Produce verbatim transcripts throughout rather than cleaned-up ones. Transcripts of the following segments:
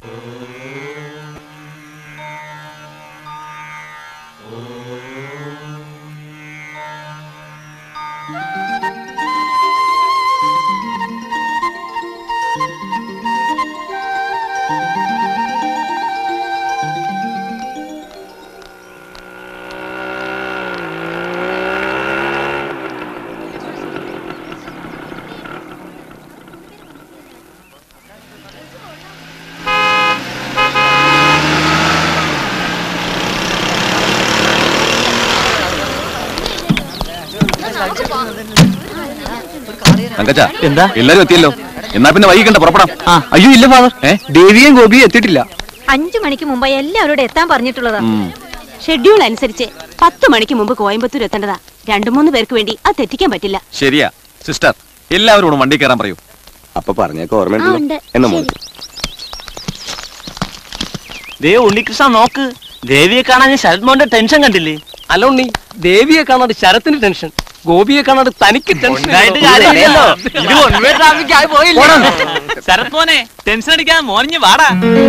എന്താ എല്ലാരും എത്തിയല്ലോ? എന്നാ പിന്നെ വൈകിക്കണ്ട, പുറപ്പെടാം. അയ്യോ ഇല്ല ഫാദർ, ദേവിയും ഗോപിയും എത്തിയിട്ടില്ല. അഞ്ചു മണിക്ക് മുമ്പ് എല്ലാവരോടും എത്താൻ പറഞ്ഞിട്ടുള്ളതാ. ഷെഡ്യൂൾ അനുസരിച്ച് പത്ത് മണിക്ക് മുമ്പ് കോയമ്പത്തൂർ എത്തേണ്ടതാ. രണ്ടു മൂന്ന് പേർക്ക് വേണ്ടി അത് തെറ്റിക്കാൻ പറ്റില്ല. ശരിയാ സിസ്റ്റർ, എല്ലാവരോടും വണ്ടി കയറാൻ പറയൂ. അപ്പൊ പറഞ്ഞേക്ക് ഓർമ്മയുണ്ടല്ലോ. എന്നാ മോളെ ദേ ഉണ്ണികൃഷ്ണ നോക്ക്, ദേവിയെ കാണാൻ ശരത് മോന്റെ ടെൻഷൻ കണ്ടില്ലേ? അല്ല ഉണ്ണി, ദേവിയെ കാണാണ്ട് ശരത്തിന് ടെൻഷൻ, ഗോപിയെ കാണാണ്ട് തനിക്ക് ടെൻഷൻ. ശരത് മോനെ ടെൻഷൻ അടിക്കാൻ മോനിഞ്ഞ് വാടാ.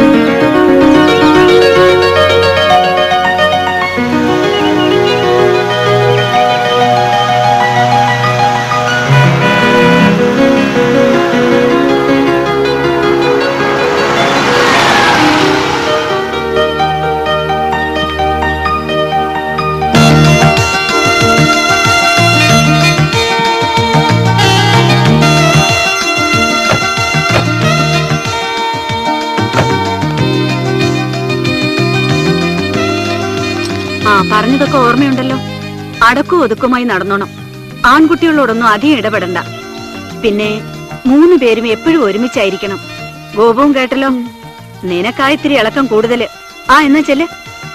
പറഞ്ഞതൊക്കെ ഓർമ്മയുണ്ടല്ലോ. അടക്കും ഒതുക്കുമായി നടന്നോണം. ആൺകുട്ടികളോടൊന്നും അധികം ഇടപെടണ്ട. പിന്നെ മൂന്ന് പേരും എപ്പോഴും ഒരുമിച്ചായിരിക്കണം. ഗോപവും കേട്ടല്ലോ, നിനക്കായിത്തിരി ഇളക്കം കൂടുതല്. ആ എന്നാ ചെല്ല്.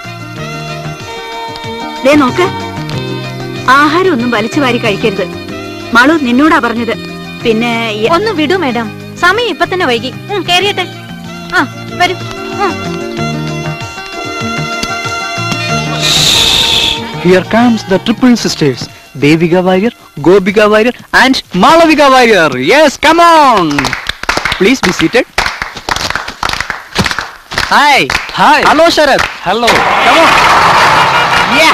ദേ നോക്ക്, ആഹാരം ഒന്നും വലിച്ചു വാരി കഴിക്കരുത്. മാളു നിന്നോടാ പറഞ്ഞത്. പിന്നെ ഒന്ന് വിടൂ മേഡം, സമയം ഇപ്പൊ തന്നെ വൈകി. കേറിയട്ടെ. ആ വരൂ. Here comes the triple sisters, Devika Warrior, Gopika Warrior and Malavika Warrior. Yes, come on. Please be seated. Hi. Hi. Hello, Sharat. Hello. Come on. Yeah.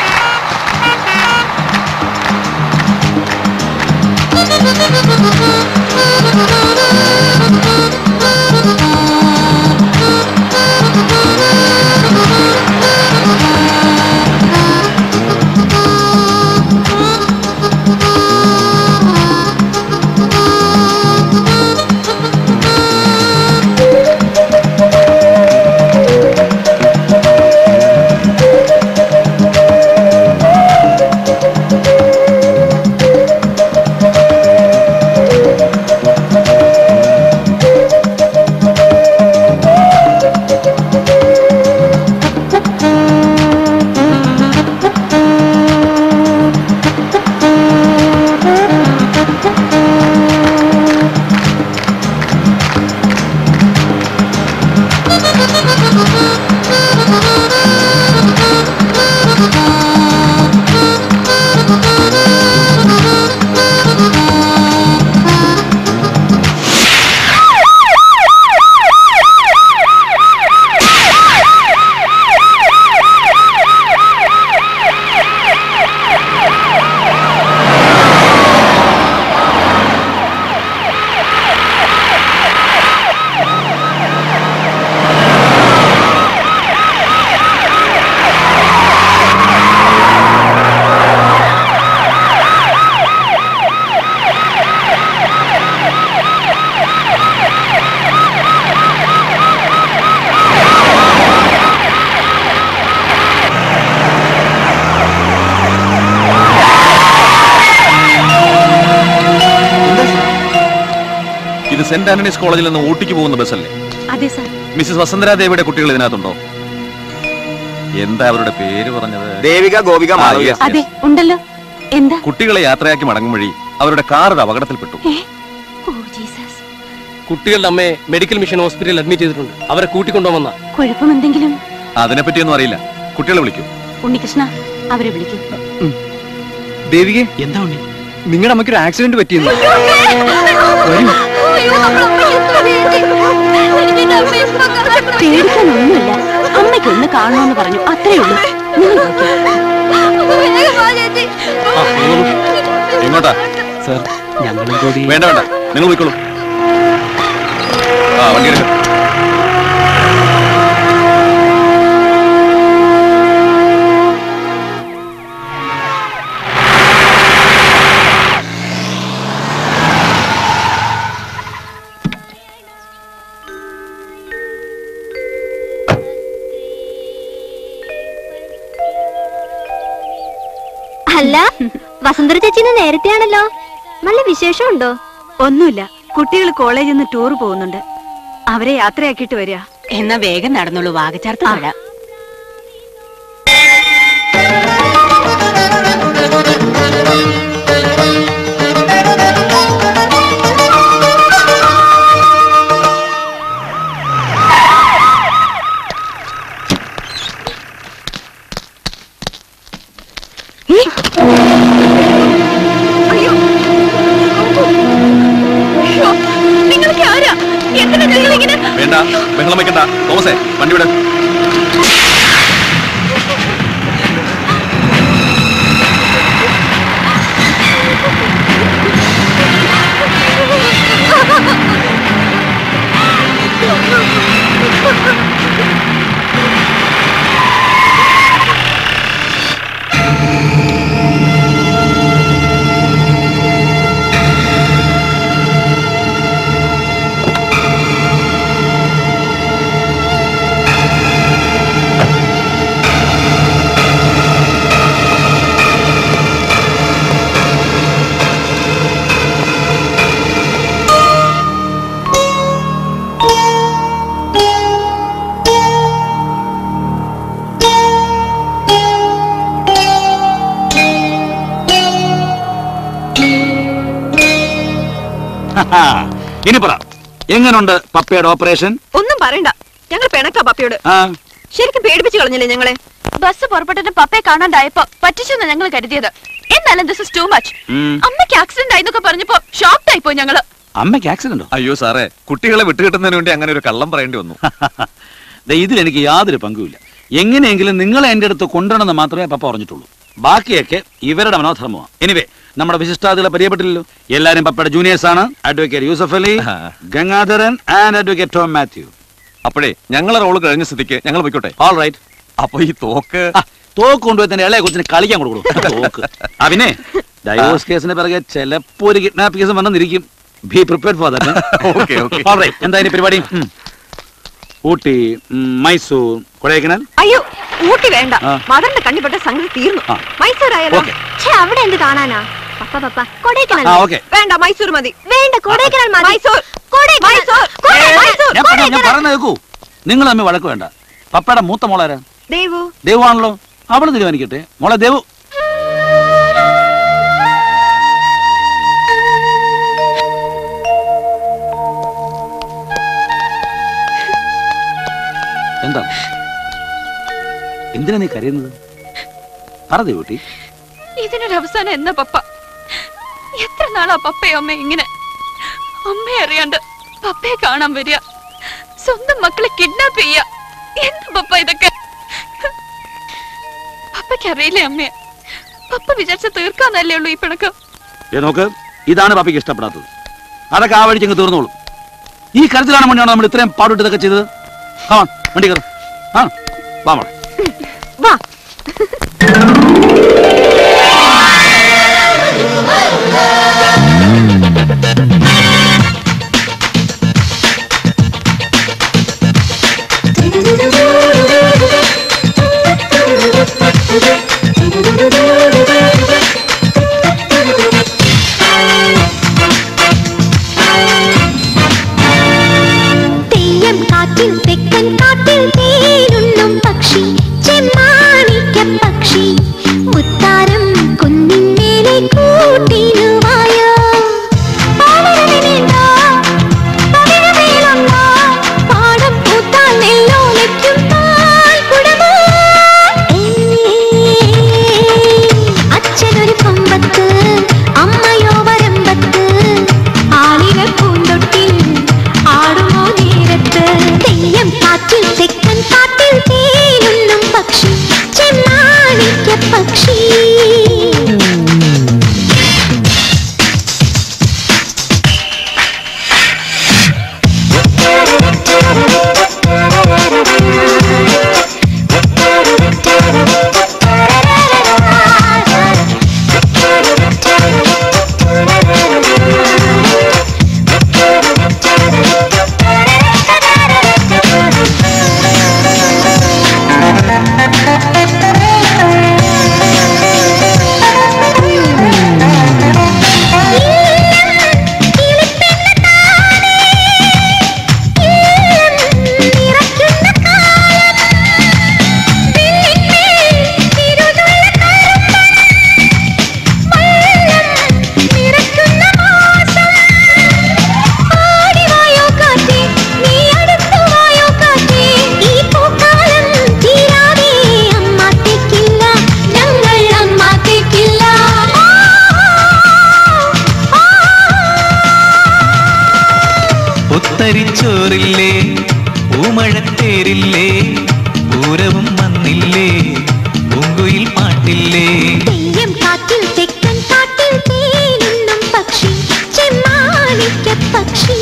Saint Antony's കോളേജിൽ നിന്ന് ഊട്ടിക്ക് പോകുന്ന ബസ്സല്ലേ? അതെ സർ. മിസ്സസ് വസന്തരാദേവിയുടെ കുട്ടികൾ ഇതിനകത്തുണ്ടോ? എന്താ അവരുടെ പേര് പറഞ്ഞത്? ദേവിക, ഗോപിക, മാളവിക. അതെ ഉണ്ടല്ലോ. എന്താ? കുട്ടികളെ യാത്രയാക്കി മടങ്ങും വഴി അവരുടെ കാർ ഒരു അപകടത്തിൽപ്പെട്ടു. കുട്ടികളുടെ അമ്മയെ മെഡിക്കൽ മിഷൻ ഹോസ്പിറ്റലിൽ അഡ്മിറ്റ് ചെയ്തിട്ടുണ്ട്. അവരെ കൂട്ടിക്കൊണ്ടുവന്ന കുഴപ്പം എന്തെങ്കിലും? അതിനെപ്പറ്റിയൊന്നും അറിയില്ല. കുട്ടികളെ വിളിക്കൂ. ഉണ്ണികൃഷ്ണ അവരെ വിളിക്കൂ. ദേവികെ, എന്താ ഉണ്ണി? നിങ്ങളുടെ അമ്മയ്ക്കൊരു ആക്സിഡന്റ് പറ്റിയെന്ന്. പേടിക്കാനൊന്നുമില്ല. അമ്മയ്ക്കൊന്ന് കാണണമെന്ന് പറഞ്ഞു, അത്രേ ഉള്ളൂ. എങ്ങോട്ടാ സർ? ഞങ്ങളും കൂടി. വേണ്ട വേണ്ട, നിങ്ങൾ പോയിക്കോളൂ. ആ വണ്ടി എടുക്ക. അല്ല, വസുന്ധര ചേച്ചിന്ന് നേരത്തെയാണല്ലോ. നല്ല വിശേഷമുണ്ടോ? ഒന്നുമില്ല, കുട്ടികൾ കോളേജിൽ നിന്ന് ടൂർ പോകുന്നുണ്ട്. അവരെ യാത്രയാക്കിയിട്ട് വരിക. എന്നാ വേഗം നടന്നുള്ളൂ, വാഗച്ചാർത്ത് വരാം. വേണ്ട, ബഹളം വയ്ക്കണ്ട. തോമസേ, വണ്ടി വിട്. ഇനി പറ, എങ്ങനുണ്ട് പപ്പയുടെ ഓപ്പറേഷൻ? ഒന്നും പറയണ്ട, ഞങ്ങൾ പിണക്കാ പപ്പയോട്. ശരിക്കും പേടിപ്പിച്ചു കളഞ്ഞില്ലേ ഞങ്ങളെ? ബസ് പുറപ്പെട്ടിട്ട് പപ്പയെ കാണാണ്ടായപ്പോ പറ്റിച്ചെന്ന് ഞങ്ങൾ കരുതിയത്. എന്നാലും ദിസ് ഇസ് ടു മച്ച്. അമ്മയ്ക്ക് ആക്സിഡന്റ് ആയിന്നൊക്കെ പറഞ്ഞപ്പോ ഷോക്ഡ് ആയിപ്പോയി ഞങ്ങള്. അമ്മയ്ക്ക് ആക്സിഡന്റോ? അയ്യോ സാറേ, കുട്ടികളെ വിട്ടുകിട്ടുന്നതിന് വേണ്ടി അങ്ങനെ ഒരു കള്ളം പറയേണ്ടി വന്നു. ഇതിൽ എനിക്ക് യാതൊരു പങ്കുമില്ല. എങ്ങനെയെങ്കിലും നിങ്ങളെ എന്റെ അടുത്ത് കൊണ്ടുവരണമെന്ന് മാത്രമേ പപ്പ പറഞ്ഞിട്ടുള്ളൂ. ബാക്കിയൊക്കെ ഇവരുടെ മനോധർമ്മമാണ്. എനിവേ, നമ്മുടെ വിശിഷ്ടാതികളെ പരിചയപ്പെട്ടില്ലല്ലോ. എല്ലാരും പപ്പയുടെ ജൂനിയേഴ്സ് ആണ്. Advocate Yusuf Ali, Gangadharan and advocate Tom Mathew. അപ്പോഴേ ഞങ്ങളെ റോള് കഴിഞ്ഞ സ്ഥിതിക്ക് ഞങ്ങൾ പോയിക്കോട്ടെ. All right. അപ്പൊ ഈ തോക്ക് തോക്ക് കൊണ്ടുപോയി തന്നെ ഇളയ കൊച്ചിന് കളിക്കാൻ കൊടുക്കും. തോക്ക് അവനെ ഡൈവോഴ്സ് കേസിന് പിറകെ ചിലപ്പോ ഒരു കിഡ്നാപ്പ് കേസ് വന്നിരിക്കും. Be prepared for that. Okay okay. All right. എന്തായാലും പരിപാടി ഊട്ടി, മൈസൂർ, കൊടൈക്കനാൽ. അയ്യോ, ഊട്ടി വേണ്ട. മദറിന്റെ കണ്ണിപ്പെട്ട സംഗതി തീർന്നു. മൈസൂർ ആയാലോ? അവിടെ എന്ത് കാണാനാ? പപ്പ പപ്പ കൊടൈക്കനാൽ വേണ്ട, മൈസൂർ മതി. വേണ്ട, കൊടൈക്കനാൽ മതി. മൈസൂർ ഞാൻ പറഞ്ഞു കേൾക്കൂ. നിങ്ങൾ തമ്മിൽ വഴക്ക് വേണ്ട. പപ്പയുടെ മൂത്ത മോളാരാ? ദേവു. ദേവു ആണല്ലോ, അവള് തീരുമാനിക്കട്ടെ. മോളെ ദേവു. എന്താ, എന്തിനാ നീ കരയുന്നത്? പറ ദേവൂട്ടി. ഇതിനൊരു അവസാനം എന്നാ പപ്പ? എത്ര നാളാ പപ്പയോ അമ്മ ഇങ്ങനെ അമ്മയെ അറിയാണ്ട് പപ്പയെ കാണാൻ വരിക, സ്വന്തം മക്കളെ കിഡ്നാപ്പ് ചെയ്യ? എന്താ പപ്പ ഇതൊക്കെ? പപ്പയ്ക്ക് അറിയില്ലേ അമ്മയെ? പപ്പ വിചാരിച്ച തീർക്കാന്നല്ലേ ഉള്ളൂ ഈ പിണക്കം. നോക്ക്, ഇതാണ് പപ്പയ്ക്ക് ഇഷ്ടപ്പെടാത്തത്. അതൊക്കെ ആ വഴിക്ക് തീർന്നോളൂ. ഈ കരുത്തിലാണ് വേണ്ടിയാണ് നമ്മൾ ഇത്രയും പാടിട്ട് ഇതൊക്കെ ചെയ്തത്. ആ വണ്ടി കയറും. ആ വാ മോളെ, വാ. തെയ്യം കാറ്റിൽ തെക്കൻ കാട്ടിൽ തേനുണ്ണും പക്ഷി, ചെമ്മാണിക്ക പക്ഷി, മുത്താരം കുന്നിന്മേലെ കൂട്ടിനുവായോ. പാടം പൂത്താൽ നെല്ലോലയ്ക്കും പാൽ കുടമോ. അച്ഛനൊരു കൊമ്പത്ത്, അമ്മയോ വരമ്പത്ത്, ആലില പൂന്തൊട്ടിൽ ആടുമോ നേരത്ത്. തെയ്യം ചോറില്ലേ പൂമഴത്തേരില്ലേ പൂരവും വന്നില്ലേ പൂങ്കുയിൽ പാട്ടില്ലേ തെയ്യം കാറ്റിൽ തെക്കൻ കാട്ടിൽ തേനുണ്ണും പക്ഷി ചെമ്മാണിക്ക പക്ഷി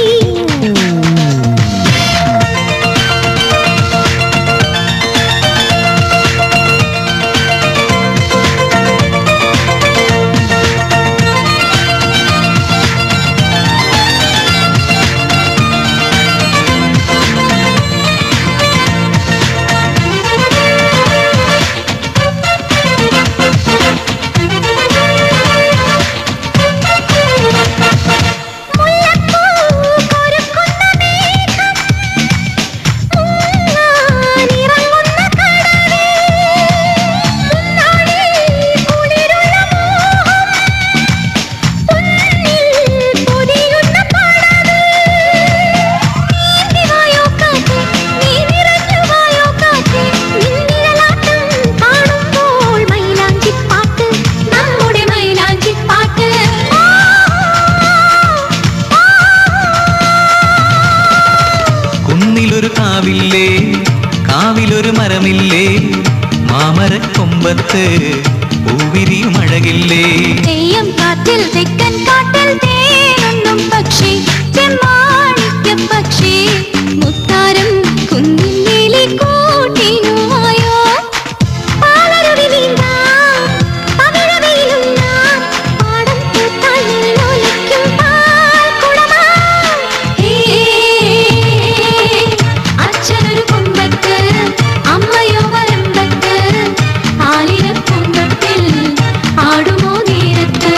കാവിലൊരു മരമില്ലേ മാമരക്കൊമ്പത്ത് പൂവിരിയും അഴകില്ലേ തെയ്യം കാറ്റിൽ തെക്കൻ കാട്ടിൽ തേനുണ്ണും പക്ഷി ചെമ്മാണിക്ക പക്ഷി മുത്താരം കുന്നിൻ മേലെ കൂട്ടിനുമായോ പാലരുവി നീന്താം പവിഴവെയിലുണ്ണാം പാടം പൂത്താൽ നെല്ലൊലിക്കും പാൽക്കുടമാ അച്ഛനൊരു കുമ്പത്ത് അമ്മയോ വരമ്പത്ത് ആലിരപ്പൂന്തത്തിൽ ആടുമോ നേരത്ത്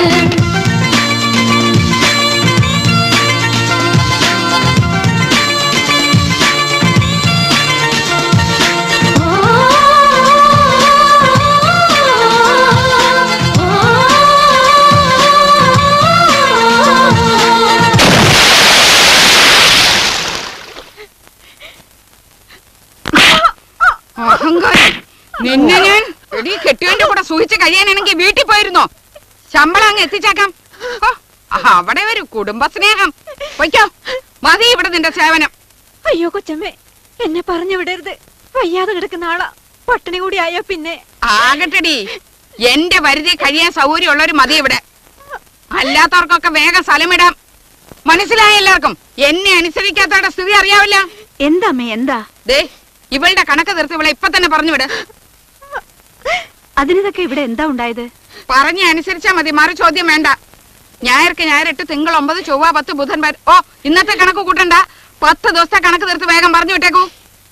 അഹങ്കാരം നിന്നെ ഞാൻ എടീ കെട്ടിയവന്റെ കൂടെ സൂഹിച്ച് കഴിയാനാണെങ്കിൽ വീട്ടിൽ പോയിരുന്നോ ശമ്പളം അങ്ങ് എത്തിച്ചേക്കാം ഓ, അവിടെ ഒരു കുടുംബ സ്നേഹം പൊയ്ക്കോ മതി ഇവിടെ നിന്റെ സേവനം. അയ്യോ കൊച്ചമ്മേ, എന്നെ പറഞ്ഞു വിടരുത്. വയ്യാതെ കിടക്കുന്ന ആളാ, പട്ടിണി കൂടി ആയാ പിന്നെ. ആകട്ടെടി, എന്റെ പരിധി കഴിയാൻ സൗകര്യമുള്ളവര് മതി ഇവിടെ. അല്ലാത്തവർക്കൊക്കെ വേഗം സ്ഥലമിടാം. മനസ്സിലായ എല്ലാവർക്കും? എന്നെ അനുസരിക്കാത്തവരുടെ സ്ഥിതി അറിയാവില്ല. എന്താ അമ്മേ എന്താ? ദേ ഇവളുടെ കണക്ക് തീർത്ത് ഇവളെ ഇപ്പൊ തന്നെ പറഞ്ഞു വിട്. അതിനൊക്കെ ഇവിടെ എന്താ ഉണ്ടായത്? പറഞ്ഞ അനുസരിച്ചാ മതി, മറു ചോദ്യം വേണ്ട. ഞായർക്ക് ഞായറെട്ട് തിങ്കൾ ഒമ്പത് ചൊവ്വ പത്ത് ബുധൻ വരെ. ഓ, ഇന്നത്തെ കണക്ക് കൂട്ടണ്ട, പത്ത് ദിവസത്തെ കണക്ക് തീർത്ത് വേഗം പറഞ്ഞു വിട്ടേക്കൂ.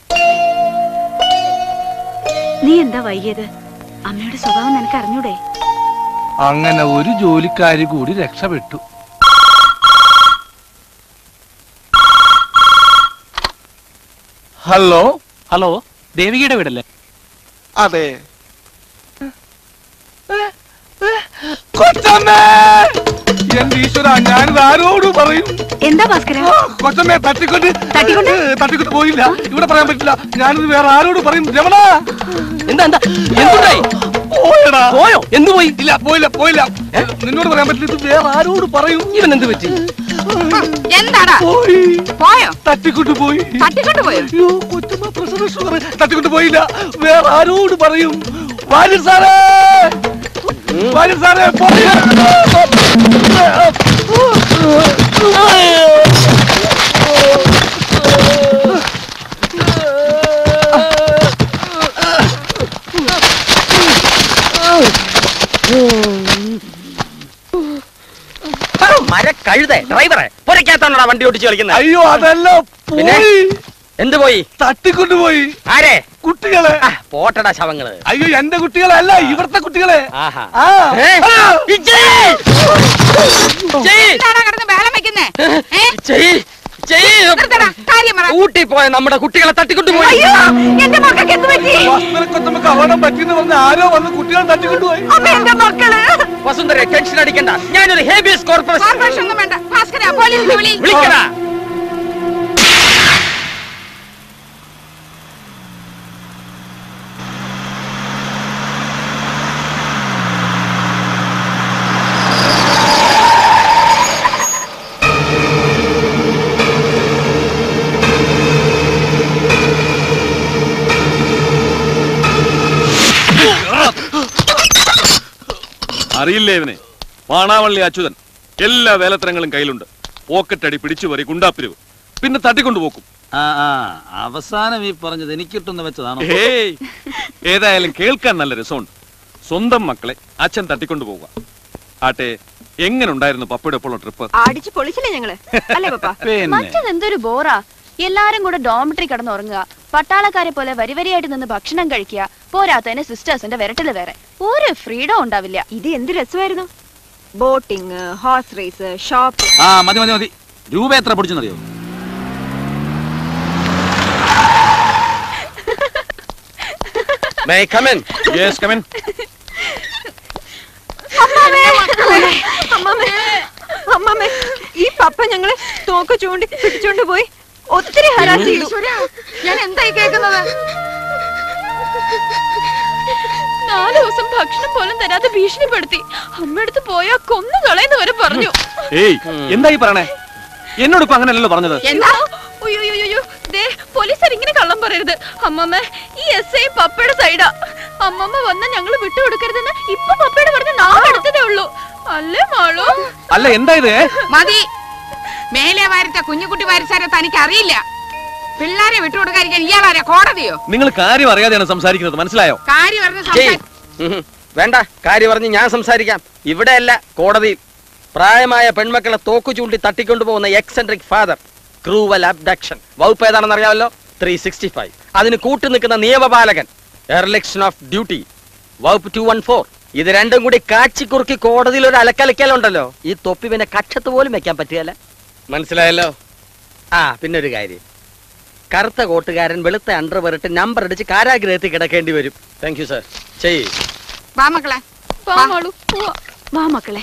നീ എന്താ വൈകിയത്? അമ്മയുടെ സ്വഭാവം നിനക്ക് അറിഞ്ഞൂടെ? അങ്ങനെ ഒരു ജോലിക്കാരി കൂടി രക്ഷപ്പെട്ടു. ഹലോ ഹലോ, ദേവികയുടെ വീടല്ലേ? അതെ. കൊച്ചമ്മേ, എന്റെ ഈശ്വര, ഞാനിത് ആരോട് പറയും? എന്താ ഭാസ്കര? കൊച്ചമ്മേ, തട്ടിക്കൊണ്ട് തട്ടിക്കൊണ്ട് തട്ടിക്കൊണ്ട് പോയില്ല, ഇവിടെ പറയാൻ പറ്റില്ല. ഞാനിത് വേറെ ആരോട് പറയും? രമണ, എന്താ എന്താ എന്തുണ്ടായി? പോയടാ. പോയോ? എന്ത് പോയി? ഇല്ല, പോയില്ല പോയില്ല നിന്നോട് പറയാൻ പറ്റില്ല. ഇത് വേറെ ആരോട് പറയും? ഇവൻ എന്ത് പറ്റി? എന്താടാ പോയി. പോയോ? തട്ടിക്കൊണ്ട് പോയി. തട്ടിക്കൊണ്ട് പോയോ? അയ്യോ കൊച്ചമ്മ, പ്രഷർ ഷുഗർ. തട്ടിക്കൊണ്ട് പോയില്ല, വേറെ ആരോട് പറയും? വാര്യർ സാറേ, വാര്യർ സാറേ, പോയി. കഴുത ഡ്രൈവറെ പൊരക്കാത്താണോടാ വണ്ടി ഓടിച്ച് കളിക്കുന്നത്? അയ്യോ അതല്ല, പോയി. എന്ത് പോയി? തട്ടിക്കൊണ്ടുപോയി. ആരെ? കുട്ടികളെ. പോട്ടടാ ശവങ്ങള്. അയ്യോ എന്റെ കുട്ടികളല്ല, ഇവിടുത്തെ കുട്ടികളെ. ഊട്ടി പോയ നമ്മുടെ കുട്ടികളെ തട്ടിക്കൊണ്ടുപോയി. വസ്ത്രക്കൊത്തമ്മക്ക് അപകടം പറ്റിയെന്ന് പറഞ്ഞ ആരോ വന്ന് കുട്ടികളെ തട്ടിക്കൊണ്ടുപോയി. വസുന്ധരെ, ടെൻഷൻ അടിക്കണ്ട, ഞാനൊരു ഹേബിയസ് കോർപ്പറേഷൻ വിളിക്കടാ. അറിയില്ലേ ഇവനെ? പാണാവള്ളി അച്യുതൻ. എല്ലാ വേലത്തരങ്ങളും കയ്യിലുണ്ട്. പോക്കറ്റടി പിടിച്ചുപറി ഗുണ്ടാപ്പിരിവ്, പിന്നെ തട്ടിക്കൊണ്ടുപോക്കും. ആ ആ അവസാനം ഈ പറഞ്ഞത് എനിക്കിട്ടൊന്ന് വെച്ചതാണോ? ഏയ്, ഏതായാലും കേൾക്കാൻ നല്ല രസമുണ്ട്. സ്വന്തം മക്കളെ അച്ഛൻ തട്ടിക്കൊണ്ടുപോവുക. ആട്ടെ, എങ്ങനെ ഉണ്ടായിരുന്നു പപ്പയുടെ ഒപ്പമുള്ള ട്രിപ്പ്? അടിച്ചു പൊളിച്ചില്ലേ ഞങ്ങള്, അല്ലേ പപ്പ? മറ്റതെന്തൊരു ബോറാ. എല്ലാരും കൂടെ ഡോമിറ്ററി കിടന്നുറങ്ങുക, പട്ടാളക്കാരെ പോലെ വരി വരിയായിട്ട് നിന്ന് ഭക്ഷണം കഴിക്കുക, പോരാത്തതിന് സിസ്റ്റേഴ്സിന്റെ വിരട്ടില് വേറെ. ഒരു ഫ്രീഡം ഉണ്ടാവില്ല. ഇത് എന്ത് രസമായിരുന്നു. Boating, horse race, shop. ആ മതി മതി മതി. രൂപ എത്ര പിടിച്ചെന്നറിയോ? May I come in? Yes, come in. അമ്മമ്മേ, ഈ പപ്പ ഞങ്ങളെ തോക്ക് ചൂണ്ടി പിടിച്ചോണ്ട് പോയി ഒത്തിരി ഹരാസ് ചെയ്തു. ഞാൻ എന്തായി കേൾക്കുന്നത്? നാല് ദിവസം ഭക്ഷണം പോലും തരാതെ ഭീഷണിപ്പെടുത്തി. അമ്മയടുത്ത് പോയാ കൊന്നു കളയെന്ന് വരെ പറഞ്ഞു. ഏയ്, എന്തായി പറയണേ? എന്നോട് ഇപ്പൊ അങ്ങനെയല്ലോ പറഞ്ഞത്. എന്താ? പോലീസുകാർ ഇങ്ങനെ കള്ളം പറയരുത്. അമ്മമ്മ, ഈ എസ് ഐ പപ്പയുടെ സൈഡാ. അമ്മമ്മ വന്ന ഞങ്ങള് വിട്ടുകൊടുക്കരുതെന്ന് ഇപ്പൊ പപ്പയുടെ പറഞ്ഞ നാളെടുത്തതേ ഉള്ളൂ. അല്ലേ മാളു? അല്ല, എന്താ ഇത്? മതി. മേലെ വാരത്തെ കുഞ്ഞുകുട്ടി വാരിച്ചാരെ തനിക്ക് അറിയില്ല. പിള്ളേരെ വിട്ടുകൊടുക്കാതിരിക്കാൻ ഇയാളാരെ കോടതിയോ? നിങ്ങൾ കാര്യം അറിയാതെയാണ് സംസാരിക്കുന്നത്, മനസ്സിലായോ? കാര്യം പറഞ്ഞ് വേണ്ട, കാര്യം പറഞ്ഞ് ഞാൻ സംസാരിക്കാം. ഇവിടെയല്ല, കോടതിയിൽ. പ്രായമായ പെൺമക്കളെ തോക്കു ചൂണ്ടി തട്ടിക്കൊണ്ടുപോകുന്ന എക്സെൻട്രിക് ഫാദർ, ക്രൂവൽ അബ്ഡക്ഷൻ. വകുപ്പ് ഏതാണെന്ന് അറിയാമല്ലോ? Three sixty five. അതിന് കൂട്ടു നിൽക്കുന്ന നിയമപാലകൻ, എർലിക്ഷൻ ഓഫ് ഡ്യൂട്ടി, വകുപ്പ് ടു വൺ ഫോർ. ഇത് രണ്ടും കൂടി കാച്ചിക്കുറുക്കി കോടതിയിൽ ഒരു അലക്കലക്കലുണ്ടല്ലോ. ഈ തൊപ്പി പിന്നെ കക്ഷത്ത് പോലും വെക്കാൻ പറ്റിയല്ല. മനസ്സിലായല്ലോ? ആ പിന്നെ ഒരു കാര്യം, കറുത്ത കോട്ടുകാരൻ വെളുത്ത അണ്ടർവെയറിട്ട് നമ്പർ അടിച്ച് കാരാഗ്രഹത്തിൽ കിടക്കേണ്ടി വരും. Thank you sir. ചെയ്യ്. വാ മക്കളെ, വാ മക്കളെ.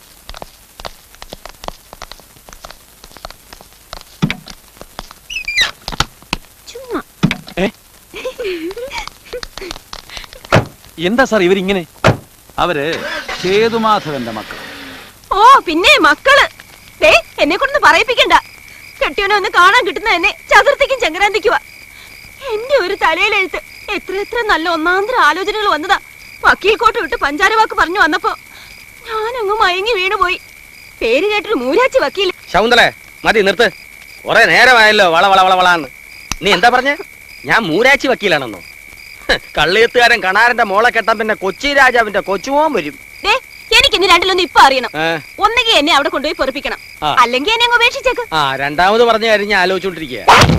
എന്താ സാർ ഇവരിങ്ങനെ? അവര് സേതുമാധവന്റെ മക്കൾ. ഓ പിന്നെ മക്കള്. എന്നെ കൊണ്ടൊന്ന് പറയിപ്പിക്കണ്ട. കെട്ടിയോനെ ഒന്ന് കാണാൻ കിട്ടുന്ന എന്നെ ചതുർത്ഥിക്കും ചങ്കരാന്തിക്കുവാ. എന്റെ ഒരു തലയിലെഴുത്ത്. എത്ര എത്ര നല്ല ഒന്നാന്തര ആലോചനകൾ വന്നതാ. വക്കീൽ കോട്ട് വിട്ട് പഞ്ചാരവാക്ക് പറഞ്ഞു വന്നപ്പോ ഞാനങ്ങ് മയങ്ങി വീണുപോയി. പേര് കേട്ടൊരു മൂരാച്ചി വക്കീൽ. ശൗന്തലേ, മതി നിർത്ത്. കുറെ നേരമായല്ലോ വള വള വള വളാന്ന്. നീ എന്താ പറഞ്ഞേ? ഞാൻ മൂരാച്ചി വക്കീലാണെന്നോ? കള്ളിയത്തുകാരൻ കണാരന്റെ മോളെ കെട്ടാൻ പിന്നെ കൊച്ചി രാജാവിന്റെ കൊച്ചുമോൻ വരും. എനിക്ക് ഇന്ന് രണ്ടിലൊന്നും ഇപ്പൊ അറിയണം. ഒന്നുകിൽ എന്നെ അവിടെ കൊണ്ടുപോയി പൊറപ്പിക്കണം, അല്ലെങ്കിൽ എന്നെ അങ്ങ് ഉപേക്ഷിച്ചേക്ക്. ആ രണ്ടാമത് പറഞ്ഞ കാര്യം ഞാൻ ആലോചിച്ചോണ്ടിരിക്കുക.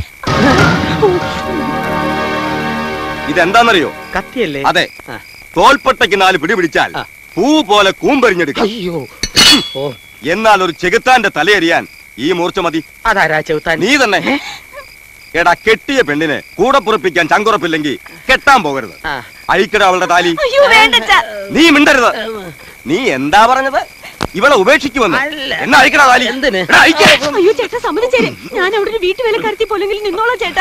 ഇതെന്താന്നറിയോ? കത്തിയല്ലേ? അതെ. തോൽപ്പട്ടയ്ക്ക് നാല് പിടി പിടിച്ചാൽ പൂ പോലെ കൂമ്പരിഞ്ഞെടുക്കാം. അയ്യോ. എന്നാൽ ഒരു ചെകുത്താന്റെ തലയെറിയാൻ ഈ മൂർച്ച മതി. അതാരാ ചെകുത്താൻ? നീ തന്നെ. എടാ, കെട്ടിയ പെണ്ണിനെ കൂടെ പുറപ്പിക്കാൻ ചങ്കുറപ്പില്ലെങ്കിൽ കെട്ടാൻ പോകരുത്. അഴിക്കട അവളുടെ താലി. നീ മിണ്ടരുത്. നീ എന്താ പറഞ്ഞത്? ഇവളെ ഉപേക്ഷിക്കുമെന്ന്. എന്നാ അഴിക്കട താലി. അയ്യോ ചേട്ടാ, സമ്മതിച്ചേരെ. ഞാൻ അവിടെ ഒരു വീട്ടുവേലക്കാരത്തി പോലെങ്കിൽ നിന്നോളാം ചേട്ടാ.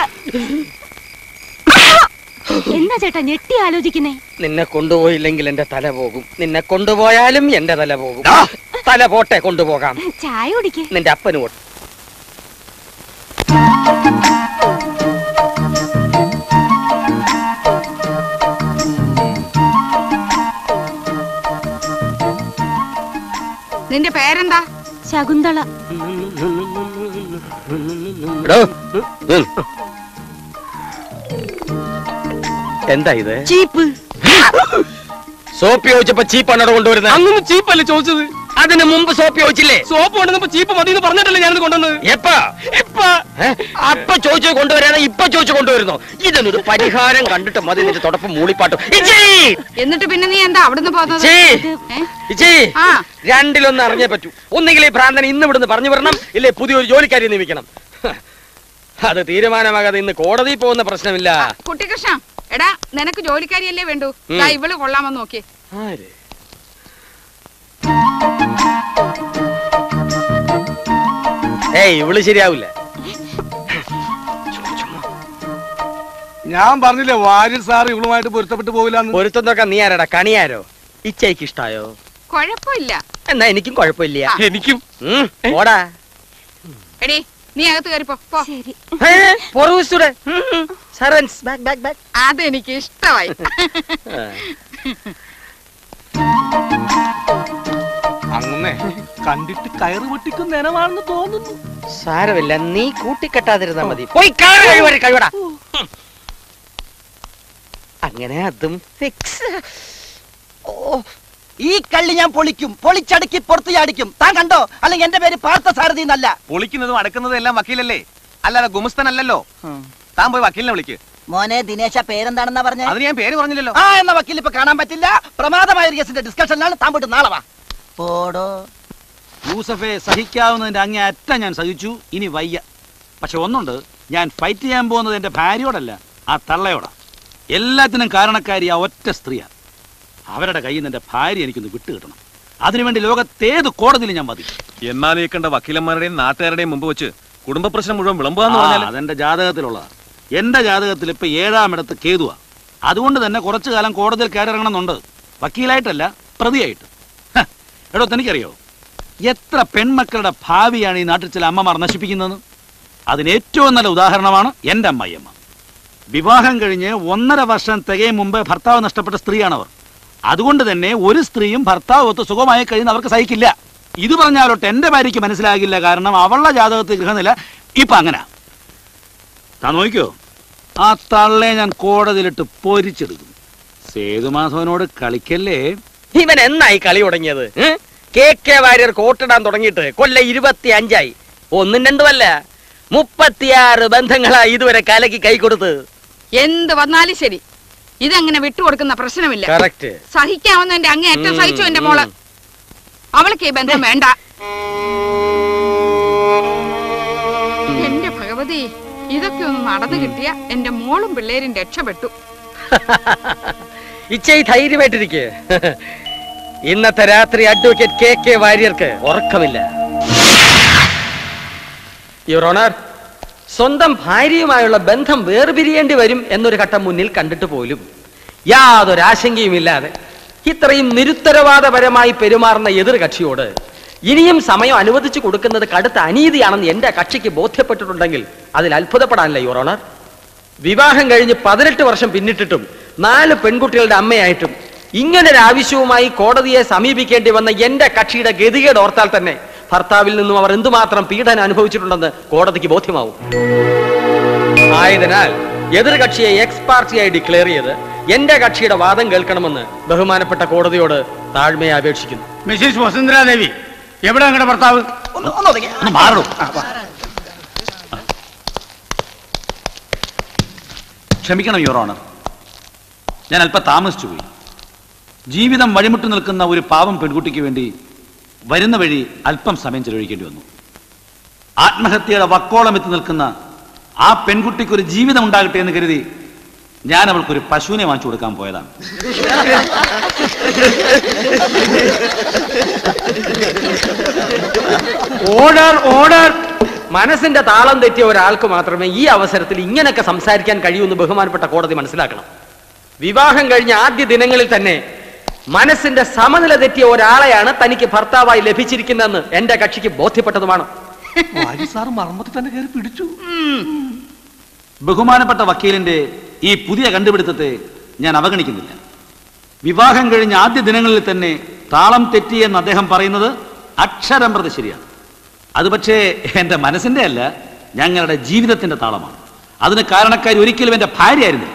എന്താ ചേട്ടാ ഞെട്ടി ആലോചിക്കുന്നേ? നിന്നെ കൊണ്ടുപോയില്ലെങ്കിൽ എന്റെ തല പോകും. നിന്നെ കൊണ്ടുപോയാലും എന്റെ തല പോകും. തല പോട്ടെ, കൊണ്ടുപോകാം. ചായ കുടിക്ക്. നിന്റെ അപ്പന് പോട്ടെ. നിന്റെ പേരെന്താ? ശകുന്തള. എന്താ ഇത്? ചീപ്പ്. സോപ്പ് ചോദിച്ചപ്പോ ചീപ്പാണോ കൊണ്ടുവരുന്നത്? അങ്ങനെ ചീപ്പല്ലേ ചോദിച്ചത്? അതിന് മുമ്പ് സോപ്പ് ചോദിച്ചില്ലേ? സോപ്പ് കൊണ്ടുവന്നപ്പോ ചീപ്പ് മതി എന്ന് പറഞ്ഞിട്ടല്ലേ ഞാനത് കൊണ്ടുവന്നത്. എപ്പാ? അപ്പൊ ചോദിച്ചു കൊണ്ടുവരാതെ ഇപ്പൊ ചോദിച്ചു കൊണ്ടുവരുന്നോ? ഇതിനൊരു പരിഹാരം കണ്ടിട്ട് മതി നിന്റെ തുടപ്പം മൂളിപ്പാട്ടും. എന്നിട്ട് പിന്നെ നീ എന്താ അവിടുന്ന് പോകുന്നത്? രണ്ടിലൊന്ന് അറിഞ്ഞേ പറ്റൂ. ഒന്നുകിൽ ഈ ഭ്രാന്തൻ ഇന്ന് ഇവിടുന്ന് പറഞ്ഞു വരണം, ഇല്ലേ പുതിയൊരു ജോലിക്കാരി നിയമിക്കണം. അത് തീരുമാനമാകാതെ ഇന്ന് കോടതിയിൽ പോകുന്ന പ്രശ്നമില്ല. കുട്ടികൃഷ്ണ, എടാ നിനക്ക് ജോലിക്കാരിയല്ലേ വേണ്ടു? ഇവള് കൊള്ളാമെന്ന് നോക്കി. ഏയ് ഇവള് ശരിയാവില്ല. ഞാൻ പറഞ്ഞില്ലേ വാര്യർ സാർ ഇവളുമായിട്ട് പൊരുത്തപ്പെട്ടു പോവില്ല. പൊരുത്തം നോക്കാൻ നീ ആരാടാ? കണിയാരോ? ഇച്ചയ്ക്ക് ഇഷ്ടായോ? കൊഴപ്പില്ല. എന്നാ എനിക്കും കുഴപ്പമില്ല. എനിക്കും. ഓടാ എടി, നീ അകത്ത് കയറിപ്പോ. അതെനിക്ക് ഇഷ്ടമായി. തോന്നുന്നേ. കണ്ടിട്ട് കയറ് പൊട്ടിക്കുന്ന നേരമാണെന്ന് തോന്നുന്നു. സാരമില്ല, നീ കൂട്ടിക്കെട്ടാതിരുന്നാ മതി. പോയി കഴിവടാ. അങ്ങനെ അതും ഫിക്സ്. ഓ, ഈ കള്ളി ഞാൻ പൊളിക്കും, പൊളിച്ചടുക്കി പുറത്ത് ചാടിക്കും. താൻ കണ്ടോ? അല്ലെങ്കിൽ എന്റെ പേര് പാർത്ഥ സാരഥി എന്നല്ല. പൊളിക്കുന്നതും അടക്കുന്നതും എല്ലാം വക്കീലല്ലേ, അല്ലാതെ ഗുമസ്തനല്ലല്ലോ. താൻ പോയി വക്കീലിനെ വിളിക്ക്. മോനെ ദിനേശ, പേരെന്താണെന്നാ പറഞ്ഞേ? അതിന് ഞാൻ പേര് പറഞ്ഞില്ലല്ലോ. ആ, എന്ന വക്കീൽ ഇപ്പൊ കാണാൻ പറ്റില്ല. പ്രമാദമായ ഒരു കേസിന്റെ ഡിസ്കഷനിലാണ്. താൻ പോയിട്ട് നാളെ വാ. പോടോ. യൂസഫെ, സഹിക്കാവുന്നതിന്റെ അങ്ങേ അറ്റം ഞാൻ സഹിച്ചു. ഇനി വയ്യ. പക്ഷെ ഒന്നുണ്ട്, ഞാൻ ഫൈറ്റ് ചെയ്യാൻ പോകുന്നത് എന്റെ ഭാര്യയോടല്ല, ആ തള്ളയോടാ. എല്ലാത്തിനും കാരണക്കാരി ആ ഒറ്റ സ്ത്രീയാണ്. അവരുടെ കയ്യിൽ നിന്ന് എന്റെ ഭാര്യ എനിക്കൊന്ന് വിട്ടുകിട്ടണം. അതിനുവേണ്ടി ലോകത്തേത് കോടതിയിൽ ഞാൻ മതി. എന്നാ നീക്കേണ്ട വക്കീലന്മാരുടെയും നാട്ടുകാരുടെയും മുമ്പ് വെച്ച് കുടുംബ പ്രശ്നം മുഴുവൻ വിളമ്പാന്ന് പറഞ്ഞാൽ അതെന്റെ ജാതകത്തിലുള്ളതാണ്. എന്റെ ജാതകത്തിൽ ഇപ്പൊ ഏഴാമിടത്ത് കേതുവാ. അതുകൊണ്ട് തന്നെ കുറച്ചു കാലം കോടതിയിൽ കയറിറങ്ങണമെന്നുണ്ട്. വക്കീലായിട്ടല്ല, പ്രതിയായിട്ട്. എടോ, തനിക്കറിയോ എത്ര പെൺമക്കളുടെ ഭാവിയാണ് ഈ നാട്ടിൽ ചില അമ്മമാർ നശിപ്പിക്കുന്നത്? അതിന് ഏറ്റവും നല്ല ഉദാഹരണമാണ് എന്റെ അമ്മായിയമ്മ. വിവാഹം കഴിഞ്ഞ് ഒന്നര വർഷം തികയും മുമ്പ് ഭർത്താവ് നഷ്ടപ്പെട്ട സ്ത്രീയാണവർ. അതുകൊണ്ട് തന്നെ ഒരു സ്ത്രീയും ഭർത്താവ് ഒത്ത് സുഖമായി കഴിയുന്ന അവർക്ക് സഹിക്കില്ല. ഇത് പറഞ്ഞാലോട്ട് എന്റെ ഭാര്യയ്ക്ക് മനസ്സിലാകില്ല. കാരണം അവളുടെ ജാതകത്തിൽ ഗൃഹനില ഇപ്പൊ അങ്ങനെ. താൻ നോക്കിയോ, ആ തള്ളെ ഞാൻ കോടതിയിലിട്ട് പൊരിച്ചെടുക്കും. സേതുമാധവനോട് കളിക്കല്ലേ. ഇവൻ എന്നായി കളി തുടങ്ങിയത്? കെ കെ വാര്യർ കോട്ടിടാൻ തുടങ്ങിയിട്ട് കൊല്ല ഇരുപത്തി അഞ്ചായി. ഒന്നും രണ്ടുമല്ല, മുപ്പത്തിയാറ് ബന്ധങ്ങളായി ഇതുവരെ കലക്കി കൈ കൊടുത്ത്. എന്ത് വന്നാലും ശരി, ഇതങ്ങനെ വിട്ടുകൊടുക്കുന്ന പ്രശ്നമില്ല. സഹിക്കാവുന്ന എന്റെ അങ്ങേ ഏറ്റവും സഹിച്ചു എന്റെ മോള്. അവൾക്ക് ഈ ബന്ധം വേണ്ട. എന്റെ ഭഗവതി, ഇതൊക്കെ ഒന്ന് നടന്നു കിട്ടിയ എന്റെ മോളും പിള്ളേരും രക്ഷപ്പെട്ടു. ഇച്ചൈ ധൈര്യമായിട്ടിരിക്കെ. ഇന്നത്തെ രാത്രി അഡ്വക്കേറ്റ് കെ കെ വാര്യർക്ക് ഉറക്കമില്ല. യുവർ ഓണർ, സ്വന്തം ഭാര്യയുമായുള്ള ബന്ധം വേർപിരിയേണ്ടി വരും എന്നൊരു ഘട്ടം മുന്നിൽ കണ്ടിട്ട് പോലും യാതൊരു ആശങ്കയുമില്ലാതെ ഇത്രയും നിരുത്തരവാദപരമായി പെരുമാറുന്ന എതിർ കക്ഷിയോട് ഇനിയും സമയം അനുവദിച്ചു കൊടുക്കുന്നത് കടുത്ത അനീതിയാണെന്ന് എന്റെ കക്ഷിക്ക് ബോധ്യപ്പെട്ടിട്ടുണ്ടെങ്കിൽ അതിൽ അത്ഭുതപ്പെടാനില്ല യുവർ ഓണർ. വിവാഹം കഴിഞ്ഞ് പതിനെട്ട് വർഷം പിന്നിട്ടിട്ടും നാല് പെൺകുട്ടികളുടെ അമ്മയായിട്ടും ഇങ്ങനൊരു ആവശ്യവുമായി കോടതിയെ സമീപിക്കേണ്ടി വന്ന എന്റെ കക്ഷിയുടെ ഗതികേട് ഓർത്താൽ തന്നെ ഭർത്താവിൽ നിന്നും അവർ എന്തുമാത്രം പീഡനം അനുഭവിച്ചിട്ടുണ്ടെന്ന് കോടതിക്ക് ബോധ്യമാവും. ആയതിനാൽ എതിർ കക്ഷിയെ എക്സ് പാർട്ടിയായി ഡിക്ലെയർ ചെയ്ത് എന്റെ കക്ഷിയുടെ വാദം കേൾക്കണമെന്ന് ബഹുമാനപ്പെട്ട കോടതിയോട് താഴ്മയെ അപേക്ഷിക്കുന്നു. മിസ്സിസ് വസുന്ധരാദേവി, എവിടെ നിങ്ങളുടെ ഭർത്താവ്? ക്ഷമിക്കണം യുവർ ഓണർ, ഞാൻ അല്പം താമസിച്ചു പോയി. ജീവിതം വഴിമുട്ടി നിൽക്കുന്ന ഒരു പാവം പെൺകുട്ടിക്ക് വേണ്ടി വരുന്ന വഴി അല്പം സമയം ചെലവഴിക്കേണ്ടി വന്നു. ആത്മഹത്യയുടെ വക്കോളം എത്തി നിൽക്കുന്ന ആ പെൺകുട്ടിക്ക് ഒരു ജീവിതം ഉണ്ടാകട്ടെ എന്ന് കരുതി ഞാൻ അവൾക്കൊരു പശുവിനെ വാങ്ങിച്ചു കൊടുക്കാൻ പോയതാണ്. Order order. മനസ്സിന്റെ താളം തെറ്റിയ ഒരാൾക്ക് മാത്രമേ ഈ അവസരത്തിൽ ഇങ്ങനെയൊക്കെ സംസാരിക്കാൻ കഴിയൂന്ന് ബഹുമാനപ്പെട്ട കോടതി മനസ്സിലാക്കണം. വിവാഹം കഴിഞ്ഞ ആദ്യ ദിനങ്ങളിൽ തന്നെ മനസ്സിന്റെ സമനില തെറ്റിയ ഒരാളെയാണ് തനിക്ക് ഭർത്താവായി ലഭിച്ചിരിക്കുന്നതെന്ന് എന്റെ കക്ഷിക്ക് ബോധ്യപ്പെട്ടതുമാണ്. ബഹുമാനപ്പെട്ട വക്കീലിന്റെ ഈ പുതിയ കണ്ടുപിടുത്തത്തെ ഞാൻ അവഗണിക്കുന്നില്ല. വിവാഹം കഴിഞ്ഞ ആദ്യ ദിനങ്ങളിൽ തന്നെ താളം തെറ്റിയെന്ന് അദ്ദേഹം പറയുന്നത് അക്ഷരം പ്രതി ശരിയാണ്. അത് പക്ഷേ എന്റെ മനസ്സിന്റെ അല്ല, ഞങ്ങളുടെ ജീവിതത്തിന്റെ താളമാണ്. അതിന് കാരണക്കാരി ഒരിക്കലും എന്റെ ഭാര്യയായിരുന്നില്ല.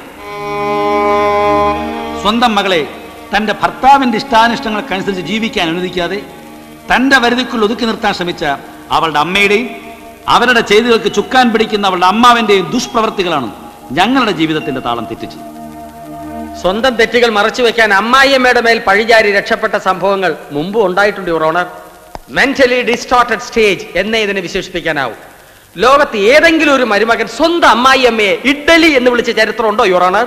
സ്വന്തം മകളെ തന്റെ ഭർത്താവിന്റെ ഇഷ്ടാനിഷ്ടങ്ങൾക്കനുസരിച്ച് ജീവിക്കാൻ അനുവദിക്കാതെ തന്റെ വരുതിക്കുள் ഒതുക്കി നിർത്താൻ ശ്രമിച്ച അവളുടെ അമ്മയുടെയും അവരുടെ ചെയ്തികൾക്ക് ചുക്കാൻ പിടിക്കുന്ന അവളുടെ അമ്മാവന്റെയും ദുഷ്പ്രവർത്തികളാണ് ഞങ്ങളുടെ ജീവിതത്തിന്റെ താളം തെറ്റിച്ചത്. സ്വന്തം തെറ്റുകൾ മറച്ചു വെക്കാൻ അമ്മായിയമ്മയുടെ മേൽ പഴിചാരി രക്ഷപ്പെട്ട സംഭവങ്ങൾ മുമ്പ് ഉണ്ടായിട്ടുണ്ട് your honour. Mentally distorted stage എന്നേ ഇതിനെ വിശേഷിപ്പിക്കാനാവും. ലോകത്ത് ഏതെങ്കിലും ഒരു മരുമകൻ സ്വന്തം അമ്മായിയമ്മയെ ഇഡ്ഡലി എന്ന് വിളിച്ച ചരിത്രം ഉണ്ടോ യുവർ ഓണർ?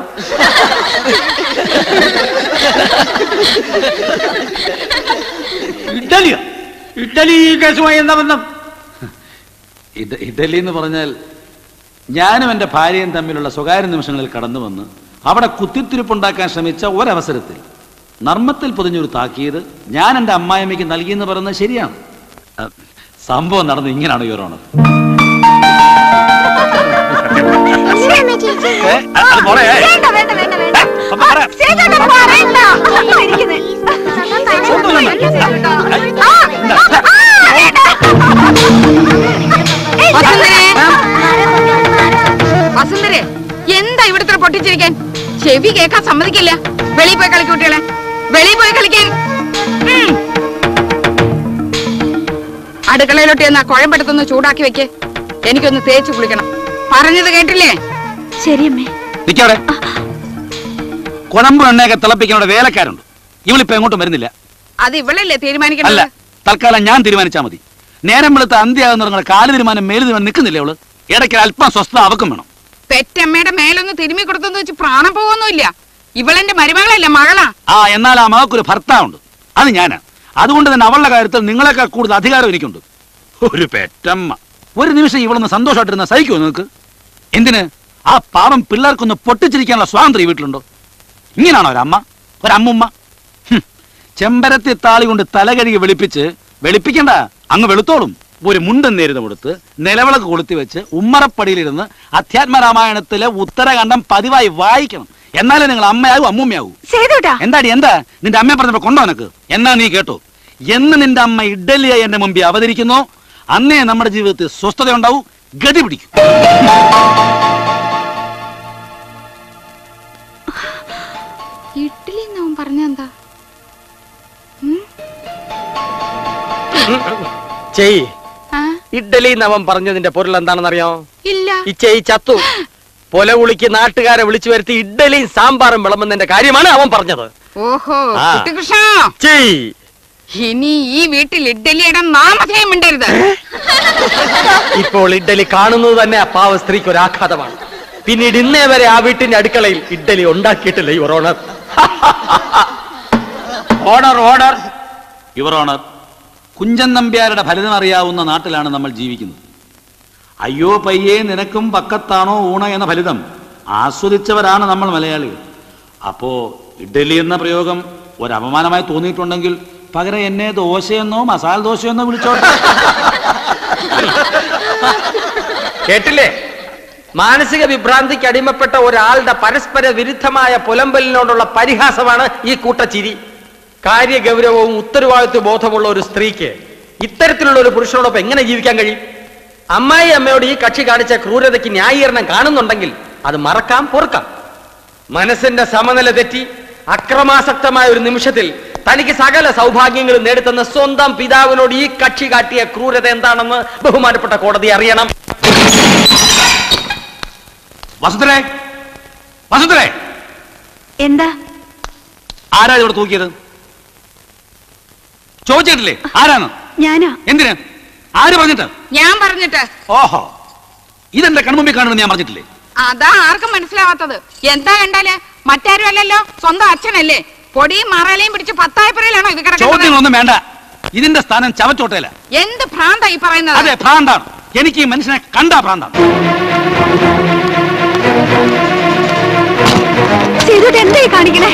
ഇഡ്ഡലിയോ? ഇഡ്ഡലി കേസുമായി എന്താ ബന്ധം? ഇഡ്ഡലി എന്ന് പറഞ്ഞാൽ ഞാനും എന്റെ ഭാര്യയും തമ്മിലുള്ള സ്വകാര്യ നിമിഷങ്ങളിൽ കടന്നു വന്ന് അവിടെ കുത്തിത്തിരിപ്പുണ്ടാക്കാൻ ശ്രമിച്ച ഒരവസരത്തിൽ നർമ്മത്തിൽ പൊതിഞ്ഞൊരു താക്കീത് ഞാൻ എന്റെ അമ്മായിയമ്മയ്ക്ക് നൽകിയെന്ന് പറയുന്നത് ശരിയാണ്. സംഭവം നടന്ന് ഇങ്ങനെയാണ് യുവർ ഓണർ. എന്താ ഇവിടുത്തെ പൊട്ടിച്ചിരിക്കാൻ? ചെവി കേൾക്കാൻ സമ്മതിക്കില്ല. വെളിയിൽ പോയി കളിക്കും കുട്ടികളെ, വെളിയിൽ പോയി കളിക്കാൻ. അടുക്കളയിലോട്ട് എന്നാ കുഴമ്പെടുത്തൊന്ന് ചൂടാക്കി വെക്ക്. എനിക്കൊന്ന് തേച്ച് കുളിക്കണം. പറഞ്ഞത് കേട്ടില്ലേ? ശരിയമ്മേ. നിക്കവിടെ. കുഴമ്പ് എണ്ണയൊക്കെ തിളപ്പിക്കുന്ന വേലക്കാരുണ്ട്. ഇവളിപ്പോ എങ്ങോട്ടും വരുന്നില്ല. അത് ഇവളല്ലേ തീരുമാനിക്കണത്? തൽക്കാലം ഞാൻ തീരുമാനിച്ചാ മതി. നേരം വെളുത്ത അന്ത്യാകുന്ന കാല് തീരുമാനം മേല് തീരുമാനം നിൽക്കുന്നില്ലേ അവള്? ഇടയ്ക്ക് അല്പം സ്വസ്ഥത അവക്കും വേണം. പെറ്റമ്മയുടെ മേലൊന്ന് തിരുമ്മി കൊടുത്തെന്ന് വെച്ച് പ്രാണം പോകുന്നില്ല. ഇവളെന്റെ മരുമകളല്ല, മകളാ. ആ എന്നാൽ ആ മകൾക്കൊരു ഭർത്താവുണ്ട്, അത് ഞാനാ. അതുകൊണ്ട് തന്നെ അവളുടെ കാര്യത്തിൽ നിങ്ങളെക്കാൾ കൂടുതൽ അധികാരം എനിക്കുണ്ട്. ഒരു പെറ്റമ്മ. ഒരു നിമിഷം ഇവളൊന്ന് സന്തോഷമായിട്ടിരുന്ന സഹിക്കുമോ നിങ്ങൾക്ക്? എന്തിന്? ആ പാവം പിള്ളേർക്കൊന്ന് പൊട്ടിച്ചിരിക്കാനുള്ള സ്വാതന്ത്ര്യം വീട്ടിലുണ്ടോ? ഇങ്ങനാണോ ഒരമ്മ, ഒരമ്മുമ്മ? ചെമ്പരത്തി താളി കൊണ്ട് തലകഴുകി വെളുപ്പിച്ച്, വെളുപ്പിക്കണ്ട അങ്ങ് വെളുത്തോളും, ഒരു മുണ്ടും നേരിത കൊടുത്ത് നിലവിളക്ക് കൊളുത്തി വെച്ച് ഉമ്മറപ്പടിയിലിരുന്ന് അധ്യാത്മരാമായണത്തിലെ ഉത്തരകണ്ഠം പതിവായി വായിക്കണം. എന്നാലേ നിങ്ങൾ അമ്മയാവും അമ്മൂമ്മയാവും. എന്താടി എന്താ നിന്റെ അമ്മയെ പറഞ്ഞപ്പോ കൊണ്ടോ നിനക്ക്? എന്നാ നീ കേട്ടോ, എന്ന് നിന്റെ അമ്മ ഇഡ്ഡലിയായി എന്റെ മുമ്പിൽ അവതരിക്കുന്നോ അന്നേ നമ്മുടെ ജീവിതത്തിൽ സ്വസ്ഥത ഉണ്ടാവും, ഗതി പിടിക്കും. ഇഡ്ഡലി എന്നവൻ പറഞ്ഞെന്താ? ചെയ് ഇഡ്ഡലി എന്നവൻ പറഞ്ഞതിന്റെ പൊരുൾ എന്താണെന്നറിയോ? ഇല്ല. ഈ ചെയ് ചത്തു. പൊല കുളിക്ക് നാട്ടുകാരെ വിളിച്ചു വരുത്തി ഇഡ്ഡലിയും സാമ്പാറും വിളമ്പുന്നതിന്റെ കാര്യമാണ് അവൻ പറഞ്ഞത്. ഓഹോ കുട്ടികൃഷ്ണ, ഇനി ഈ വീട്ടിൽ ഇഡ്ഡലിയുടെ നാമധേയം മിണ്ടരുത്. ഇപ്പോൾ ഇഡ്ഡലി കാണുന്നത് തന്നെ ആ പാവ സ്ത്രീക്ക് ഒരു ആഘാതമാണ്. പിന്നീട് ഇന്നേ വരെ ആ വീട്ടിന്റെ അടുക്കളയിൽ ഇഡ്ഡലി ഉണ്ടാക്കിയിട്ടില്ല your honour. Order order your honour. Kunchan നമ്പ്യാരുടെ ഫലിതം അറിയാവുന്ന നാട്ടിലാണ് നമ്മൾ ജീവിക്കുന്നത്. അയ്യോ പയ്യേ നിനക്കും പക്കത്താണോ ഊണ എന്ന ഫലിതം ആസ്വദിച്ചവരാണ് നമ്മൾ മലയാളികൾ. അപ്പോ ഇഡ്ഡലി എന്ന പ്രയോഗം ഒരു അപമാനമായി തോന്നിയിട്ടുണ്ടെങ്കിൽ പകരം എന്നെ ദോശയെന്നോ മസാല ദോശയെന്നോ വിളിച്ചോട്ടെ. കേട്ടില്ലേ? മാനസിക വിഭ്രാന്തിക്ക് അടിമപ്പെട്ട ഒരാളുടെ പരസ്പര വിരുദ്ധമായ പുലമ്പലിനോടുള്ള പരിഹാസമാണ് ഈ കൂട്ടച്ചിരി. കാര്യഗൗരവവും ഉത്തരവാദിത്വ ബോധമുള്ള ഒരു സ്ത്രീക്ക് ഇത്തരത്തിലുള്ള ഒരു പുരുഷനോടൊപ്പം എങ്ങനെ ജീവിക്കാൻ കഴിയും? അമ്മായി അമ്മയോട് ഈ കക്ഷി കാണിച്ച ക്രൂരതയ്ക്ക് ന്യായീകരണം കാണുന്നുണ്ടെങ്കിൽ അത് മറക്കാം, പൊറുക്കാം. മനസ്സിന്റെ സമനില തെറ്റി അക്രമാസക്തമായ ഒരു നിമിഷത്തിൽ തനിക്ക് സകല സൗഭാഗ്യങ്ങളും നേടുത്തുന്ന സ്വന്തം പിതാവിനോട് ഈ കക്ഷി കാട്ടിയ ക്രൂരത എന്താണെന്ന് ബഹുമാനപ്പെട്ട കോടതി അറിയണം. വസുന്ധരേ, വസുന്ധരേ, എന്താ? ആരാ ഇവിടെ തൂക്കിയത്? ചോദിച്ചിട്ടില്ലേ ആരാണ്? ഞാനാ. എന്തിന്? ആര് പറഞ്ഞിട്ട്? ഞാൻ പറഞ്ഞിട്ട്. ഓഹോ, ഇതെന്റെ കൺമുമ്പിൽ കാണുന്നത് ഞാൻ പറഞ്ഞിട്ടില്ലേ? അതാ ആർക്കും മനസ്സിലാവാത്തത്. എന്താ കണ്ടാല് മറ്റാരും അല്ലല്ലോ, സ്വന്തം അച്ഛനല്ലേ. പൊടിയും മറലയും പിടിച്ച് പത്തായപ്പുറയിലാണോ ഇത് കിടക്കുന്നത്? ചോദ്യങ്ങളൊന്നും വേണ്ട. ഇതിന്റെ സ്ഥാനം ചവച്ചോട്ടയില. എന്ത് ഭ്രാന്തായി പറയുന്നത്? അതെ, ഭ്രാന്താണ്. എനിക്ക് ഈ മനുഷ്യനെ കണ്ടാ ഭ്രാന്താണ്. എന്തായി കാണിക്കണേ?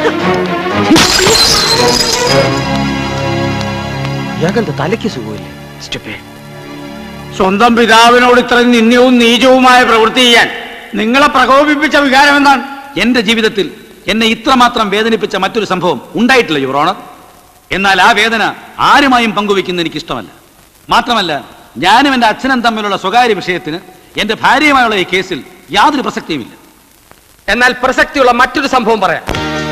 തലയ്ക്ക് സുഖമില്ലേ? സ്വന്തം പിതാവിനോട് ഇത്രയും നിന്ദ്യവും നീചവുമായ പ്രവൃത്തി ചെയ്യാൻ നിങ്ങളെ പ്രകോപിപ്പിച്ച വികാരം എന്താണ്? എന്റെ ജീവിതത്തിൽ എന്നെ ഇത്രമാത്രം വേദനിപ്പിച്ച മറ്റൊരു സംഭവം ഉണ്ടായിട്ടില്ല യുവർ ഓണർ. എന്നാൽ ആ വേദന ആരുമായും പങ്കുവെക്കുന്ന എനിക്ക് ഇഷ്ടമല്ല. മാത്രമല്ല, ഞാനും എന്റെ അച്ഛനും തമ്മിലുള്ള സ്വകാര്യ വിഷയത്തിന് എന്റെ ഭാര്യയുമായുള്ള ഈ കേസിൽ യാതൊരു പ്രസക്തിയുമില്ല. എന്നാൽ പ്രസക്തിയുള്ള മറ്റൊരു സംഭവം പറയാം.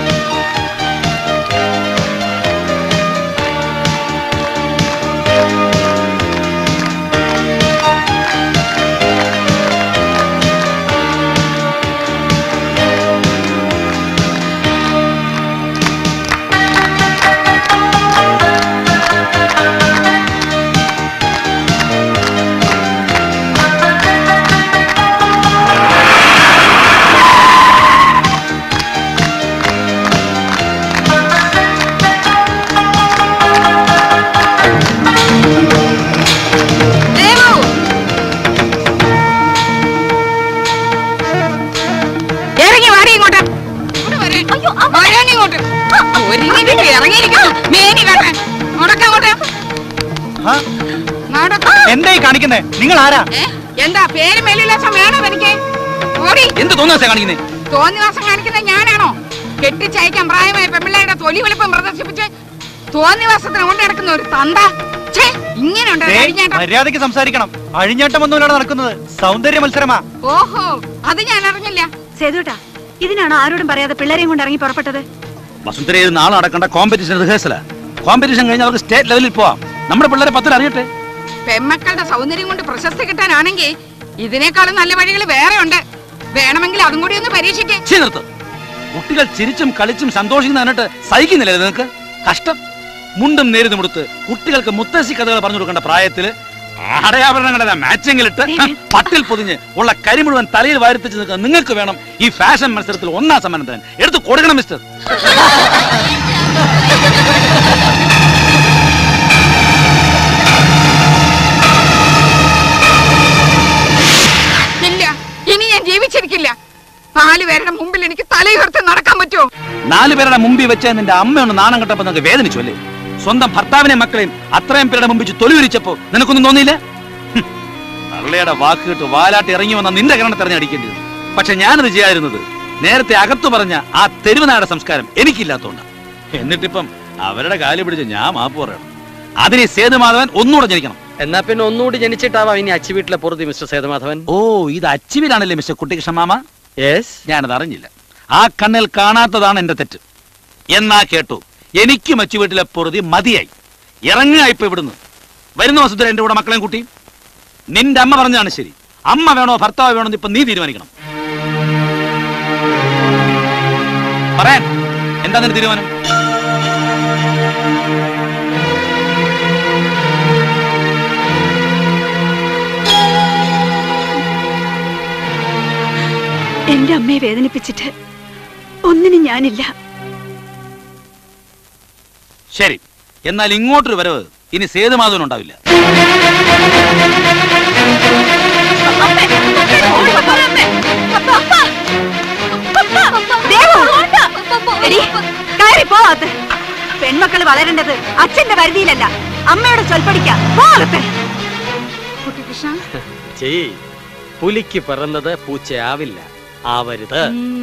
എന്തായി കാണിക്കുന്നേ? നിങ്ങൾ ആരാ? എന്താ പേര് മേലിലാസം വേണോ എനിക്ക്? എന്ത് തോന്നിവാസം കാണിക്കുന്നേ? തോന്നിവാസം കാണിക്കുന്ന ഞാനാണോ? കെട്ടിച്ചയക്കാൻ പ്രായമായ പെമ്പിള്ളയുടെ തൊലി വെളുപ്പം പ്രദർശിപ്പിച്ച് തോന്നിവാസത്തിന് കൊണ്ട് നടക്കുന്ന ഒരു തന്ത. മര്യാദയ്ക്ക് സംസാരിക്കണം. അഴിഞ്ഞാട്ടമൊന്നുമില്ലാതെ നടക്കുന്നത് സൗന്ദര്യ മത്സരമാ. ഓഹോ, അത് ഞാൻ അറിഞ്ഞില്ല. സേതുട്ടാ, ഇതിനാണോ ആരോടും പറയാതെ പിള്ളേരെയും കൊണ്ട് ഇറങ്ങി പുറപ്പെട്ടത്? വസുന്ധര, നാളെ നടക്കേണ്ട കോമ്പറ്റീഷൻ റിഹേഴ്സലാ. കോമ്പറ്റീഷൻ കഴിഞ്ഞാൽ അവർക്ക് സ്റ്റേറ്റ് ലെവലിൽ പോവാം. നമ്മുടെ പിള്ളേരെ പത്തിൽ അറിയട്ടെ. പെമ്മക്കളുടെ സൗന്ദര്യം കൊണ്ട് പ്രശസ്തി കിട്ടാനാണെങ്കിൽ ഇതിനേക്കാളും നല്ല വഴികൾ വേറെ ഉണ്ട്. വേണമെങ്കിൽ അതും കൂടി ഒന്ന് പരീക്ഷിക്കേ. കുട്ടികൾ ചിരിച്ചും കളിച്ചും സന്തോഷിക്കുന്ന കണ്ടിട്ട് സഹിക്കുന്നില്ലേ നിങ്ങൾക്ക്? കഷ്ടം. മുണ്ടും നേരിത് മുടുത്ത് കുട്ടികൾക്ക് മുത്തശ്ശി കഥകൾ പറഞ്ഞു കൊടുക്കേണ്ട പ്രായത്തില് അടയാഭരണങ്ങളുടെ മാച്ചിങ്ങിലിട്ട് പട്ടിൽ പൊതിഞ്ഞ് ഉള്ള കരി മുഴുവൻ തലയിൽ വാരിപ്പിച്ച് നിൽക്കുന്ന നിങ്ങൾക്ക് വേണം ഈ ഫാഷൻ മത്സരത്തിൽ ഒന്നാം സമ്മാനം തരാൻ. എടുത്ത് കൊടുക്കണം മിസ്റ്റർ. ഇല്ല, ഇനി ഞാൻ ജീവിച്ചിരിക്കില്ല. നാല് പേരുടെ മുമ്പിൽ എനിക്ക് തലയുയർത്തി നടക്കാൻ പറ്റുമോ? നാലു പേരുടെ മുമ്പിൽ വെച്ച് നിന്റെ അമ്മയൊന്ന് നാണം കെട്ടപ്പോ നിങ്ങൾക്ക് വേദനിച്ചു അല്ലേ? സ്വന്തം ഭർത്താവിനെ മക്കളെയും അത്രയും പേരുടെ മുമ്പിൽ തൊലിവിരിച്ചപ്പോ നിനക്കൊന്നും തോന്നിയില്ല? തള്ളയുടെ വാക്ക് കേട്ട് വാലാട്ടി ഇറങ്ങി വന്ന നിന്റെ കരണം തെരഞ്ഞടിക്കേണ്ടത്. പക്ഷെ ഞാനത് ചെയ്യാതിരുന്നത് നേരത്തെ അകത്തു പറഞ്ഞ ആ തെരുവുനായുടെ സംസ്കാരം എനിക്കില്ലാത്തോണ്ട. എന്നിട്ടിപ്പം അവരുടെ കാല് പിടിച്ച് ഞാൻ മാപ്പ് പറയണം. അതിന് സേതുമാധവൻ ഒന്നുകൂടെ ജനിക്കണം. എന്നാ പിന്നെ ഒന്നുകൂടി ജനിച്ചിട്ടാവാം ഇനി അച്ചി വീട്ടിലെ പൊറുതി മിസ്റ്റർ സേതുമാധവൻ. ഓ, ഇത് അച്ചുവീരാണല്ലേ മിസ്റ്റർ കുട്ടികൃഷ്ണ മാമ? യെസ്, ഞാനത് അറിഞ്ഞില്ല. ആ കണ്ണിൽ കാണാത്തതാണ് എന്റെ തെറ്റ്. എന്നാ കേട്ടു, എനിക്കും അച്ചു വീട്ടിലെ പൊറുതി മതിയായി. ഇറങ്ങുക ഇപ്പൊ ഇവിടുന്ന്. വരുന്ന വസുദ്ധര എന്റെ കൂടെ മക്കളെയും കൂട്ടി. നിന്റെ അമ്മ പറഞ്ഞാണ് ശരി. അമ്മ വേണോ ഭർത്താവ് വേണോ ഇപ്പൊ നീ തീരുമാനിക്കണം. പറയാൻ എന്താ നിന്റെ തീരുമാനം? എന്റെ അമ്മയെ വേദനിപ്പിച്ചിട്ട് ഒന്നിനും ഞാനില്ല. ശരി, എന്നാൽ ഇങ്ങോട്ടൊരു വരവ് ഇനി സേതുമാധവൻ ഉണ്ടാവില്ല. പെൺമക്കൾ വളരേണ്ടത് അച്ഛന്റെ പരിധിയിലല്ല, അമ്മയുടെ ചൊൽപ്പടിക്കാം. പുലിക്ക് പിറന്നത് പൂച്ചയാവില്ല. ആവരുത്.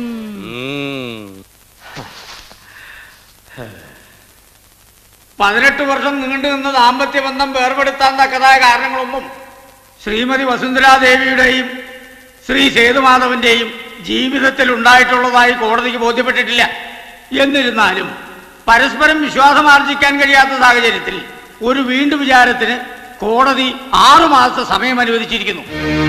പതിനെട്ട് വർഷം നീണ്ടു നിന്ന ദാമ്പത്യ ബന്ധം വേർപെടുത്താൻ തക്കതായ കാരണങ്ങളൊന്നും ശ്രീമതി വസുന്ധരാദേവിയുടെയും ശ്രീ സേതുമാധവന്റെയും ജീവിതത്തിൽ ഉണ്ടായിട്ടുള്ളതായി കോടതിക്ക് ബോധ്യപ്പെട്ടിട്ടില്ല. എന്നിരുന്നാലും പരസ്പരം വിശ്വാസം ആർജിക്കാൻ കഴിയാത്ത സാഹചര്യത്തിൽ ഒരു വീണ്ടും വിചാരത്തിന് കോടതി ആറു മാസത്തെ സമയം അനുവദിച്ചിരിക്കുന്നു.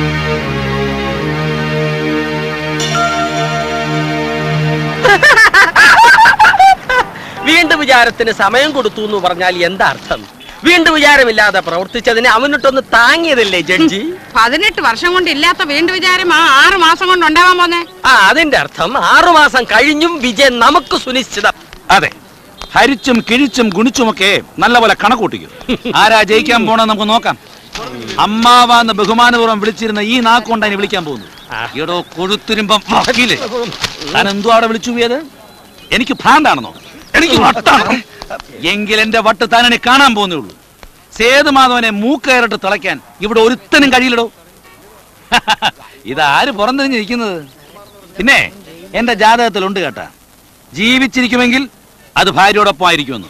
വീണ്ടും വിചാരത്തിന് സമയം കൊടുത്തു എന്ന് പറഞ്ഞാൽ എന്താ അർത്ഥം? വീണ്ടും വിചാരമില്ലാതെ പ്രവർത്തിച്ചതിന് അവനിട്ടൊന്ന് താങ്ങിയതല്ലേ ജഡ്ജി? പതിനെട്ട് വർഷം കൊണ്ട് ഇല്ലാത്ത വീണ്ടും വിചാരം ആ ആറു മാസം കൊണ്ട് ഉണ്ടാവാൻ പോന്നെ. ആ, അതിന്റെ അർത്ഥം ആറു മാസം കഴിഞ്ഞും വിജയം നമുക്ക് സുനിശ്ചിതം. അതെ, ഹരിച്ചും കിഴിച്ചും ഗുണിച്ചുമൊക്കെ നല്ലപോലെ കണക്കൂട്ടിക്കും. ആരാ ജയിക്കാൻ പോണെന്ന് നമുക്ക് നോക്കാം. അമ്മാവാന്ന് ബഹുമാനപൂർവ്വം വിളിച്ചിരുന്ന ഈ നാക്കൊണ്ടാണ് വിളിക്കാൻ പോകുന്നത്. ഈടോ കൊഴുത്തിരുമ്പം വക്കീലേ, താൻ എന്തോ അവിടെ വിളിച്ചു പോയത്? എനിക്ക് ഭ്രാന്താണെന്നോ? എനിക്ക് വട്ടാണോ? എങ്കിൽ എന്റെ വട്ട് താനെ കാണാൻ പോകുന്നേ ഉള്ളൂ. സേതുമാധവനെ മൂക്കയറിട്ട് തിളയ്ക്കാൻ ഇവിടെ ഒരുത്തനും കഴിയില്ലടോ. ഇതാര് പുറംതിരിഞ്ഞിരിക്കുന്നത്? പിന്നെ എന്റെ ജാതകത്തിലുണ്ട് കേട്ടാ, ജീവിച്ചിരിക്കുമെങ്കിൽ അത് ഭാര്യയോടൊപ്പം ആയിരിക്കുമെന്ന്.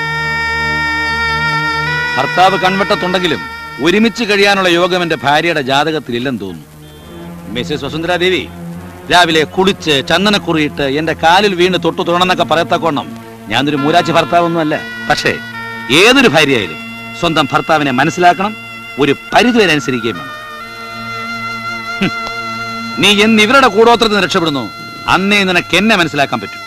ഭർത്താവ് കൺവെട്ടത്തുണ്ടെങ്കിലും ഒരുമിച്ച് കഴിയാനുള്ള യോഗം എന്റെ ഭാര്യയുടെ ജാതകത്തിൽ ഇല്ലെന്ന് തോന്നുന്നു. മിസ്സസ് വസുന്ധരാദേവി രാവിലെ കുളിച്ച് ചന്ദനക്കുറിയിട്ട് എന്റെ കാലിൽ വീണ് തൊട്ടു തുറന്നെന്നൊക്കെ പറയത്തക്കോണം ഞാനൊരു മൂരാച്ചി ഭർത്താവൊന്നും അല്ല. പക്ഷേ ഏതൊരു ഭാര്യയായാലും സ്വന്തം ഭർത്താവിനെ മനസ്സിലാക്കണം, ഒരു പരിധിവരെ അനുസരിക്കുകയും വേണം. നീ എന്ന് ഇവരുടെ കൂടോത്രത്തിൽ നിന്ന് രക്ഷപ്പെടുന്നു, അന്നേ നിനക്ക് എന്നെ മനസ്സിലാക്കാൻ പറ്റും.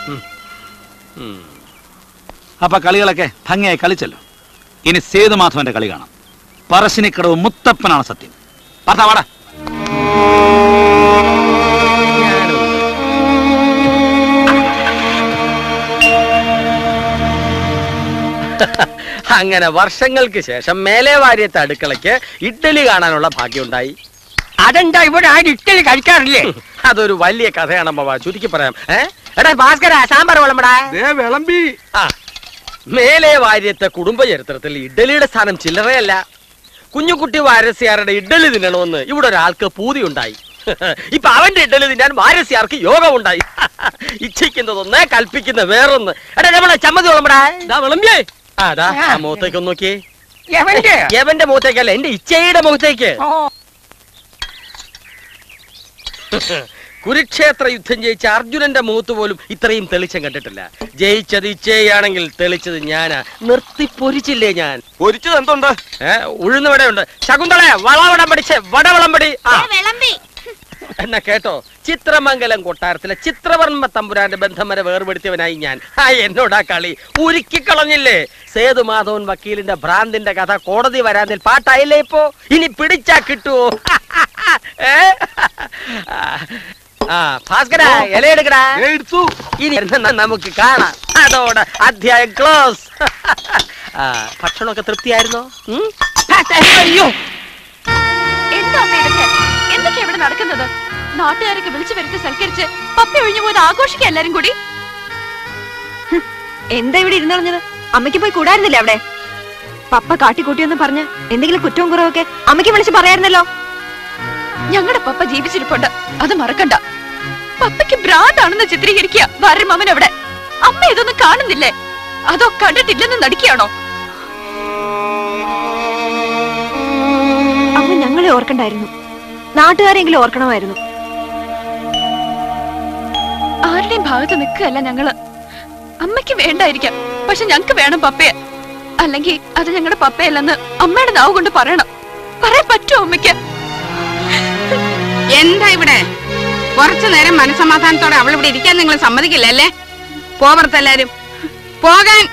അപ്പൊ കളികളൊക്കെ ഭംഗിയായി കളിച്ചല്ലോ. ഇനി സേതുമാധവന്റെ കളി കാണാം. പറശ്ശിനിക്കടവ് മുത്തപ്പനാണ് സത്യം. ഭർത്താവാടാ. അങ്ങനെ വർഷങ്ങൾക്ക് ശേഷം മേലേവാര്യത്തെ അടുക്കളയ്ക്ക് ഇഡ്ഡലി കാണാനുള്ള ഭാഗ്യമുണ്ടായി. അതെന്താ ഇവിടെ ആരും ഇഡ്ഡലി കഴിക്കാറില്ലേ? അതൊരു വലിയ കഥയാണ് അമ്മ, ചുരുക്കി പറയാം. ഏഹ് എടാ ഭാസ്കര, സാമ്പാർ വിളമ്പടാ. വിളമ്പി. ആ, മേലേവാര്യത്തെ കുടുംബ ചരിത്രത്തിൽ ഇഡ്ഡലിയുടെ സ്ഥാനം ചില്ലറയല്ല. കുഞ്ഞുകുട്ടി വാരസ്യാരുടെ ഇഡ്ഡലി തിന്നണമെന്ന് ഇവിടെ ഒരാൾക്ക് പൂതിയുണ്ടായി. ഇപ്പൊ അവന്റെ ഇഡ്ഡലി തിന്നാൻ വാരസ്യാർക്ക് യോഗമുണ്ടായി. ഇച്ഛിക്കുന്നതൊന്ന്, കൽപ്പിക്കുന്ന വേറൊന്ന്. എടാ നമ്മളെ ചമ്മതി വിളമ്പടാ. വിളമ്പിയേ. അതാ ആ മുഖത്തേക്കൊന്ന് നോക്കിയേ. എവന്റെ മുഖത്തേക്കല്ല, എന്റെ ഇച്ചയുടെ മുഖത്തേക്ക്. കുരുക്ഷേത്ര യുദ്ധം ജയിച്ച അർജുനന്റെ മുഖത്ത് പോലും ഇത്രയും തെളിച്ചം കണ്ടിട്ടില്ല. ജയിച്ചത് ഇച്ചയാണെങ്കിൽ തെളിച്ചത് ഞാനാ. നിർത്തി പൊരിച്ചില്ലേ ഞാൻ? പൊരിച്ചത് എന്തുണ്ട്? ഏഹ് ഉഴുന്ന് വടയുണ്ട്. ശകുന്തളെ വളവടം പഠിച്ച് വടവളംപടി. എന്നാ കേട്ടോ, ചിത്രമംഗലം കൊട്ടാരത്തിലെ ചിത്രവർമ്മ തമ്പുരാന്റെ ബന്ധം വരെ വേർപെടുത്തിയവനായി ഞാൻ. ആ എന്നോടാ കളി ഉരുക്കിക്കളഞ്ഞില്ലേ? സേതുമാധവൻ വക്കീലിന്റെ ഭ്രാന്തിന്റെ കഥ കോടതി വരാതിൽ പാട്ടായില്ലേ ഇപ്പോ? ഇനി പിടിച്ചാ കിട്ടുവോ? ഏ ആ ഭാസ്കര ഇലയെടുക്കടാ. ഇനി നമുക്ക് കാണാം. അതോടെ അധ്യായം ക്ലോസ്. ആ ഭക്ഷണമൊക്കെ തൃപ്തിയായിരുന്നോ? അയ്യോ, എന്താ എന്തൊക്കെയാ ഇവിടെ നടക്കുന്നത്? നാട്ടുകാരൊക്കെ വിളിച്ചു വരുത്തി സൽക്കരിച്ച് പപ്പ ഒഴിഞ്ഞു പോയത് ആഘോഷിക്കുക എല്ലാരും കൂടി. എന്താ ഇവിടെ ഇരുന്നറിഞ്ഞത്? അമ്മയ്ക്ക് പോയി കൂടായിരുന്നില്ലേ അവിടെ? പപ്പ കാട്ടിക്കൂട്ടിയെന്ന് പറഞ്ഞ് എന്തെങ്കിലും കുറ്റവും കുറവൊക്കെ അമ്മയ്ക്ക് വിളിച്ച് പറയായിരുന്നല്ലോ. ഞങ്ങളുടെ പപ്പ ജീവിച്ചിരിപ്പുണ്ട്, അത് മറക്കണ്ട. പപ്പയ്ക്ക് ഭ്രാന്താണെന്ന് ചിത്രീകരിക്കുക ഭാര്യമാമൻ അവിടെ. അമ്മ ഇതൊന്നും കാണുന്നില്ലേ? അതോ കണ്ടിട്ടില്ലെന്ന് നടിക്കുകയാണോ? അമ്മ ഞങ്ങളെ ഓർക്കണ്ടായിരുന്നു, നാട്ടുകാരെങ്കിലും ഓർക്കണമായിരുന്നു. ആരുടെയും ഭാഗത്ത് നിൽക്കുകയല്ല ഞങ്ങള്. അമ്മയ്ക്ക് വേണ്ടായിരിക്കാം, പക്ഷെ ഞങ്ങക്ക് വേണം പപ്പയെ. അല്ലെങ്കിൽ അത് ഞങ്ങളുടെ പപ്പയല്ലെന്ന് അമ്മയുടെ നാവ് കൊണ്ട് പറയണം. പറയാൻ പറ്റുമോ അമ്മയ്ക്ക്? എന്താ ഇവിടെ കുറച്ചു നേരം മനസ്സമാധാനത്തോടെ അവൾ ഇവിടെ ഇരിക്കാൻ നിങ്ങൾ സമ്മതിക്കില്ല അല്ലേ? പോവർത്തെല്ലാരും പോകാൻ.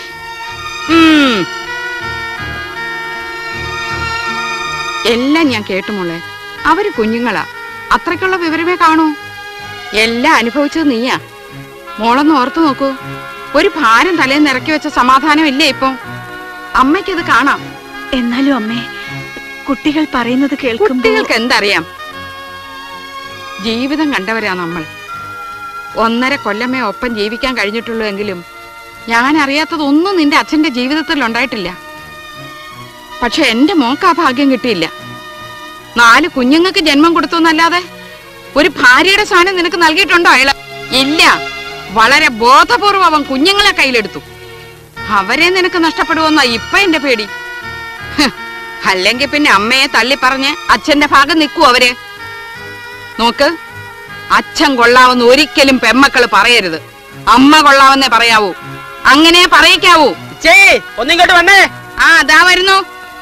എല്ലാം ഞാൻ കേട്ടു മോളെ. അവര് കുഞ്ഞുങ്ങളാ, അത്രയ്ക്കുള്ള വിവരമേ കാണൂ. എല്ലാം അനുഭവിച്ചത് നീയാ. മോളൊന്ന് ഓർത്തു നോക്കൂ. ഒരു ഭാരം തലേന്ന് ഇറക്കി വെച്ച സമാധാനം ഇല്ലേ ഇപ്പൊ? അമ്മയ്ക്കത് കാണാം. എന്നാലും അമ്മേ, കുട്ടികൾ പറയുന്നത് കേൾക്കും. കുട്ടികൾക്ക് എന്തറിയാം? ജീവിതം കണ്ടവരാ നമ്മൾ. ഒന്നര കൊല്ലമേ ഒപ്പം ജീവിക്കാൻ കഴിഞ്ഞിട്ടുള്ളൂ എങ്കിലും ഞാൻ അറിയാത്തതൊന്നും നിന്റെ അച്ഛന്റെ ജീവിതത്തിൽ ഉണ്ടായിട്ടില്ല. പക്ഷെ എന്റെ മോക്ക് ആ ഭാഗ്യം കിട്ടിയില്ല. നാല് കുഞ്ഞുങ്ങൾക്ക് ജന്മം കൊടുത്തൊന്നല്ലാതെ ഒരു ഭാര്യയുടെ സ്ഥാനം നിനക്ക് നൽകിയിട്ടുണ്ടോ അയാള്? ഇല്ല. വളരെ ബോധപൂർവം അവൻ കുഞ്ഞുങ്ങളെ കയ്യിലെടുത്തു. അവരെ നിനക്ക് നഷ്ടപ്പെടുവെന്നാ ഇപ്പൊ എന്റെ പേടി. അല്ലെങ്കിൽ പിന്നെ അമ്മയെ തള്ളി പറഞ്ഞ് അച്ഛന്റെ ഭാഗം നിൽക്കൂ അവര്. നോക്ക്, അച്ഛൻ കൊള്ളാവെന്ന് ഒരിക്കലും പെമ്മക്കള് പറയരുത്. അമ്മ കൊള്ളാവെന്നേ പറയാവൂ. അങ്ങനെ പറയിക്കാവൂ. ഒന്നിങ്ങോട്ട് വന്നേ. ആ അതാ വരുന്നു.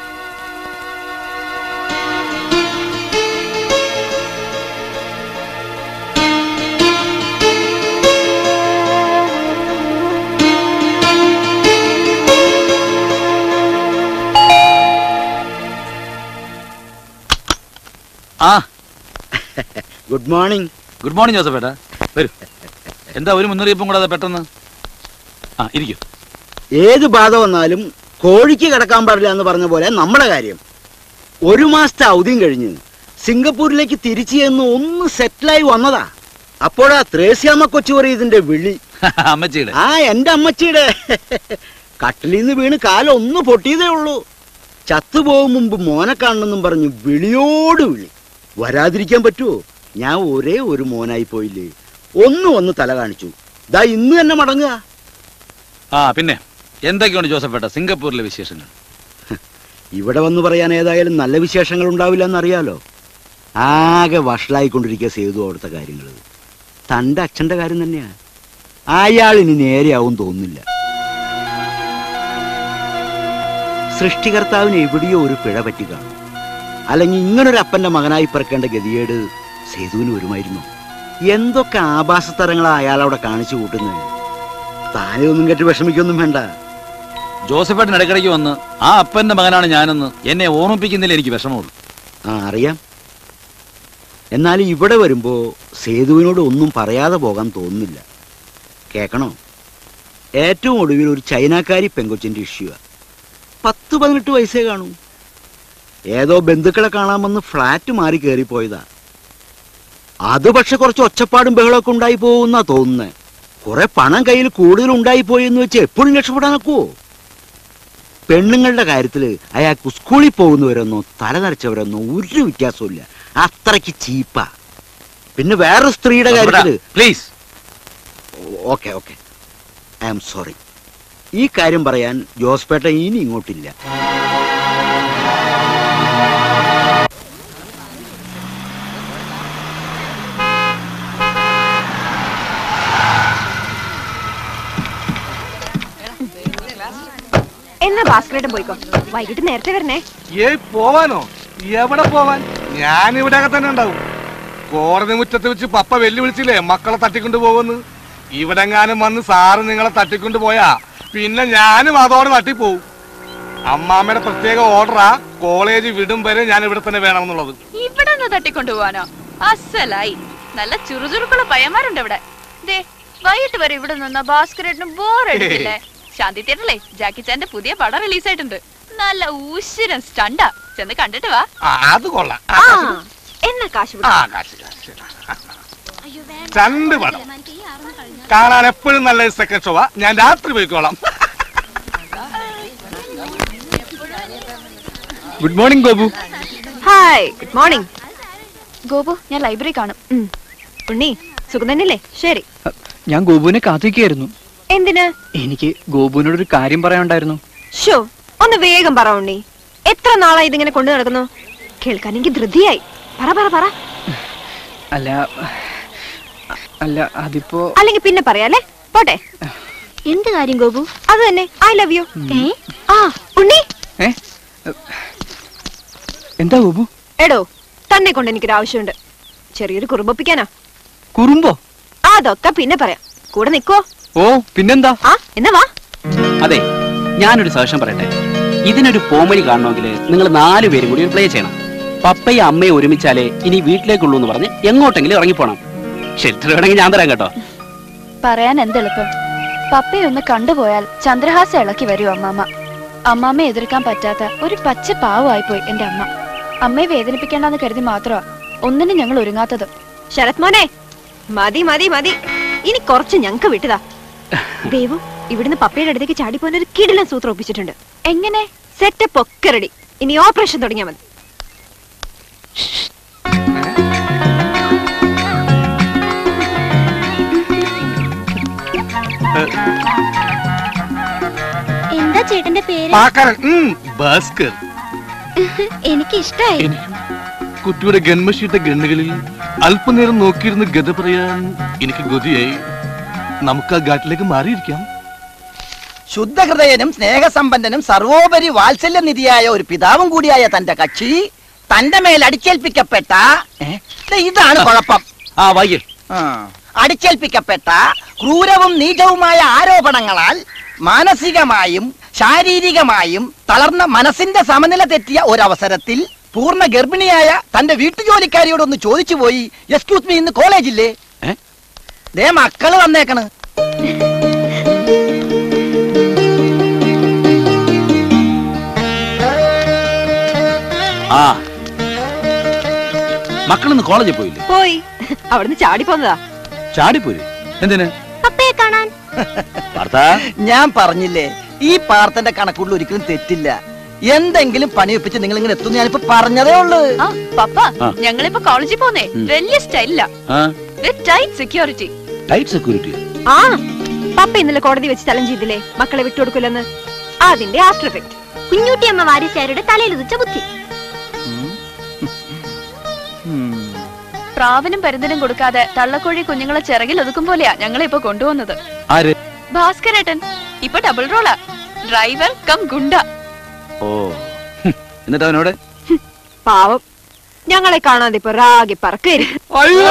ആ good morning. Good morning Joseph ഏട്ടാ, വരൂ. എന്താ ഒരു മുന്നറിയിപ്പും കൂടാതെ പെട്ടെന്ന്? ആ ഇരിക്കൂ. ഏത് ബാധ വന്നാലും കോഴിക്ക് കിടക്കാൻ പാടില്ല എന്ന് പറഞ്ഞ പോലെ നമ്മുടെ കാര്യം. ഒരു മാസത്തെ അവധിയും കഴിഞ്ഞ് സിംഗപ്പൂരിലേക്ക് തിരിച്ചു ചെന്ന് ഒന്ന് സെറ്റിലായി വന്നതാ. അപ്പോഴാ ത്രേസ്യാമ്മ കൊച്ചു പറയതിന്റെ വിളി. അമ്മച്ചിയുടെ? ആ എന്റെ അമ്മച്ചിയുടെ. കട്ടിലിന്ന് വീണ് കാലം ഒന്ന് പൊട്ടിയതേ ഉള്ളൂ. ചത്തുപോകും മുമ്പ് മോനെ കാണണമെന്നും പറഞ്ഞു വിളിയോട് വിളി. വരാതിരിക്കാൻ പറ്റുമോ? ഞാൻ ഒരേ ഒരു മോനായി പോയില്ലേ. ഒന്നും ഒന്ന് തല കാണിച്ചു. ദാ ഇന്ന് തന്നെ മടങ്ങുക. ആ പിന്നെ എന്തൊക്കെയുണ്ട് ജോസഫ് ഏട്ടാ സിംഗപ്പൂരിലെ വിശേഷങ്ങൾ? ഇവിടെ വന്ന് പറയാൻ ഏതായാലും നല്ല വിശേഷങ്ങൾ ഉണ്ടാവില്ല എന്നറിയാലോ. ആകെ വഷളായിക്കൊണ്ടിരിക്കുക സേതു അവിടുത്തെ കാര്യങ്ങൾ. തൻ്റെ അച്ഛൻ്റെ കാര്യം തന്നെയാ. അയാൾ ഇനി നേരെയാവും തോന്നുന്നില്ല. സൃഷ്ടികർത്താവിന് എവിടെയോ ഒരു പിഴ പറ്റി കാണും. അല്ലെങ്കിൽ ഇങ്ങനൊരു അപ്പന്റെ മകനായി പിറക്കേണ്ട ഗതികേട് സേതുവിന് വരുമായിരുന്നു. എന്തൊക്കെ ആഭാസത്തരങ്ങളാ അയാൾ അവിടെ കാണിച്ചു കൂട്ടുന്നത്. താനെ ഒന്നും കേട്ട് വിഷമിക്കൊന്നും വേണ്ട. ജോസഫ് ഏട്ടൻ ഇടയ്ക്കിടയ്ക്ക് വന്ന് ആ അപ്പന്റെ മകനാണ് ഞാനെന്ന് എന്നെ ഓർമ്മിപ്പിക്കുന്നില്ല എനിക്ക് വിഷമമുള്ളൂ. ആ അറിയാം. എന്നാലും ഇവിടെ വരുമ്പോ സേതുവിനോട് ഒന്നും പറയാതെ പോകാൻ തോന്നുന്നില്ല. കേക്കണോ? ഏറ്റവും ഒടുവിൽ ഒരു ചൈനക്കാരി പെങ്കൊച്ചിന്റെ ഇഷ്യൂ. പത്ത് പതിനെട്ട് വയസ്സേ കാണൂ. ഏതോ ബന്ധുക്കളെ കാണാമെന്ന് ഫ്ലാറ്റ് മാറി കയറിപ്പോയതാ. അത് പക്ഷെ കുറച്ച് ഒച്ചപ്പാടും ബഹളമൊക്കെ ഉണ്ടായി പോകുന്നാ തോന്നുന്നത്. കുറെ പണം കയ്യിൽ കൂടുതൽ ഉണ്ടായിപ്പോയി എന്ന് വെച്ച് എപ്പോഴും രക്ഷപ്പെടാനൊക്കുവോ? പെണ്ണുങ്ങളുടെ കാര്യത്തില് അയാൾക്ക് സ്കൂളിൽ പോകുന്നവരെന്നോ തല നരച്ചവരെന്നോ ഒരു വ്യത്യാസമില്ല. അത്രയ്ക്ക് ചീപ്പാ. പിന്നെ വേറെ സ്ത്രീയുടെ കാര്യത്തില് please. Okay okay I am sorry. ഈ കാര്യം പറയാൻ ജോസ്പേട്ട ഇനി ഇങ്ങോട്ടില്ല. എന്നാ ഭാസ്കരേട്ടൻ പോയിക്കോ, വൈകിട്ട് നേരത്തെ വരണേ. ഏയ് പോവാനോ? എവിടെ പോവാൻ? ഞാൻ ഇവിടെ തന്നെ ഉണ്ടാവും. കോടതി മുറ്റത്ത് വെച്ച് പപ്പ വെല്ലുവിളിച്ചില്ലേ മക്കളെ തട്ടിക്കൊണ്ടു പോകുന്നു. ഇവിടെങ്ങാനും വന്ന് സാറ് നിങ്ങളെ തട്ടിക്കൊണ്ടു പോയാ പിന്നെ ഞാനും അതോടെ തട്ടിപ്പോവും. അമ്മാമ്മയുടെ പ്രത്യേക ഓർഡറാ കോളേജ് വിടും വരെ ഞാൻ ഇവിടെ തന്നെ വേണമെന്നുള്ളത്. ഇവിടെ നിന്ന് തട്ടിക്കൊണ്ടു പോവാനോ? അസലായി. നല്ല ചുറുചുറുക്കുള്ള പയ്യന്മാരുണ്ട് ഇവിടെ. ദേ വൈകിട്ട് വരെ ഇവിടെ നിന്ന ഭാസ്കരേട്ടന് ബോറടിക്കില്ലേ? ശാന്തി തിയേറ്ററിലെ ജാക്കി ചാന്റെ പുതിയ പടം റിലീസ് ആയിട്ടുണ്ട്. നല്ല ഊശ്വരൻ സ്റ്റണ്ടാ. ചെന്ന് കണ്ടിട്ട് വാ. അത് കൊള്ളാം. എന്നാ കാശ് രണ്ട് പടം കാണാൻ എപ്പോഴും നല്ല സെക്കൻഡ് ഷോവാ. ഞാൻ രാത്രി പോയിക്കോളാം. Good morning Gopu. Hi, good morning Gopu. ഞാൻ ലൈബ്രറി കാണും. ഉണ്ണി സുഖം തന്നെയല്ലേ? ശരി. ഞാൻ ഗോപുവിനെ കാത്തിരിക്കുകയായിരുന്നു. എന്തിന്? എനിക്ക് ഗോപുവിനോടൊരു കാര്യം പറയാനുണ്ടായിരുന്നു. ഷോ, ഒന്ന് വേഗം പറ ഉണ്ണി. എത്ര നാളായി ഇതിങ്ങനെ കൊണ്ടു നടക്കുന്നു? കേൾക്കാൻ എനിക്ക് ധൃതിയായി. പറ പറ പറ. അല്ല അല്ല അതിപ്പോ അല്ലെങ്കിൽ പിന്നെ പറയാല്ലേ? പോട്ടെ. എന്ത് കാര്യം ഗോപു? അത് തന്നെ, ഐ ലവ് യു. ആ ഉണ്ണി, എന്താ ഗോപു? എടോ, തന്നെ കൊണ്ട് എനിക്കൊരു ആവശ്യമുണ്ട്. ചെറിയൊരു കുറുമ്പൊപ്പിക്കാനാ. കുറുമ്പോ? അതൊക്കെ പിന്നെ പറയാം. കൂടെ നിക്കോ? ഓ പിന്നെന്താ. ആ എന്നാ വാ. അതെ, ഞാനൊരു സജഷൻ പറയട്ടെ. ഇതിനൊരു പോംവഴി കാണണമെങ്കിൽ നിങ്ങൾ നാലു പേരും കൂടി പ്ലേ ചെയ്യണം. പപ്പയും അമ്മയും ഒരുമിച്ചാലേ ഇനി വീട്ടിലേക്കുള്ളൂ എന്ന് പറഞ്ഞ് എങ്ങോട്ടെങ്കിലും ഇറങ്ങിപ്പോണം. ഷെൽട്ടർ വേണമെങ്കിൽ ഞാൻ തരാം കേട്ടോ. പറയാൻ എന്തെളുപ്പം. പപ്പയൊന്ന് കണ്ടുപോയാൽ ചന്ദ്രഹാസം ഇളക്കി വരും അമ്മാമ്മ. അമ്മാമ്മയെ എതിർക്കാൻ പറ്റാത്ത ഒരു പച്ച പാവമായി പോയി എന്റെ അമ്മ. അമ്മയെ വേദനിപ്പിക്കേണ്ടെന്ന് കരുതി മാത്രമാ ഒന്നിനും ഞങ്ങൾ ഒരുങ്ങാത്തത്. ശരത് മോനെ, മതി മതി മതി. ഇനി കുറച്ച് ഞങ്ങക്ക് വിട്ടതാ. ദേവു ഇവിടുന്ന് പപ്പയുടെ അടുത്തേക്ക് ചാടിപ്പോൻ ഒരു കിടിലൻ സൂത്രം ഒപ്പിച്ചിട്ടുണ്ട്. എങ്ങനെ? സെറ്റപ്പ് ഒക്കെ റെഡി. ഇനി ഓപ്പറേഷൻ തുടങ്ങിയാ മതി. എന്താ ചേട്ടന്റെ പേര്? ഭാസ്കർ. എനിക്ക് ഇഷ്ടായി. കുട്ടിയുടെ ഗൺമഷിയിട്ട ഗണ്ണുകളിൽ അല്പനേരം നോക്കിയിരുന്ന് ഗത പറയാൻ എനിക്ക് ഗതിയായി. നമുക്ക് ആ ഘാട്ടിലേക്ക് മാറിയിരിക്കാം. ശുദ്ധഹൃദയനും സ്നേഹസമ്പന്നനും സർവോപരി വാത്സല്യനിധിയായ ഒരു പിതാവും കൂടിയായ തന്റെ കക്ഷി തന്റെ മേൽ അടിച്ചേൽപ്പിക്കപ്പെട്ട ഇതാണ് കുഴപ്പം. ആ വൈകി അടിച്ചേൽപ്പിക്കപ്പെട്ട ക്രൂരവും നീചവുമായ ആരോപണങ്ങളാൽ മാനസികമായും ശാരീരികമായും തളർന്ന മനസ്സിന്റെ സമനില തെറ്റിയ ഒരവസരത്തിൽ പൂർണ്ണ ഗർഭിണിയായ തന്റെ വീട്ടുജോലിക്കാരിയോടൊന്ന് ചോദിച്ചു പോയി, എക്സ്ക്യൂസ് മീ, ഇന്ന് കോളേജില്ലേ? ദേ മക്കള് വന്നേക്കണ്. ആ മക്കളൊന്ന് കോളേജിൽ പോയില്ലേ? പോയി. അവിടുന്ന് ചാടിപ്പോന്നതാ. ചാടിപ്പോയി എന്തിന്? പപ്പയെ കാണാൻ. ഞാൻ പറഞ്ഞില്ലേ, ഈ പാർത്തന്റെ കണക്കുള്ള ഒരിക്കലും തെറ്റില്ല. എന്തെങ്കിലും പണിയൊപ്പിച്ച് നിങ്ങൾ ഇങ്ങനെ എത്തും ഞാനിപ്പോ പറഞ്ഞതേ ഉള്ളൂ. പപ്പ ഞങ്ങളിപ്പോ കോളേജിൽ പോന്നേ വലിയ സ്റ്റൈലില്ല. Tight security. Tight security? ആ പപ്പ ഇന്നലെ കോടതി വെച്ച് ചലഞ്ച് ചെയ്തില്ലേ മക്കളെ വിട്ടുകൊടുക്കില്ലെന്ന്? അതിന്റെ ആഫ്റ്റർ എഫക്ട്. കുഞ്ഞുട്ടിയമ്മ വാരിസാരുടെ തലയിൽ ഉദിച്ച ബുദ്ധി. പ്രാവനും പരുന്തനും കൊടുക്കാതെ തള്ളക്കോഴി കുഞ്ഞുങ്ങളെ ചിറകിൽ ഒതുക്കും പോലെയാ ഞങ്ങളെ ഇപ്പൊ കൊണ്ടുപോകുന്നത്. ഭാസ്കരേട്ടൻ ഇപ്പൊ ഡബിൾ റോളാ. Driver cum goonda. ഓ എന്നിട്ട് അവനോട് പാവം ഞങ്ങളെ കാണാതെ ഇപ്പൊ റാഗി പറക്കായിരിക്കും.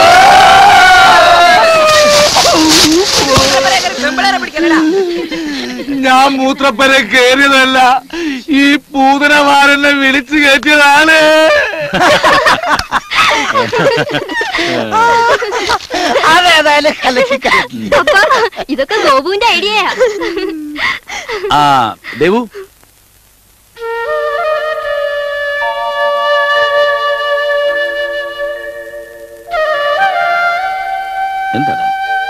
ഞാൻ മൂത്രപ്പര കേറിയതല്ല, ഈ പൂതനമാരെന്നെ വിളിച്ചു കയറ്റിയതാണ്. അതേതായാലും ഇതൊക്കെ ഗോപുവിന്റെ ഐഡിയയാ. ആ ദേവു എന്താണ്?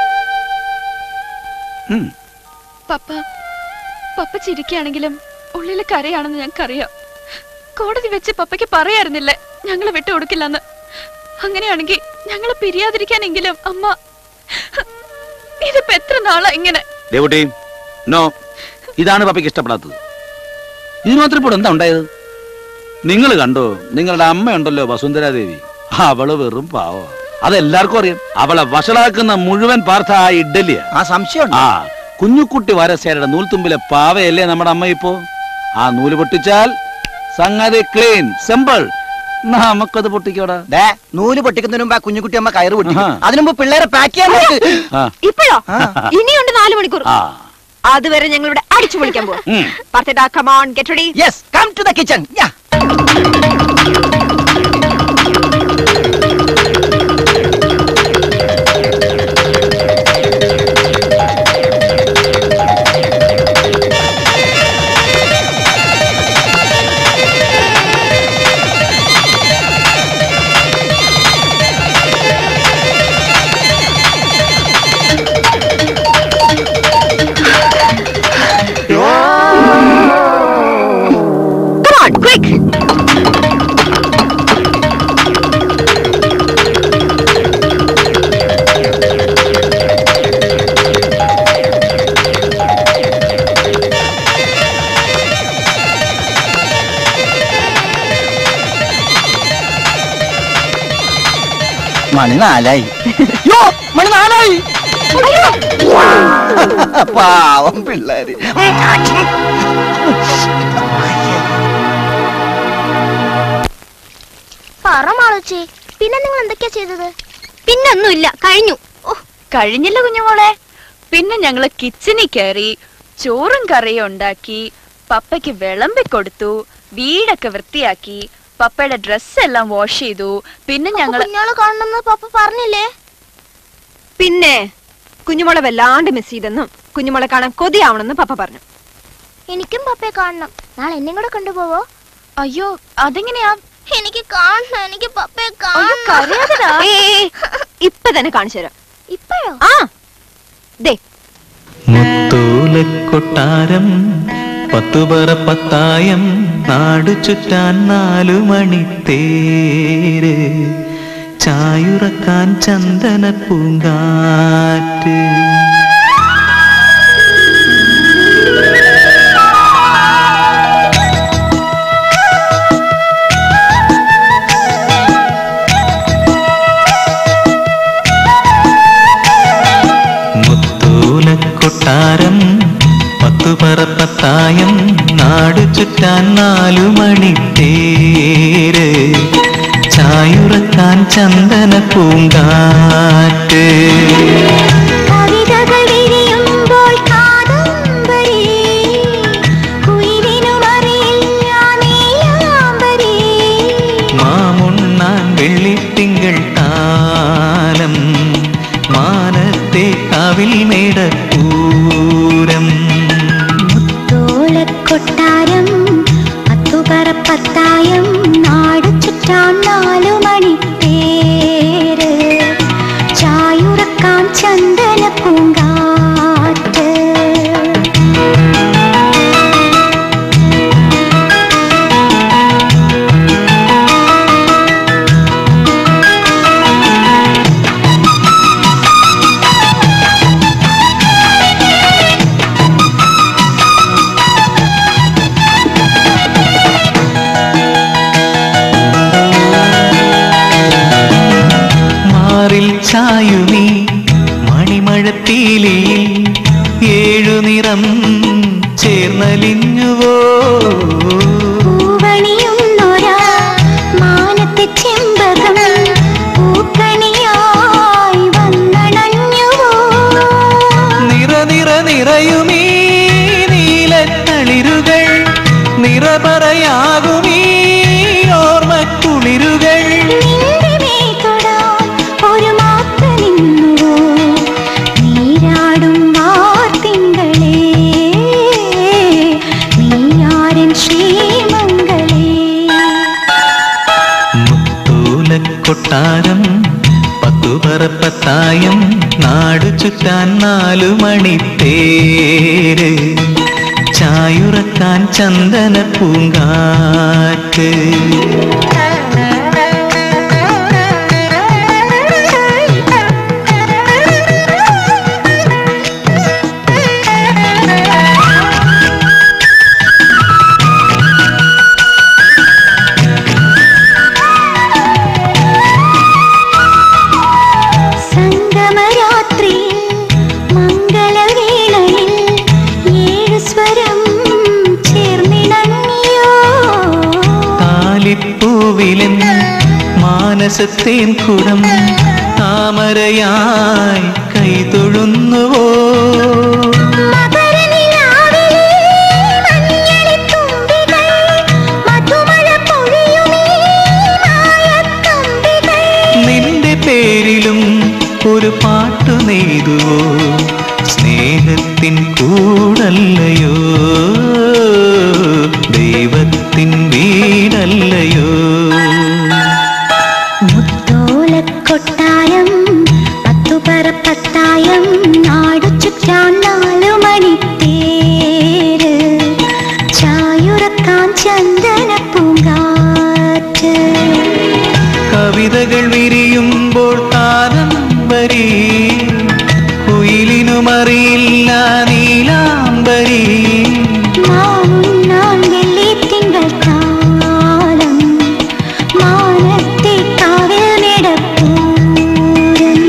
പപ്പ പപ്പ ചിരിക്കുകയാണെങ്കിലും ഉള്ളില് കരയാണെന്ന് ഞങ്ങൾക്കറിയാം. കോടതി വെച്ച് പപ്പയ്ക്ക് പറയായിരുന്നില്ലേ ഞങ്ങളെ വിട്ടു കൊടുക്കില്ലെന്ന്. അങ്ങനെയാണെങ്കിൽ ഞങ്ങളെ പിരിയാതിരിക്കാനെങ്കിലും അമ്മ. ഇതിപ്പോ എത്ര നാളാ ഇങ്ങനെ? ദേവുട്ടി നോ, ഇതാണ് പപ്പയ്ക്ക് ഇഷ്ടപ്പെടാത്തത്. ഇതിന് മാത്രം ഇപ്പോൾ എന്താ ഉണ്ടായത്? നിങ്ങൾ കണ്ടോ, നിങ്ങളുടെ അമ്മയുണ്ടല്ലോ വസുന്ധരാദേവി, അവള് വെറും പാവ. അതെല്ലാവർക്കും അറിയാം. അവളെ വഷളാക്കുന്ന മുഴുവൻ പാർത്ഥ ആ ഇഡ്ഡലിയാ. ആ സംശയം. ആ കുഞ്ഞുക്കുട്ടി വാരസ്യാരുടെ നൂൽത്തുമ്പിലെ പാവയല്ലേ നമ്മുടെ അമ്മ ഇപ്പോ. ആ നൂല് പൊട്ടിച്ചാൽ സംഗതി ക്ലീൻ സിമ്പിൾ. നമുക്കത് പൊട്ടിക്കോടാ. നൂല് പൊട്ടിക്കുന്നതിന് മുമ്പ് ആ കുഞ്ഞുകുട്ടി അമ്മ കയറ് പൊട്ടിക്കും. അതിനു മുമ്പ് പിള്ളേരെ പാക്ക് ചെയ്യാൻ നോക്ക്. ഇപ്പോഴോ? ഇനിയുണ്ട് നാലു മണിക്കൂർ. അതുവരെ ഞങ്ങൾ ഇവിടെ അടിച്ചു പൊളിക്കാൻ പോവാം. Come on, get ready. Yes, come to the kitchen. Yeah. Quick! മണി നാലായി. മണി നാലായി. പാവം പിള്ളേര്. പറമാളച്ചി, പിന്നെ നിങ്ങൾ എന്തൊക്കെയാ ചെയ്തത്? പിന്നൊന്നുമില്ല, കഴിഞ്ഞു. ഓ കഴിഞ്ഞില്ല കുഞ്ഞുമോളെ. പിന്നെ ഞങ്ങള് കിച്ചണിൽ കയറി ചോറും കറിയും ഉണ്ടാക്കി, പപ്പയ്ക്ക് വിളമ്പി കൊടുത്തു, വീടൊക്കെ വൃത്തിയാക്കി, പപ്പയുടെ ഡ്രസ് എല്ലാം വാഷ് ചെയ്തു. പിന്നെ ഞങ്ങൾ കുഞ്ഞോളെ കാണണമെന്ന് പപ്പ പറഞ്ഞില്ലേ? പിന്നെ കുഞ്ഞുമോളെ വല്ലാണ്ട് മിസ് ചെയ്തെന്നും കുഞ്ഞുമോളെ കാണാൻ കൊതിയാവണമെന്ന് പപ്പ പറഞ്ഞു. എനിക്കും പപ്പയെ കാണണം. നാളെ എന്നെ കൂടെ കൊണ്ടുപോവോ? അയ്യോ അതെങ്ങനെയാ? എനിക്ക് കാണണം, എനിക്ക് പപ്പയെ കാണണം. ഇപ്പൊ തന്നെ കാണിച്ചു തരാം. ഇപ്പോഴോ? ആ ദേ മുത്തോലക്കൊട്ടാരം പത്തുപറ പത്തായം നാടു ചുറ്റാൻ നാലു മണിത്തേര് ചായുറക്കാൻ ചന്ദന പൂങ്കാറ്റ്. മുത്തോലക്കൊട്ടാരം പത്തുപറ പത്തായം നാടു ചുറ്റാൻ നാലു മണിത്തേര് ചായുറക്കാൻ ചന്ദന പൂങ്കാറ്റ്. മാമുണ്ണാൻ വെള്ളിത്തിങ്കൾ താലം മാനത്തെ കാവിൽ മേടപ്പൂരം. കൊട്ടാരം പത്തുപറ പത്തായം നാട് ചുറ്റാൻ നാലു മണിത്തേര് ചായുറക്കാൻ ചന്ദന പൂങ്കാറ്റ്. ചായുമീ മണിമഴത്തീലിയിൽ ഏഴു നിറം ചേർന്നലിഞ്ഞുവോ? പൂവണിയുന്നൊരാ മാനത്തെ ചെമ്പകം പൂക്കണിയായി വന്നണഞ്ഞുവോ? നിറ നിറ നിറയുമീ നീലത്തളിരുകൾ നിറപറയാകുമീ ഓർമ്മക്കുളിരുകൾ. കൊട്ടാരം പത്തുപറ പത്തായം നാടു ചുറ്റാൻ നാലു മണിത്തേര് ചായുറക്കാൻ ചന്ദന പൂങ്കാറ്റ്. മംഗളവേളയിൽ ഏഴു സ്വരം ചേർന്നിണ പൂവിലൻ മാനസത്തേൻ കുടം താമരയായി കൈതൊഴുന്നുവോ നിന്റെ പേരിലും ഒരു പാട്ടു നെയ്തുവോ സ്നേഹത്തിൻ കൂടല്ലയോ ദൈവത്തിൻ വീടല്ലയോ മുത്തോലക്കൊട്ടായം പത്തുപറപ്പത്തായം നാടു ചുറ്റാൻ നാലു മണിത്തേര് ചായുറക്കാൻ ചന്ദന പൂങ്കാറ്റ് കവിതകൾ വിരിയുമ്പോൾ താനം വരി കുയിലിനുമറിയില്ല നീലാംബരി മാവുണ്ണാൻ വെള്ളി തിങ്കൾ കാലം മാനത്തെ കാവിൽ നടപ്പൂരം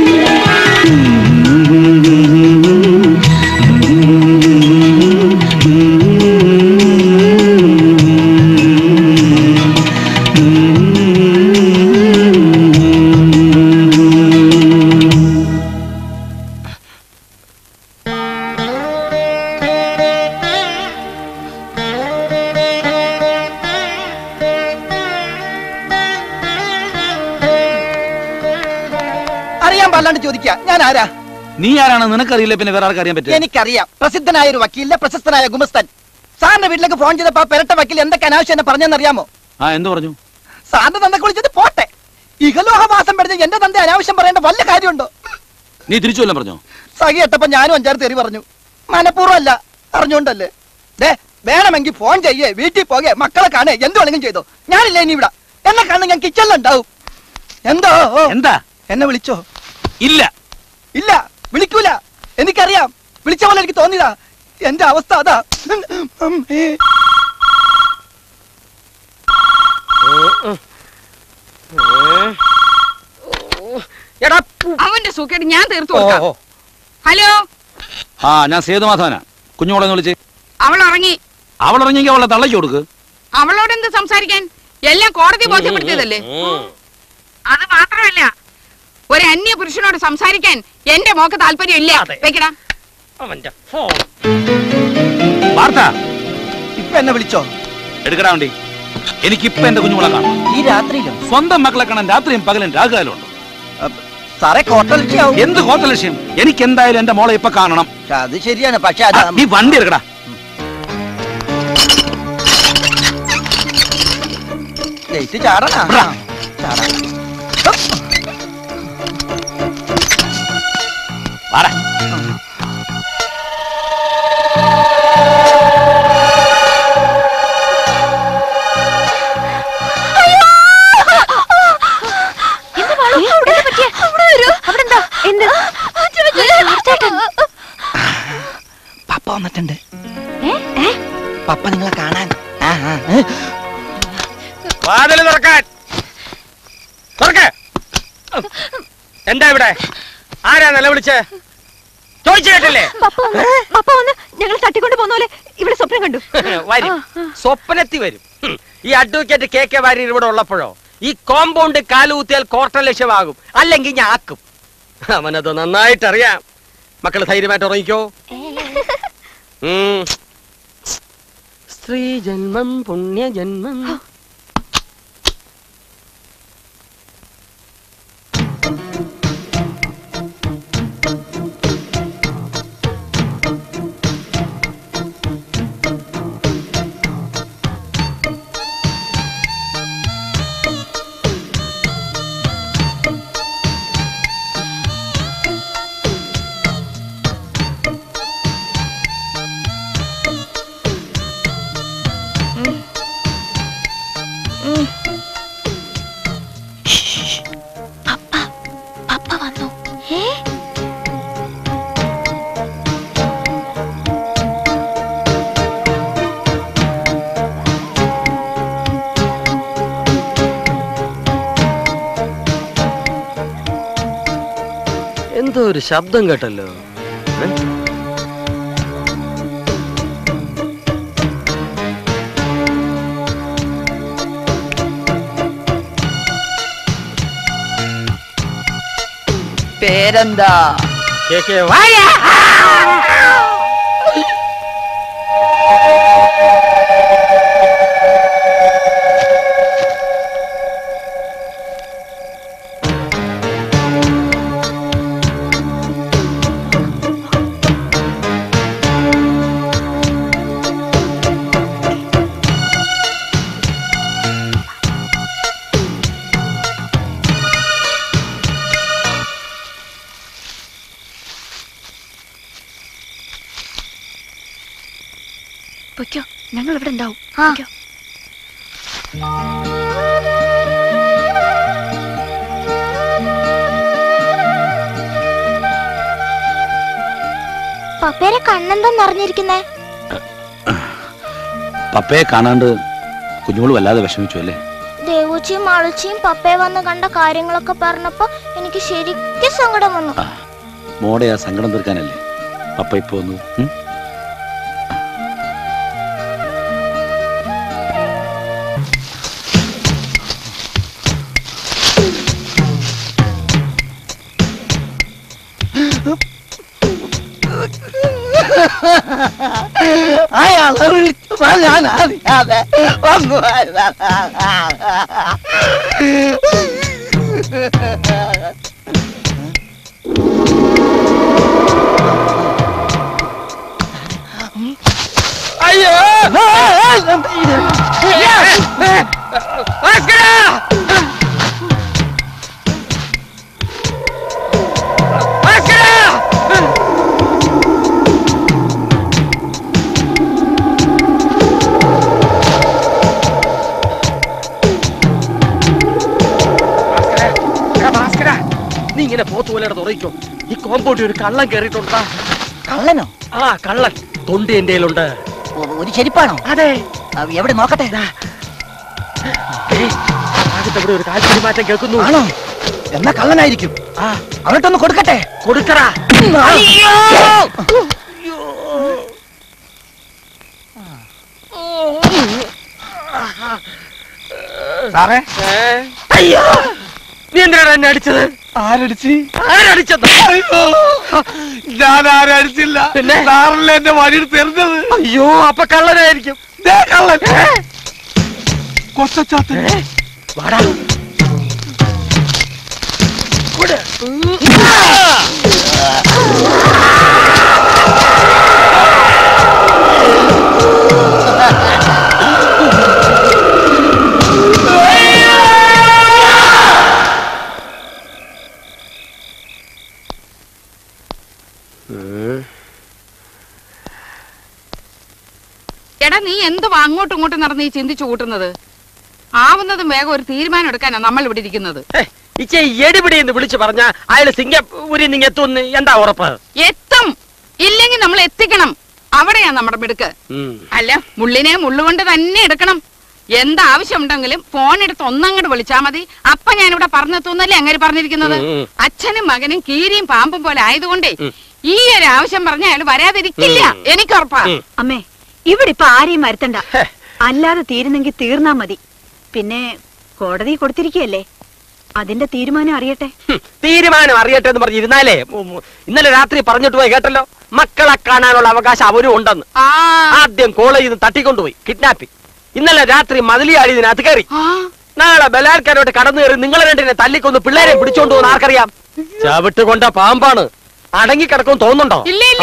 അറിയാൻ പാടില്ലാണ്ട് ചോദിക്കുക ഞാൻ ആരാ? നീ ആരാണ് നിനക്കറിയില്ല, പിന്നെ വേറെ ആർക്കറിയാൻ പറ്റും? എനിക്കറിയാം. പ്രസിദ്ധനായ ഒരു വക്കീലിന്റെ പ്രശസ്തനായ ഗുമസ്തൻ. സാറിന്റെ വീട്ടിലേക്ക് ഫോൺ ചെയ്തപ്പോ പെരട്ട വക്കീൽ എന്തൊക്കെ അനാവശ്യം എന്നെ പറഞ്ഞെന്നറിയാമോ? ആ എന്ത് പറഞ്ഞു? സാറിന്റെ തന്ത കുളിച്ചത് പോട്ടെ, ഇഹലോഹവാസം പഠിച്ച എന്റെ തന്റെ അനാവശ്യം പറയേണ്ട വല്ല കാര്യമുണ്ടോ? നീ തിരിച്ചു വല്ലതും പറഞ്ഞോ? സഖി എട്ടപ്പോ ഞാനും അഞ്ചാറ് തെറി പറഞ്ഞു. മനഃപൂർവ്വം അല്ല, അറിഞ്ഞോണ്ടല്ലേ. ദേ വേണമെങ്കിൽ ഫോൺ ചെയ്യേ, വീട്ടിൽ പോകെ, മക്കളെ കാണേ, എന്ത് വേണമെങ്കിലും ചെയ്തോ. ഞാനില്ല ഇനി ഇവിടെ. എന്നെ കാണുന്ന ഞാൻ കിച്ചണിലുണ്ടാവും. എന്തോ എന്താ എന്നെ വിളിച്ചോ? ഇല്ല ഇല്ല, വിളിക്കൂല. എനിക്കറിയാം, വിളിച്ച പോലെ എനിക്ക് തോന്നിയതാ. എന്റെ അവസ്ഥ അതാ. അവന്റെ സുഖേട് ഞാൻ തീർത്തു കൊടുക്കാം. ഹലോ, ആ ഞാൻ സേതുമാധവനാ. കുഞ്ഞുമോളെ വിളിച്ച്. അവൾ ഇറങ്ങി. അവൾ ഇറങ്ങിയെങ്കിൽ അവളെ തള്ളച്ചു കൊടുക്ക്. അവളോട് എന്ത് സംസാരിക്കാൻ? എല്ലാം കോടതി ബോധ്യപ്പെടുത്തിയതല്ലേ. അത് മാത്രമല്ല, ഒരു അന്യ പുരുഷനോട് സംസാരിക്കാൻ എന്റെ മോക്ക് താല്പര്യം ഇല്ല. വെക്കടാ അവന്റെ ഫോൺ. വാർത്ത ഇപ്പൊ എന്നെ വിളിച്ചോ? എടുക്കടാ വണ്ടി. എനിക്കിപ്പൊ എന്റെ കുഞ്ഞുമോളെ കാണാം. ഈ രാത്രിയിലും സ്വന്തം മക്കളെ കാണാൻ രാത്രിയും പകലും രാഗകാലം ഉണ്ട്. സാറേ കോട്ടലക്ഷ്യാവും. എന്ത് കോട്ടലക്ഷ്യം? എനിക്ക് എന്തായാലും എന്റെ മോളെ ഇപ്പൊ കാണണം. അത് ശരിയാണ്, പക്ഷെ നീ വണ്ടി എടുക്കടാ. ചാടണ ചാടാ. വാടാ. പപ്പ വന്നിട്ടുണ്ട്. പപ്പ നിങ്ങളെ കാണാൻ. വാതില് തുറക്കാൻ. തുറക്ക. എന്താ ഇവിടെ? ആരാ നിലവിളിച്ച്? ചോദിച്ചു കേട്ടില്ലേ? പപ്പ വന്ന് ഞങ്ങൾ തട്ടിക്കൊണ്ട് പോന്ന പോലെ ഇവിടെ സ്വപ്നം കണ്ടു. വരും, സ്വപ്നത്തിൽ വരും. ഈ അഡ്വക്കേറ്റ് കെ കെ വാര്യർ ഇവിടെ ഉള്ളപ്പോഴോ ഈ കോമ്പൗണ്ട് കാലുകുത്തിയാൽ കോർട്ട ലക്ഷ്യമാകും, അല്ലെങ്കിൽ ഞാൻ ആക്കും. അവനത് നന്നായിട്ടറിയാം. മക്കള് ധൈര്യമായിട്ട് ഉറങ്ങിക്കോ. സ്ത്രീ ജന്മം പുണ്യജന്മം. എന്തോ ഒരു ശബ്ദം കേട്ടല്ലോ. പേരെന്താ? പൊയ്ക്കോ, ഞങ്ങൾ ഇവിടെ ഉണ്ടാവും. പപ്പയുടെ കണ്ണെന്താ നിറഞ്ഞിരിക്കുന്നേ? പപ്പയെ കാണാണ്ട് കുഞ്ഞുങ്ങൾ വല്ലാതെ വിഷമിച്ചു അല്ലേ? ദേവുച്ചിയും മാളുച്ചിയും പപ്പയെ വന്ന് കണ്ട കാര്യങ്ങളൊക്കെ പറഞ്ഞപ്പോ എനിക്ക് ശരിക്കും സങ്കടം വന്നു. മോടെ ആ സങ്കടം തീർക്കാനല്ലേ പപ്പ ഇപ്പൊ വന്നു. അയാളെ വിളിച്ചപ്പോ ഞാൻ അറിയാതെ വന്നു. അയ്യോ നീ ഇങ്ങനെ പോത്ത് പോലെ തുറയിക്കോ. ഈ കോമ്പൗണ്ടിൽ ഒരു കള്ളൻ കയറിയിട്ടുണ്ടാ. കള്ളനോ? ആ കള്ളൻ തൊണ്ടി എന്റെ കയ്യിലുണ്ട്. ഒരു ചെരിപ്പാണോ? അതെ. എവിടെ നോക്കട്ടെ. ഇവിടെ ഒരു കാൽപ്പരി മാറ്റം കേൾക്കുന്നു. ആണോ? എന്നാ കള്ളനായിരിക്കും. ആ അവനോട്ടൊന്ന് കൊടുക്കട്ടെ. കൊടുക്കറാ. സാറേ, അയ്യോ നീ എന്തിനാണ് എന്നെ അടിച്ചത്? ആരടിച്ച്? ആരടിച്ചത്? ഞാൻ ആരടിച്ചില്ല. സാറല്ലേ എന്റെ വഴി തെറിഞ്ഞത്. അയ്യോ അപ്പൊ കള്ളനായിരിക്കും. കള്ളൻ കൊച്ചാത്ത വാടാ. എടാ നീ എന്തുവാ അങ്ങോട്ടും ഇങ്ങോട്ടും നടന്ന് ഈ ചിന്തിച്ചു കൂട്ടുന്നത്? ആവുന്നതും വേഗം ഒരു തീരുമാനം എടുക്കാനാ നമ്മൾ ഇവിടെ ഇരിക്കുന്നത്. ഇച്ചേ എടിപിടി എന്ന് വിളിച്ചു പറഞ്ഞ അയാള് സിംഗപ്പൂരി എത്തുമെന്ന് എന്താ ഉറപ്പ്? എത്തും. ഇല്ലെങ്കിൽ നമ്മൾ എത്തിക്കണം. അവിടെയാ നമ്മുടെ മിടുക്ക്. അല്ല, മുള്ളിനെ മുള്ളുകൊണ്ട് തന്നെ എടുക്കണം. എന്താവശ്യമുണ്ടെങ്കിലും ഫോൺ എടുത്ത് ഒന്നങ്ങോട്ട് വിളിച്ചാ മതി. അപ്പൊ ഞാനിവിടെ പറഞ്ഞെത്തുന്നല്ലേ അങ്ങനെ പറഞ്ഞിരിക്കുന്നത്. അച്ഛനും മകനും കീരിയും പാമ്പും പോലെ ആയതുകൊണ്ടേ ഈ ഒരു ആവശ്യം പറഞ്ഞ അയാൾ വരാതിരിക്കില്ല. എനിക്ക് ഉറപ്പാ. അമ്മേ, ഇവിടെ ഇപ്പൊ ആരെയും വരുത്തണ്ട. അല്ലാതെ തീരുന്നെങ്കിൽ തീർന്നാ മതി. പിന്നെ കോടതി കൊടുത്തിരിക്കുകയല്ലേ, അതിന്റെ തീരുമാനം അറിയട്ടെ. തീരുമാനം അറിയട്ടെ എന്ന് പറഞ്ഞിരുന്നാലേ ഇന്നലെ രാത്രി പറഞ്ഞിട്ട് പോയി കേട്ടല്ലോ, മക്കളെ കാണാനുള്ള അവകാശം അവരും ഉണ്ടെന്ന്. ആദ്യം കോളേജിൽ നിന്ന് തട്ടിക്കൊണ്ടുപോയി കിഡ്നാപ്പിംഗ്. ഇന്നലെ രാത്രി മതിലിയാടി ഇതിനകത്ത് കയറി. നാളെ ബലാത്കാരോട്ട് കടന്നു കയറി നിങ്ങളെ രണ്ടിനെ തല്ലിക്കൊന്ന് പിള്ളേരെ പിടിച്ചോണ്ട് പോകുന്ന ആർക്കറിയാം? ചവിട്ട് കൊണ്ട പാമ്പാണ്. അടങ്ങി കിടക്കും തോന്നുന്നുണ്ടോ?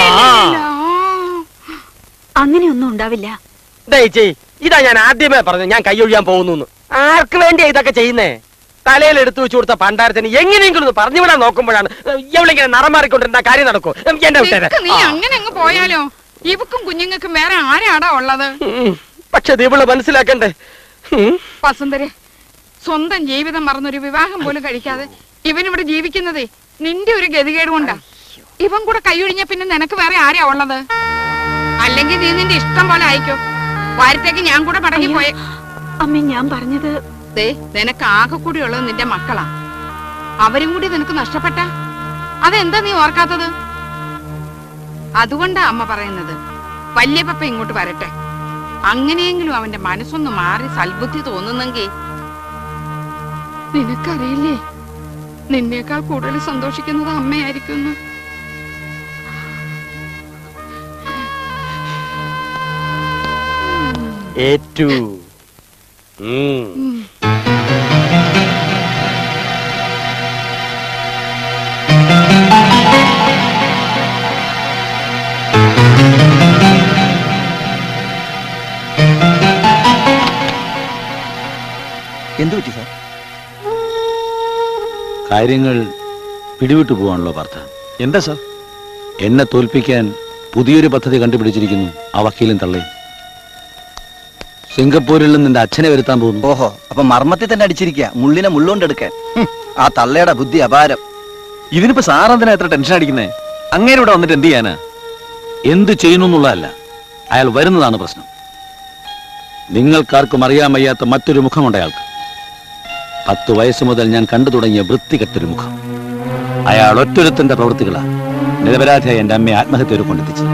അങ്ങനെയൊന്നും ഉണ്ടാവില്ല. ഇതാ ഞാൻ ആദ്യമേ പറഞ്ഞു ഞാൻ കൈയൊഴിയാൻ പോകുന്നു. ആർക്ക് വേണ്ടിയാ ഇതൊക്കെ ചെയ്യുന്നേ? തലയിൽ എടുത്തു വെച്ചു കൊടുത്ത പണ്ടാരത്തിന് എങ്ങനെയെങ്കിലും ഒന്ന് പറഞ്ഞു വിടാൻ നോക്കുമ്പോഴാണ് എവിടെങ്കിലും നിറം മാറിക്കൊണ്ടിരുന്ന കാര്യം നടക്കും. നീ അങ്ങനെ അങ്ങ് പോയാലോ? ഇവക്കും കുഞ്ഞുങ്ങൾക്കും വേറെ ആരാടാ ഉള്ളത്? പക്ഷെ ഇവള് മനസ്സിലാക്കണ്ടേ വസുന്ധരെ, സ്വന്തം ജീവിതം മറന്നൊരു വിവാഹം പോലും കഴിക്കാതെ ഇവനിവിടെ ജീവിക്കുന്നതേ നിന്റെ ഒരു ഗതികേട് കൊണ്ടാ. ഇവൻ കൂടെ കൈയൊഴിഞ്ഞ പിന്നെ നിനക്ക് വേറെ ആരാ ഉള്ളത്? അല്ലെങ്കിൽ നീ നിന്റെ ഇഷ്ടം പോലെ അയക്കോ. വാരത്തേക്ക് ഞാൻ കൂടെ മടങ്ങി പോയെ. അമ്മ, ഞാൻ പറഞ്ഞത് നിനക്ക് ആകെ കൂടി ഉള്ളത് നിന്റെ മക്കളാ. അവരും കൂടി നിനക്ക് നഷ്ടപ്പെട്ട അതെന്താ നീ ഓർക്കാത്തത്? അതുകൊണ്ടാ അമ്മ പറയുന്നത് വലിയ പപ്പ ഇങ്ങോട്ട് വരട്ടെ. അങ്ങനെയെങ്കിലും അവന്റെ മനസ്സൊന്ന് മാറി സൽബുദ്ധി തോന്നുന്നെങ്കിൽ. നിനക്കറിയില്ലേ, നിന്നേക്കാൾ കൂടുതൽ സന്തോഷിക്കുന്നത് അമ്മയായിരിക്കുന്നു. ഏറ്റു എന്തു പറ്റി സാർ? കാര്യങ്ങൾ പിടിവിട്ടു പോവാണല്ലോ പാർത്ഥ. എന്താ സാർ? എന്നെ തോൽപ്പിക്കാൻ പുതിയൊരു പദ്ധതി കണ്ടുപിടിച്ചിരിക്കുന്നു ആ വക്കീലും തള്ളയും. സിംഗപ്പൂരിൽ നിന്ന് നിന്റെ അച്ഛനെ വരുത്താൻ പോകുന്നു. ഓഹോ, അപ്പൊ മർമ്മത്തിൽ തന്നെ അടിച്ചിരിക്കുക, മുള്ളിനെ മുള്ളുകൊണ്ടെടുക്കാൻ. ആ തള്ളയുടെ ബുദ്ധി അപാരം. ഇതിനിപ്പോ സാറെന്തിനാ എത്ര ടെൻഷൻ അടിക്കുന്നേ? അങ്ങേരെ ഇവിടെ വന്നിട്ട് എന്ത് ചെയ്യാനാ? എന്ത് ചെയ്യുന്നു എന്നുള്ളതല്ല, അയാൾ വരുന്നതാണ് പ്രശ്നം. നിങ്ങൾക്കാർക്കും അറിയാൻ വയ്യാത്ത മറ്റൊരു മുഖമുണ്ട് അയാൾക്ക്. പത്ത് വയസ്സ് മുതൽ ഞാൻ കണ്ടു തുടങ്ങിയ വൃത്തികെട്ടൊരു മുഖം. അയാൾ ഒറ്റൊരുത്തന്റെ പ്രവൃത്തികളാണ് നിരപരാധിയായ എന്റെ അമ്മയെ ആത്മഹത്യ ഒരു കൊണ്ടെത്തിച്ചത്.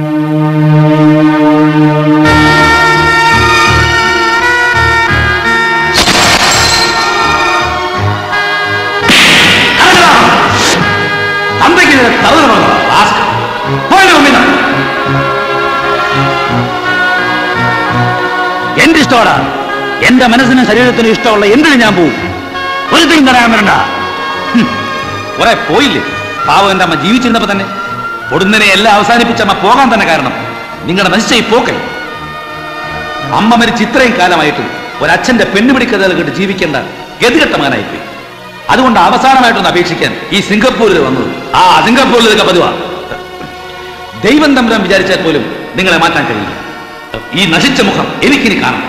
എന്റെ ഇഷ്ടമാണ്, എന്റെ മനസ്സിനും ശരീരത്തിനും ഇഷ്ടമുള്ള എന്തിനും ഞാൻ പോവും. ഒരിക്കലും തരാൻ വരണ്ട. കുറെ പോയില്ലേ പാവം എന്റെ അമ്മ ജീവിച്ചിരുന്നപ്പോ തന്നെ. പൊടുന്നനെ എല്ലാം അവസാനിപ്പിച്ചമ്മ പോകാൻ തന്നെ കാരണം നിങ്ങളുടെ നശിച്ച ഈ പോക്കൽ. അമ്മ മരിച്ച് ഇത്രയും കാലമായിട്ടും ഒരച്ഛന്റെ പെണ്ണുപിടിക്കഥകൾ കേട്ട് ജീവിക്കേണ്ട ഗതികെട്ട മകനായിപ്പോയി. അതുകൊണ്ട് അവസാനമായിട്ടൊന്ന് അപേക്ഷിക്കാൻ ഈ സിംഗപ്പൂരിൽ വന്നത്. ആ സിംഗപ്പൂരിൽ ഇതൊക്കെ പതിവാ. ദൈവം തമ്പുരാൻ വിചാരിച്ചാൽ പോലും നിങ്ങളെ മാറ്റാൻ കഴിയില്ല. ഈ നശിച്ച മുഖം എനിക്കിനി കാണണം.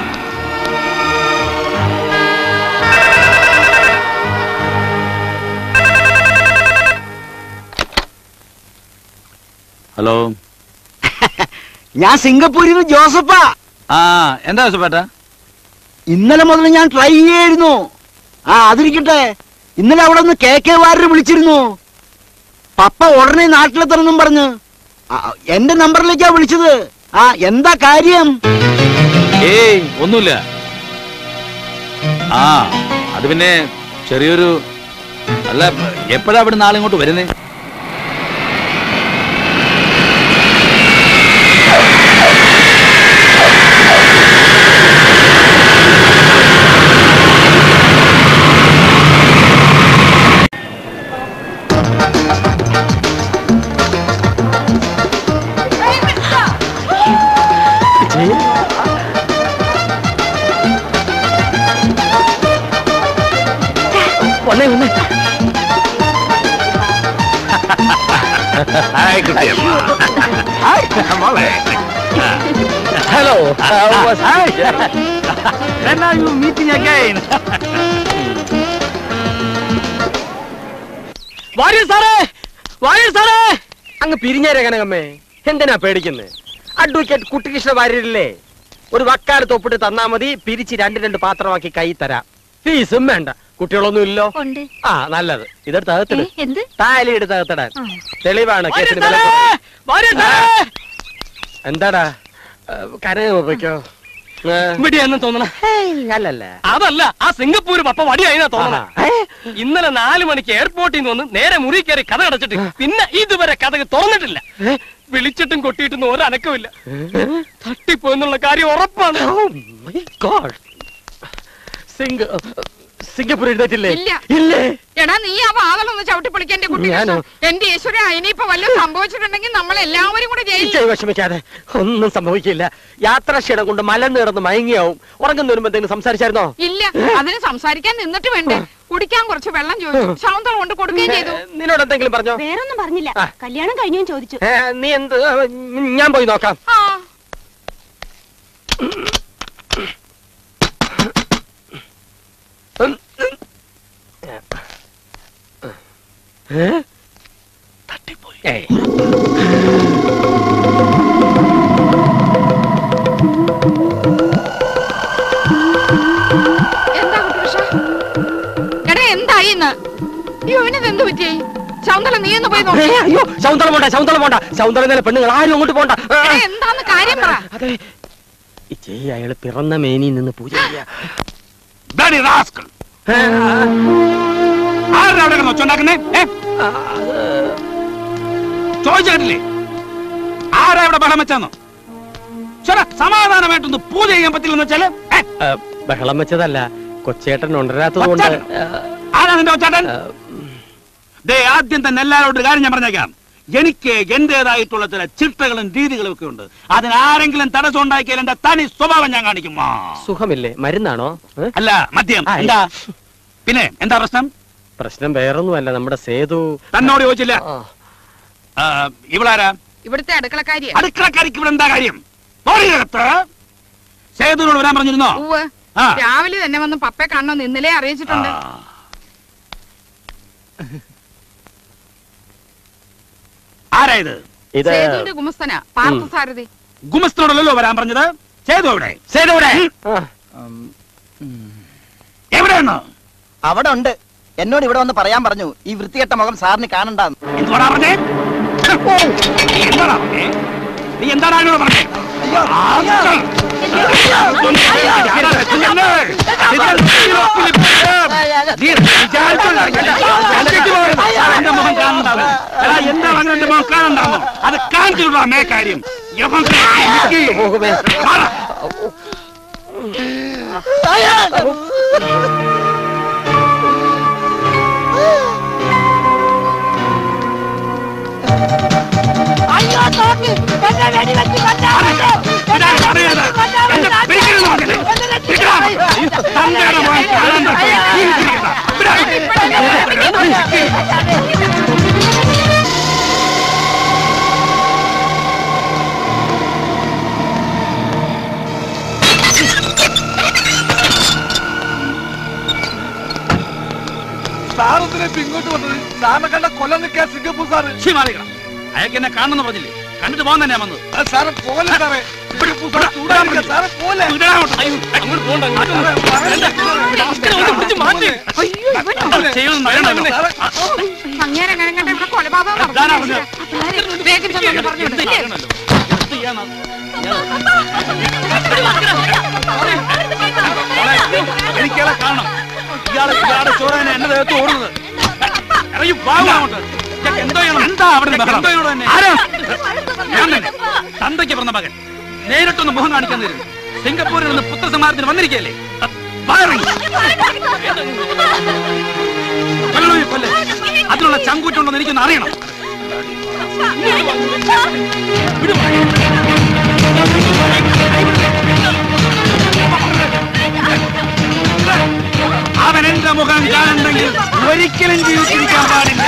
ഹലോ, ഞാൻ സിംഗപ്പൂരിൽ നിന്ന് ജോസഫാ. ആ എന്താ ജോസഫേട്ട? ഇന്നലെ മുതൽ ഞാൻ ട്രൈ ചെയ്യായിരുന്നു. ആ അതിരിക്കട്ടെ, ഇന്നലെ അവിടെ നിന്ന് കെ കെ വാര്യർ വിളിച്ചിരുന്നു. പപ്പ ഉടനെ നാട്ടിലെത്തണമെന്നും പറഞ്ഞ് എന്റെ നമ്പറിലേക്കാ വിളിച്ചത്. ആ എന്താ കാര്യം? ഏയ് ഒന്നുമില്ല. ആ അത് പിന്നെ ചെറിയൊരു അല്ല, എപ്പോഴാ അവിടെ നാളെ ഇങ്ങോട്ട് വരുന്നേ? വന്നേ വന്നേ. Hi, കുട്ടിയമ്മ. Hi, മോളെ. Hello. How was Hi. When are you meeting again? Warrier സാറേ, വാര്യർ സാറേ. അങ്ങ് പിരിഞ്ഞേരെ കനകമ്മേ, എന്തിനാ പേടിക്കുന്നത്? അഡ്വക്കേറ്റ് കുട്ടികൃഷ്ണ വാര്യരില്ലേ, ഒരു വക്കാലത്ത് ഒപ്പിട്ട് തന്നാ മതി, പിരിച്ച് രണ്ട് രണ്ട് പാത്രമാക്കി കൈ തരാം. ഫീസും വേണ്ട. കുട്ടികളൊന്നും ഇല്ലോ? ആ നല്ലത്. ഇതെടുത്ത് അകത്തിട്. താലി എടുത്ത് അകത്തിടാൻ. തെളിവാണ് കേസിന്. എന്താടാ കരയോ? ഇവിടെയാന്ന് തോന്നണ? അല്ലല്ല, അതല്ല, ആ സിംഗപ്പൂര് പപ്പ വടിയായിന്നാ തോന്നണ. ഇന്നലെ നാലു മണിക്ക് എയർപോർട്ടിൽ നിന്ന് വന്ന് നേരെ മുറി കയറി കഥ അടച്ചിട്ട് പിന്നെ ഇതുവരെ കഥ തുറന്നിട്ടില്ല. വിളിച്ചിട്ടും കൊട്ടിയിട്ടും ഒരനക്കമില്ല. തട്ടിപ്പോന്നുള്ള കാര്യം ഉറപ്പാണ്. സിംഗപ്പൂർ എഴുതിട്ടില്ലേ? ഇല്ലേ? എടാ നീ ആ വാതിലൊന്ന് ചവിട്ടി പൊളിക്കാൻ എന്റെ കുട്ടി. എന്റെ ഈശ്വര, ഇനിയിപ്പോ വല്ലതും സംഭവിച്ചിട്ടുണ്ടെങ്കിൽ നമ്മൾ എല്ലാവരും കൂടെ ജയിലിൽ. വിഷമിക്കാതെ, ഒന്നും സംഭവിക്കില്ല. യാത്രാക്ഷീണം കൊണ്ട് മലന്ന് കിടന്ന് മയങ്ങിയാവും. ഉറങ്ങുന്ന വരുമ്പോ എന്തെങ്കിലും സംസാരിച്ചായിരുന്നോ? ഇല്ല, അതിന് സംസാരിക്കാൻ നിന്നിട്ട് വേണ്ടേ. കുടിക്കാൻ കുറച്ച് വെള്ളം ചോദിച്ചു, ശൗന്തം കൊണ്ട് കൊടുക്കുകയും ചെയ്തു. നിന്നോട് എന്തെങ്കിലും പറഞ്ഞോ? വേറൊന്നും പറഞ്ഞില്ല. കല്യാണം കഴിഞ്ഞു ചോദിച്ചു. നീ എന്ത്? ഞാൻ പോയി നോക്കാം. തട്ടിപ്പോയി. എന്താ കുട്ടികൃഷ്ണ? എടാ എന്തായി ഇന്ന്? ഇവനെന്ത് പറ്റി? ശൗന്തള നീ ഒന്ന് പോയി നോക്ക്. അയ്യോ, ശൗന്തള പോണ്ട, ശൗന്തള പോണ്ട. ശൗന്തള നില പെണ്ണുങ്ങൾ ആരും അങ്ങോട്ട് പോണ്ട. എന്താന്ന് കാര്യം പറ. അതെ, അയാള് പിറന്ന മേനിയിൽ നിന്ന് പൂജ ചെയ്യാ. Bloody rascal! I ആരുടെ അവിടെ ഒച്ചുണ്ടാക്കുന്നേ? ചോദിച്ചിട്ടില്ലേ ആരാ ഇവിടെ ബഹളം വെച്ചാന്നോ? സമാധാനമായിട്ടൊന്ന് പൂജ ചെയ്യാൻ പറ്റില്ലെന്ന് വെച്ചാല് ബഹളം വെച്ചതല്ല, കൊച്ചേട്ടൻ ഉണരാത്തതുകൊണ്ട്. ആരാ നിന്റെ കൊച്ചേട്ടൻ? ദേ ആദ്യം തന്നെ എല്ലാവരോടും ഒരു കാര്യം ഞാൻ പറഞ്ഞേക്കാം. എനിക്ക് എന്റേതായിട്ടുള്ള ചില ചിട്ടകളും രീതികളും ഒക്കെ ഉണ്ട്. അതിനാരെങ്കിലും തടസ്സം ഉണ്ടാക്കിയാൽ എന്റെ തനി സ്വഭാവം ഞാൻ കാണിക്കും. സുഖമില്ലേ? മരുന്നാണോ? അല്ല, മദ്യം. എന്താ പിന്നെ എന്താ പ്രശ്നം? പ്രശ്നം വേറൊന്നുമല്ല, നമ്മുടെ സേതു തന്നോട് ചോദിച്ചില്ല. ഇവളാരാ? ഇവിടുത്തെ അടുക്കളക്കാരി. അടുക്കളക്കാരിക്ക് ഇവിടെ എന്താ കാര്യം? സേതുവിനോട് വരാൻ പറഞ്ഞിരുന്നോ? രാവിലെ തന്നെ വന്ന് പപ്പയെ കാണണമെന്ന് ഇന്നലെ അറിയിച്ചിട്ടുണ്ട്. ആരായത്? സേതുവിന്റെ ഗുമസ്തനാ, പാർത്ഥസാരഥി. ഗുമസ്തനോടല്ലോ വരാൻ പറഞ്ഞത്. സേതു എവിടെ? സേതു എവിടെ? എവിടെയാണ്? അവിടെ ഉണ്ട്. എന്നോട് ഇവിടെ വന്ന് പറയാൻ പറഞ്ഞു, ഈ വൃത്തികെട്ട മുഖം സാറിന് കാണണ്ടാന്ന്. എന്തുവാടാ പറഞ്ഞേ? എന്താടാ പറഞ്ഞേ? നീ എന്താണ് അതിനോട് പറഞ്ഞേ? എന്റെ മുഖം കാണണ്ടാവും. എന്താണ് അങ്ങനെ എന്റെ മുഖം കാണണ്ടാവുന്നോ? അത് കാണിച്ചിട്ടുള്ള മേ കാര്യം. സാറത്തിനെ ഇങ്ങോട്ട് വന്നത് സാറിനെ കണ്ട കൊല്ലം നിൽക്കാൻ സിംഗപ്പൂർ സാറ്. അയാൾക്ക് എന്നെ കാണുന്നു പറഞ്ഞില്ലേ? കണ്ടിട്ട് പോകാൻ തന്നെയാ വന്നത്. സാറ് പോലെ സാറേ, സാറെ പോലെ അങ്ങനെ കഴിഞ്ഞിട്ട് ഇവിടെ കൊലപാതകം നടന്നു. വേഗം ചെന്ന് പറഞ്ഞു. എനിക്കയാളെ കാണണം. ഇയാളെ ഇയാളുടെ ചോരനെ എന്നെ ദേഹത്ത് ഓടുന്നത്. എന്താ അവിടെ തന്തയ്ക്ക് പറഞ്ഞ മകൻ നേരിട്ടൊന്ന് മുഖം കാണിക്കാൻ തരും. സിംഗപ്പൂരിൽ നിന്ന് പുത്രസമാരത്തിന് വന്നിരിക്കല്ലേ? അതിനുള്ള ചങ്കൂറ്റുണ്ടെന്ന് എനിക്കൊന്ന് അറിയണം. അവൻ എന്റെ മുഖം കാണുന്നെങ്കിൽ ഒരിക്കലും ജീവിച്ചിരിക്കാൻ പാടില്ല.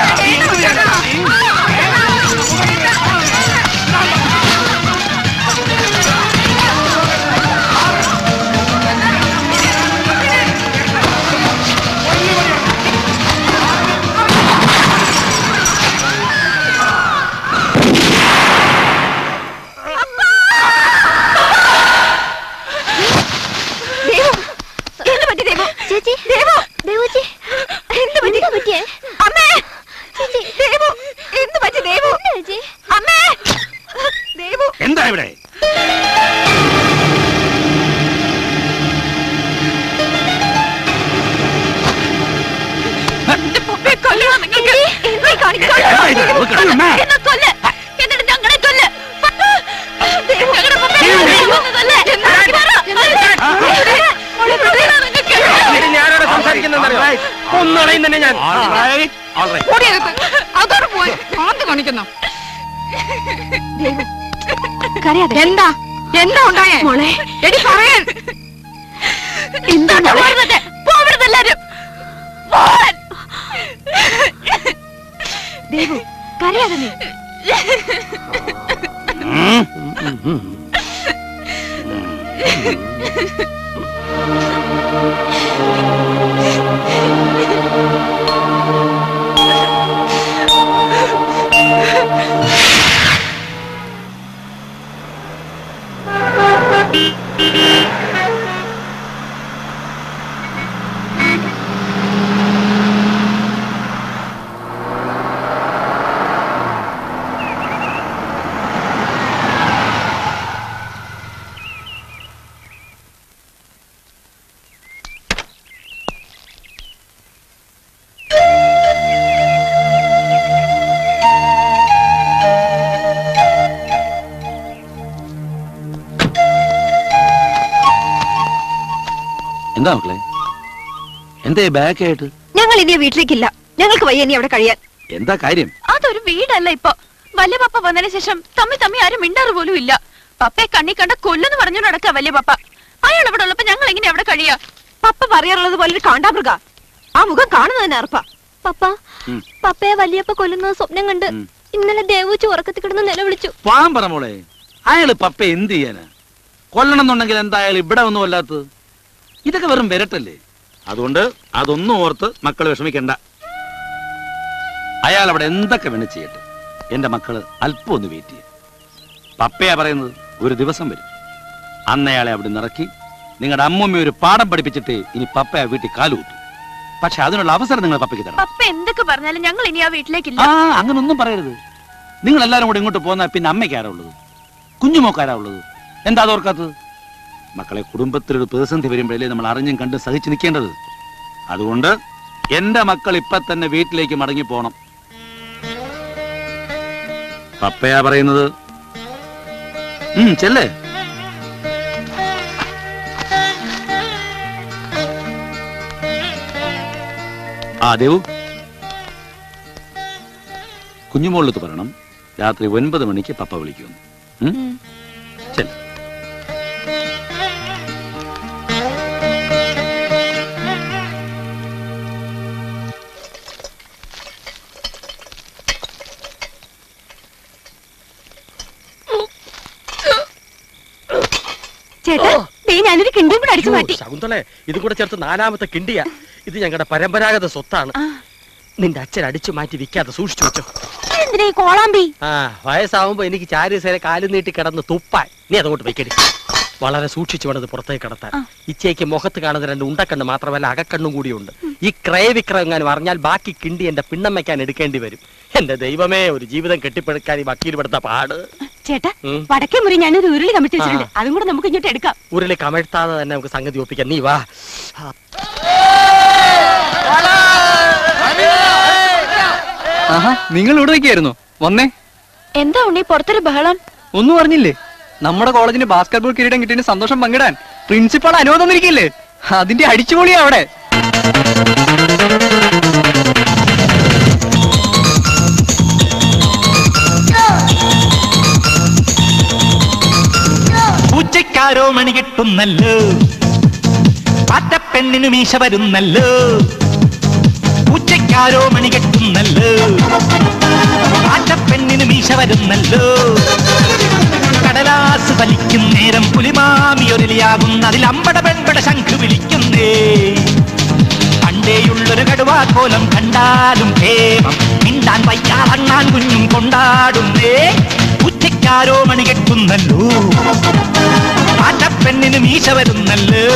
എന്താ ഇവിടെ? ഞാനോട് സംസാരിക്കുന്നറിയോ? ഒന്നളയും തന്നെ ഞാൻ. അതോടെ പോയി ആദ്യം കാണിക്കുന്നു. എന്താ എന്താ ഉണ്ടായേ മോളെ? എടി പറയാൻ എന്താ പോവരുതെല്ലാരും. ദേവു കരയാതെ നീ. എന്താ മക്കളെ, എന്തേ ബാക്ക് ആയിട്ട്? ഞങ്ങൾ ഇനി വീട്ടിലേക്കില്ല. ഞങ്ങൾക്ക് വയ്യ ഇനി അവിടെ കഴിയാൻ. എന്താ കാര്യം? അതൊരു വീടല്ല ഇപ്പൊ. വലിയ പപ്പ വന്നതിന് ശേഷം തമ്മി തമ്മി ആരും മിണ്ടാറ് പോലും ഇല്ല. പപ്പയെ കണ്ണി കണ്ട കൊല്ലെന്ന് പറഞ്ഞു നടക്ക വലിയ പപ്പ. അയാൾ ഇവിടെ ഉള്ളപ്പോ ഞങ്ങൾ എങ്ങനെ അവിടെ കഴിയാ? പപ്പ പറയാറുള്ളത് പോലെ ഒരു കാണ്ടാമൃഗ. ആ മുഖം കാണുന്നതന്നെ അർപ്പ. പപ്പ പപ്പയെ വലിയപ്പ കൊല്ലുന്നത് സ്വപ്നം കണ്ട് ഇന്നലെ ദേവൂച്ച് ഉറക്കത്തിൽ കിടന്ന് നിലവിളിച്ചു. പാൻ പറ മോളെ, അയാള് പപ്പ എന്ത് ചെയ്യാനാ? കൊല്ലണം എന്നുണ്ടെങ്കിൽ എന്താ അയാൾ ഇവിടെ ഒന്നും അല്ലാത്തത്? ഇതൊക്കെ വെറും വിരട്ടല്ലേ. അതുകൊണ്ട് അതൊന്നും ഓർത്ത് മക്കൾ വിഷമിക്കണ്ട. അയാൾ അവിടെ എന്തൊക്കെ വേണം ചെയ്യട്ടെ. എന്റെ മക്കള് അല്പം ഒന്ന് വെയിറ്റ് ചെയ്യും. പപ്പയാ പറയുന്നത് ഒരു ദിവസം വരും, അന്നയാളെ അവിടെ നിറക്കി നിങ്ങളുടെ അമ്മൂമ്മ ഒരു പാഠം പഠിപ്പിച്ചിട്ട് ഇനി പപ്പയാ വീട്ടിൽ കാലുകൂത്തും. പക്ഷെ അതിനുള്ള അവസരം നിങ്ങൾ പപ്പയ്ക്ക് തരണം. പപ്പ എന്തൊക്കെ പറഞ്ഞാലും ഞങ്ങൾ ഇനി ആ വീട്ടിലേക്കില്ല. ആ അങ്ങനെ ഒന്നും പറയരുത്. നിങ്ങൾ എല്ലാരും കൂടെ ഇങ്ങോട്ട് പോന്നാൽ പിന്നെ അമ്മയ്ക്കാരാ ഉള്ളത്? കുഞ്ഞുമോക്കാരാ ഉള്ളത്? എന്താ അതോർക്കാത്തത്? മക്കളെ, കുടുംബത്തിലൊരു പ്രതിസന്ധി വരുമ്പോഴല്ലേ നമ്മൾ അറിഞ്ഞും കണ്ടും സഹിച്ചു നിൽക്കേണ്ടത്. അതുകൊണ്ട് എന്റെ മക്കൾ ഇപ്പൊ തന്നെ വീട്ടിലേക്ക് മടങ്ങി പോണം. പപ്പയാ പറയുന്നത്. ഉം ചെല്ലേ. ആ ദേവു, കുഞ്ഞുമോളത്ത് പറയണം രാത്രി ഒൻപത് മണിക്ക് പപ്പ വിളിക്കുമെന്ന്. ചെല്ല. ചേട്ടാ, ഞാനൊരു കിണ്ടിയും കൂടെ അടിച്ചു മാറ്റി. ശകുന്തളെ, ഇത് കൂടെ ചേർത്ത് നാലാമത്തെ കിണ്ടിയ. ഇത് ഞങ്ങളുടെ പരമ്പരാഗത സ്വത്താണ്. നിന്റെ അച്ഛൻ അടിച്ചു മാറ്റി വിൽക്കാതെ സൂക്ഷിച്ചു വെച്ചോ. എന്തിനാ ഈ കോളാമ്പി? ആ വയസ്സാവുമ്പോ എനിക്ക് ചാരീസേരെ കാലു നീട്ടി കിടന്ന് തുപ്പാൻ. നീ അതങ്ങോട്ട് വെക്കടി. വളരെ സൂക്ഷിച്ചു വേണത് പുറത്തേക്ക് കടത്താൻ. ഇച്ചയ്ക്ക് മുഖത്ത് കാണുന്ന രണ്ട് ഉണ്ടക്കണ്ണ് മാത്രമല്ല അകക്കണ്ണും കൂടിയുണ്ട്. ഈ ക്രയവിക്രയം എങ്ങാനും അറിഞ്ഞാൽ ബാക്കി കിണ്ടി എന്റെ പിണ്ണം വെക്കാൻ എടുക്കേണ്ടി വരും. എന്റെ ദൈവമേ, ഒരു ജീവിതം കെട്ടിപ്പടുക്കാൻ ഈ വക്കീൽ പെടുത്ത പാട്. ചേട്ടാ, വടക്കേ മുറി ഞാനൊരു ഉരുളി കമിഴ്ത്തി വെച്ചിട്ടുണ്ട്. അതും കൂടെ നമുക്ക് ഇങ്ങോട്ട് എടുക്കാം. ഉരുളി കമഴ്ത്താതെ തന്നെ നമുക്ക് സംഗതി ഒപ്പിക്കാം. നീ വാ. ആഹാ, നിങ്ങൾ ഇവിടെ നിൽക്കായിരുന്നോ? വന്നേ. എന്താ ഉണ്ണി പുറത്തൊരു ബഹളം? ഒന്നും അറിഞ്ഞില്ലേ? നമ്മുടെ കോളേജിന് ബാസ്കറ്റ്ബോൾ കിരീടം കിട്ടിയതിന് സന്തോഷം പങ്കിടാൻ പ്രിൻസിപ്പാൾ അനുവാദം തന്നിരിക്കില്ലേ? അതിന്റെ അടിച്ചുപൊളിയാ അവിടെ. പൂച്ചക്കാരോ മണി കെട്ടുന്നല്ലോ, പാറ്റപ്പെണ്ണിനു മീശ വരുന്നല്ലോ. പൂച്ചക്കാരോ മണി കെട്ടുന്നല്ലോ, പാറ്റപ്പെണ്ണിനു മീശ വരുന്നല്ലോ. കടലാസ് വലിക്കും നേരം പുലിമാമിയൊരലിയാകുന്ന അതിൽ അമ്പട പെൺപട ശംഖ് വിളിക്കുന്നേ. പണ്ടേയുള്ളൊരു കടുവാക്കോലം കണ്ടാലും ക്ഷേമം, മിണ്ടാൻ വയ്യാറണ്ണാൻ കുഞ്ഞും കൊണ്ടാടുന്നേ. ഉച്ചക്കാരോ മണി കെട്ടുന്നല്ലോ, പാറ്റപ്പെണ്ണിന് മീശ വരുന്നല്ലോ.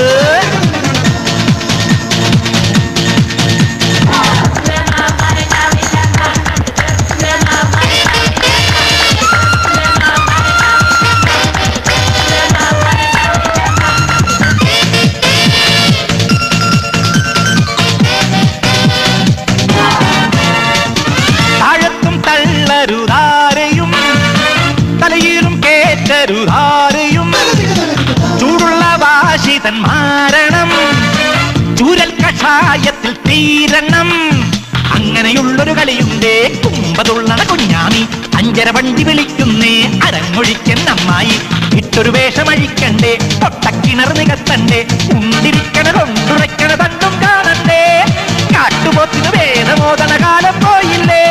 തലയിലും കേറ്റരുതാരെയും ചൂടുള്ള വാശിതൻ മാരണം, ചൂരൽ കഷായത്തിൽ തീരണം. അങ്ങനെയുള്ളൊരു കളിയുണ്ടേ കുമ്പതുള്ളണ കുഞ്ഞാമി. അഞ്ചര വണ്ടി വിളിക്കുന്നേ അരങ്ങൊഴിക്കൻ അമ്മായി. ഇട്ടൊരു വേഷമഴിക്കണ്ടേ പൊട്ടക്കിണർ നികത്തണ്ടേ. ഉണ്ടിരിക്കണ കൊണ്ടുറയ്ക്കണ തണ്ടും കാണണ്ടേ. കാട്ടുപോത്തിന് വേദമോദന കാലം പോയില്ലേ.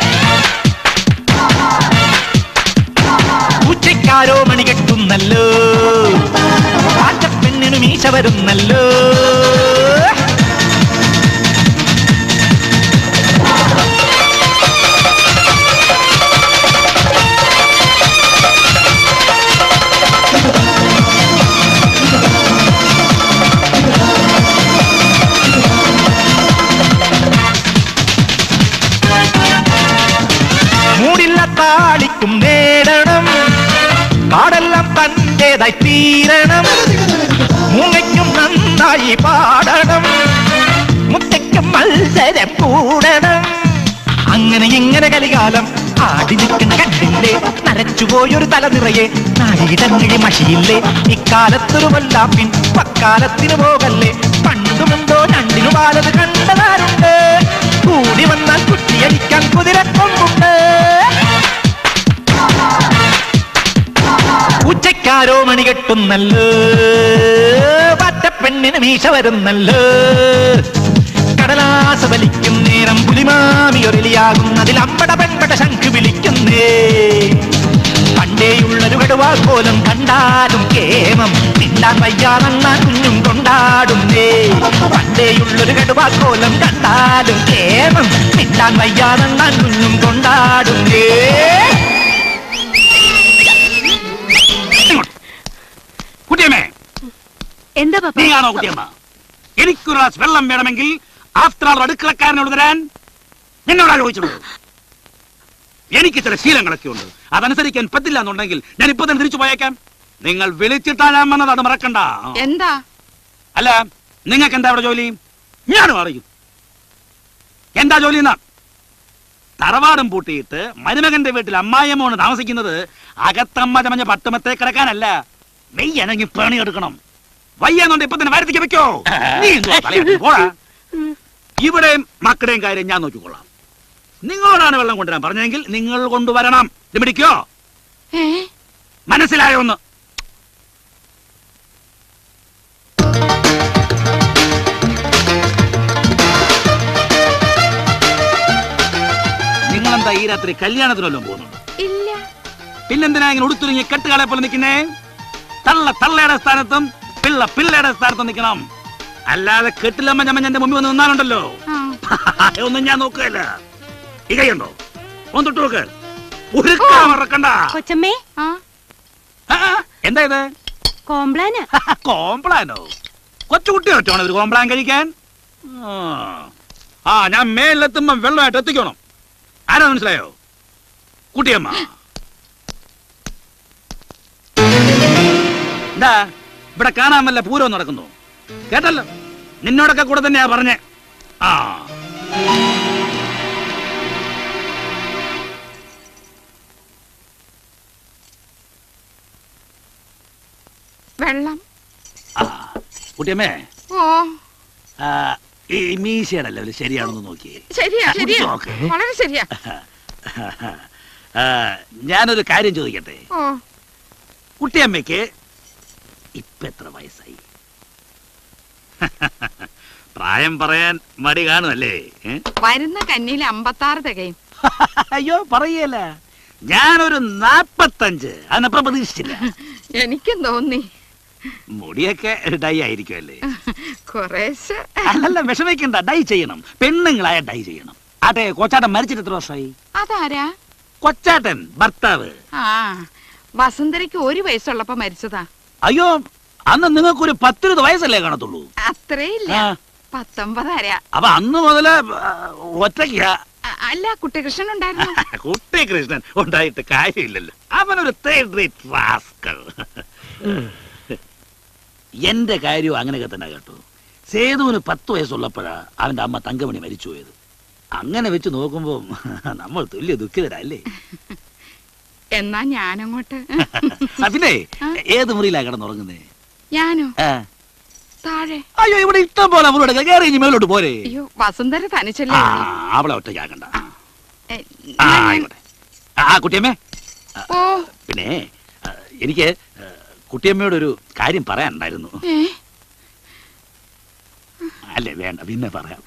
ഉച്ചക്കാരോ മണി കെട്ടുന്നല്ലോ, പാറ്റപ്പെണ്ണിനു മീശ വരുന്നല്ലോ. മൂടില്ല താളിക്കും നേടണം, കാടെല്ലാം തന്റേതായി തീരണം. മൂങ്ങയ്ക്കും നന്നായി പാടണം, മുത്തയ്ക്കും മത്സരം കൂടണം. അങ്ങനെ ഇങ്ങനെ കലികാലം ആടി നിൽക്കുന്ന കണ്ടില്ലേ നരച്ചുപോയൊരു തല നിറയെ നാടിയിടങ്ങിഴി മഷിയില്ലേ ഇക്കാലത്തൊരു വല്ലാപ്പിൻ പക്കാലത്തിന് പോകല്ലേ പണ്ടുമെന്തോ രണ്ടിനു പാലത് കണ്ടതാരുണ്ട് കൂടി വന്നാൽ കുറ്റിയടിക്കാൻ കുതിരക്കൊമ്പുണ്ട് ഉച്ചക്കാരോ മണി കെട്ടുന്നല്ലോ പറ്റപ്പെണ്ണിന് മീശ വരുന്നല്ലോ കടലാസ വലിക്കും നേരം പുലിമാമിയൊരലിയാകുന്നതിൽ അമ്പട പെൺപട ശംഖ് വിളിക്കുന്നേ പണ്ടേയുള്ളൊരു കടുവാക്കോലം കണ്ടാലും കേമം തിണ്ടാൻ വയ്യാതെണ്ണാൻ കുഞ്ഞും കൊണ്ടാടുന്നേ പണ്ടേയുള്ളൊരു കടുവാക്കോലം കണ്ടാലും കേമം തിണ്ടാൻ വയ്യാതെണ്ണാൻ കുഞ്ഞും കൊണ്ടാടുന്നേ കുട്ടിയമ്മേ എന്താ പപ്പ നീയാണോ കുട്ടിയമ്മ എനിക്കൊരു ഗ്ലാസ് വെള്ളം വേണമെങ്കിൽ ആഫ്റ്റർ ആൾ അടുക്കളക്കാരനോട് തരാൻ എന്നോടാ ചോദിച്ചുള്ളൂ എനിക്ക് ചില ശീലങ്ങളൊക്കെ ഉണ്ട് അതനുസരിക്കാൻ പറ്റില്ല എന്നുണ്ടെങ്കിൽ ഞാൻ ഇപ്പൊ തന്നെ തിരിച്ചു പോയേക്കാം നിങ്ങൾ വിളിച്ചിട്ടാ ഞാൻ വന്നത് അത് മറക്കണ്ട എന്താ അല്ല നിങ്ങൾക്ക് എന്താ അവിടെ ജോലി ഞാനും അറിയും എന്താ ജോലി എന്നാ തറവാടും പൂട്ടിയിട്ട് മരുമകന്റെ വീട്ടിൽ അമ്മായിയമ്മോണ് താമസിക്കുന്നത് അകത്തമ്മ ചമഞ്ഞ പട്ടുമത്തെ കിടക്കാനല്ല നെയ്യനങ്ങി പണി എടുക്കണം വയ്യാന്നുണ്ട് ഇപ്പൊ തന്നെ വരുത്തിക്ക് വെക്കോ നീ എന്തുവാ തലയാട്ടി പോടാ ഇവിടെ മക്കളുടെയും കാര്യം ഞാൻ നോക്കിക്കൊള്ളാം നിങ്ങളോടാണ് വെള്ളം കൊണ്ടുവരാൻ പറഞ്ഞെങ്കിൽ നിങ്ങൾ കൊണ്ടുവരണം ഇത് പിടിക്കോ മനസ്സിലായോ ഒന്ന് നിങ്ങളെന്താ ഈ രാത്രി കല്യാണത്തിനല്ലോ പോകുന്നുണ്ട് ഇല്ല പിന്നെന്തിനാ ഇങ്ങനെ ഉടുത്തുരുങ്ങി കെട്ടുകാളെ പോലെ നിൽക്കുന്നേ തള്ള തള്ളയുടെ സ്ഥാനത്തും പിള്ള പിള്ളയുടെ സ്ഥാനത്തും നിൽക്കണം അല്ലാതെ കെട്ടിലമ്മ ഞമ്മ എന്റെ മുമ്പിൽ വന്ന് നിന്നാലുണ്ടല്ലോ ഒന്നും ഞാൻ നോക്കുകയല്ല ഈ കൈയുണ്ടോ ഒന്ന് തൊട്ട് നോക്ക് മറക്കണ്ട കൊച്ചമ്മേ എന്താ ഇത് കോംപ്ലാന് കോംപ്ലാനോ കൊച്ചുകുട്ടി പറ്റുവാണോ ഒരു കോംപ്ലാൻ കഴിക്കാൻ ആ ഞാൻ മേലെത്തുമ്പോ വെള്ളമായിട്ട് എത്തിക്കണം ആരാ മനസ്സിലായോ കുട്ടിയമ്മ എന്താ ഇവിടെ കാണാൻ വല്ല പൂരം നടക്കുന്നു കേട്ടല്ലോ നിന്നോടൊക്കെ കൂടെ തന്നെയാ പറഞ്ഞേ ആ വെള്ളം കുട്ടിയമ്മേ ഓ ഈ മീശയുടെ ലെവൽ ശരിയാണെന്ന് നോക്കിയേ ശരിയാ ശരിയാ വളരെ ശരിയാ ഞാനൊരു കാര്യം ചോദിക്കട്ടെ ഓ കുട്ടിയമ്മയ്ക്ക് ഇപ്പൊ എത്ര വയസ്സായി പ്രായം പറയാൻ മടി കാണുമല്ലേ വരുന്ന കന്നിയിൽ അമ്പത്താറ് തികയും അയ്യോ പറയല്ല ഞാനൊരു നാപ്പത്തഞ്ച് അതിനപ്പുറം പ്രതീക്ഷിച്ചില്ല എനിക്കും തോന്നി മുടിയൊക്കെ ഡൈ ആയിരിക്കുമല്ലേ കുറേശ്ശെ അല്ലല്ല വിഷമിക്കണ്ട ഡൈ ചെയ്യണം പെണ്ണുങ്ങളായ ഡൈ ചെയ്യണം ആട്ടെ കൊച്ചാട്ടൻ മരിച്ചിട്ട് എത്ര വർഷമായി അതാരാ കൊച്ചാട്ടൻ ഭർത്താവ് ആ വസുന്ധരയ്ക്ക് ഒരു വയസ്സുള്ളപ്പോ മരിച്ചതാ അയ്യോ അന്ന് നിങ്ങൾക്ക് ഒരു പത്തിരുപത് വയസ്സല്ലേ കാണത്തുള്ളൂ അത്രയില്ല പത്തൊമ്പതര അപ്പൊ അന്ന് മുതല് ഒറ്റയ്ക്കാ അല്ല കുട്ടികൃഷ്ണൻ ഉണ്ടായിരുന്നു കുട്ടികൃഷ്ണൻ ഉണ്ടായിട്ട് കാര്യമില്ലല്ലോ അവനൊരു തേർഡ് റേറ്റ് റാസ്കൽ എന്റെ കാര്യവും അങ്ങനെയൊക്കെ തന്നെ കേട്ടോ സേതുവിന് പത്ത് വയസ്സുള്ളപ്പോഴാ അവന്റെ അമ്മ തങ്കമണി മരിച്ചു പോയത് അങ്ങനെ വെച്ച് നോക്കുമ്പോ നമ്മൾ തുല്യ ദുഃഖിതരല്ലേ എന്നാ ഞാനങ്ങോട്ട് പിന്നെ ഏത് മുറിയിലാ കിടന്നുറങ്ങുന്നേ ഞാനോ താഴെ അയ്യോ ഇവിടെ ഇഷ്ടം പോലെ അവളോട് കയറി മേലോട്ട് പോരെ അയ്യോ വസുന്ധര തനിച്ചല്ലേ അവളെ ഒറ്റയ്ക്കാക്കണ്ട ആയിക്കോട്ടെ ആ കുട്ടിയമ്മേ ഓ പിന്നെ എനിക്ക് കുട്ടിയമ്മയോടൊരു കാര്യം പറയാനുണ്ടായിരുന്നു അല്ലേ വേണ്ട പിന്നെ പറയാം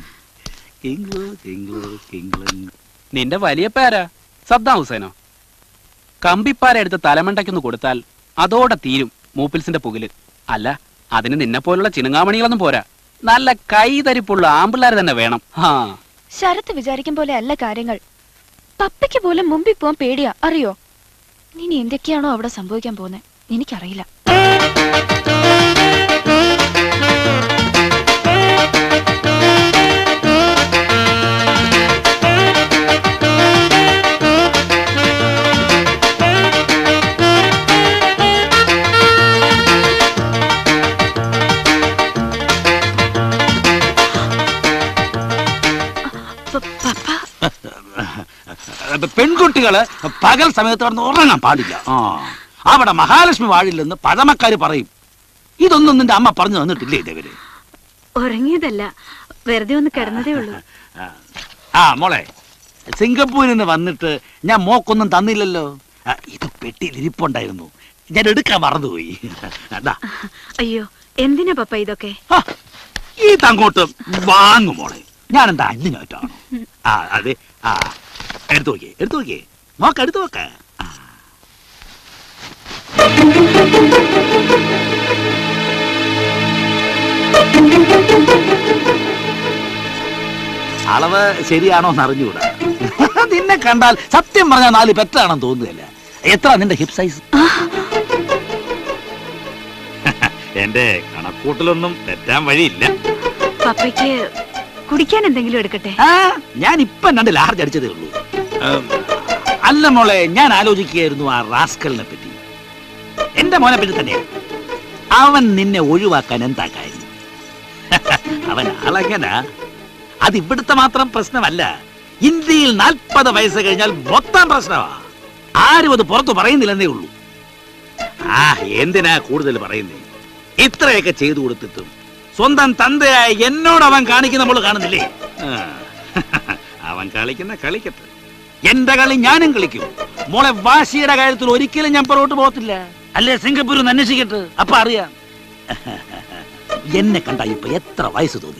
നിന്റെ വലിയ പേരാ സദ്ദാം ഹുസൈനോ കമ്പിപ്പാര എടുത്ത് തലമണ്ടയ്ക്കൊന്ന് കൊടുത്താൽ അതോടെ തീരും മൂപ്പിൽസിന്റെ പുകില് അല്ല അതിന് നിന്നെ പോലുള്ള ചിനുങ്ങാമണികളൊന്നും പോരാ നല്ല കൈതരിപ്പുള്ള ആമ്പിള്ളാർ തന്നെ വേണം ആ ശരത്ത് വിചാരിക്കും പോലെ അല്ല കാര്യങ്ങൾ പപ്പയ്ക്ക് പോലും മുമ്പിൽ പോവാൻ പേടിയാ അറിയോ ഇനി എന്തൊക്കെയാണോ അവിടെ സംഭവിക്കാൻ പോകുന്നത് എനിക്കറിയില്ല പെൺകുട്ടികള് പകൽ സമയത്ത് കിടന്ന് ഉറങ്ങാൻ പാടില്ല. ആ അവിടെ മഹാലക്ഷ്മി വാഴില്ലെന്ന് പഴമക്കാര് പറയും. ഇതൊന്നും നിന്റെ അമ്മ പറഞ്ഞു തന്നിട്ടില്ലേ ഇതേവര്? ഉറങ്ങിയതല്ല, വെറുതെ ഒന്ന് കിടന്നതേ ഉള്ളൂ. ആ മോളെ, സിംഗപ്പൂരിൽ നിന്ന് വന്നിട്ട് ഞാൻ മോക്കൊന്നും തന്നില്ലല്ലോ. ഇത് പെട്ടിയിൽ ഇരിപ്പുണ്ടായിരുന്നു, ഞാൻ എടുക്കാൻ മറന്നുപോയി. അയ്യോ, എന്തിനാ പപ്പ ഇതൊക്കെ? ഇതങ്ങോട്ട് വാങ്ങു മോളെ, ഞാൻ എന്താ അഞ്ഞിനോറ്റാണോ? ആ അതെ, ആ എടുത്തു നോക്കിയേ, എടുത്തു നോക്കിയേ, നോക്ക എടുത്തു നോക്ക. അളവ് ശരിയാണോ എന്ന് അറിഞ്ഞുകൂടാ. നിന്നെ കണ്ടാൽ സത്യം പറഞ്ഞാൽ നാല് പെറ്റാണെന്ന് തോന്നുകയല്ല. എത്ര നിന്റെ ഹിപ് സൈസ്? എന്റെ കണക്കൂട്ടലൊന്നും തെറ്റാൻ വഴിയില്ല. പപ്പയ്ക്ക് കുടിക്കാൻ എന്തെങ്കിലും എടുക്കട്ടെ? ഞാൻ ഇപ്പൊ രണ്ട് ലാർജ് അടിച്ചതേ ഉള്ളൂ. അല്ല മോളെ, ഞാൻ ആലോചിക്കുകയായിരുന്നു ആ റാസ്കലിനെ പറ്റി. എന്റെ മോനെ പറ്റി തന്നെയാണ്. അവൻ നിന്നെ ഒഴിവാക്കാൻ എന്താ കാര്യം? അവൻ ആളെങ്ങനാ? അത് ഇവിടുത്തെ മാത്രം പ്രശ്നമല്ല, ഇന്ത്യയിൽ നാൽപ്പത് വയസ്സ് കഴിഞ്ഞാൽ മൊത്തം പ്രശ്നമാ. ആരും അത് പുറത്തു പറയുന്നില്ലെന്നേ ഉള്ളൂ. ആ എന്തിനാ കൂടുതൽ പറയുന്നേ? ഇത്രയൊക്കെ ചെയ്തു കൊടുത്തിട്ടും സ്വന്തം തന്തയായ എന്നോട് അവൻ കാണിക്കുന്ന നമ്മൾ കാണുന്നില്ലേ? അവൻ കളിക്കുന്ന കളിക്കട്ടെ, എന്റെ കളി ഞാനും കളിക്കും. മോളെ, വാശിയുടെ കാര്യത്തിൽ ഒരിക്കലും ഞാൻ പുറകോട്ട് പോകത്തില്ല. അല്ലേ സിംഗപ്പൂരിൽ നിന്ന് അന്വേഷിക്കട്ടെ, അപ്പൊ അറിയാം. എന്നെ കണ്ട ഇപ്പൊ എത്ര വയസ്സ് തോന്നി?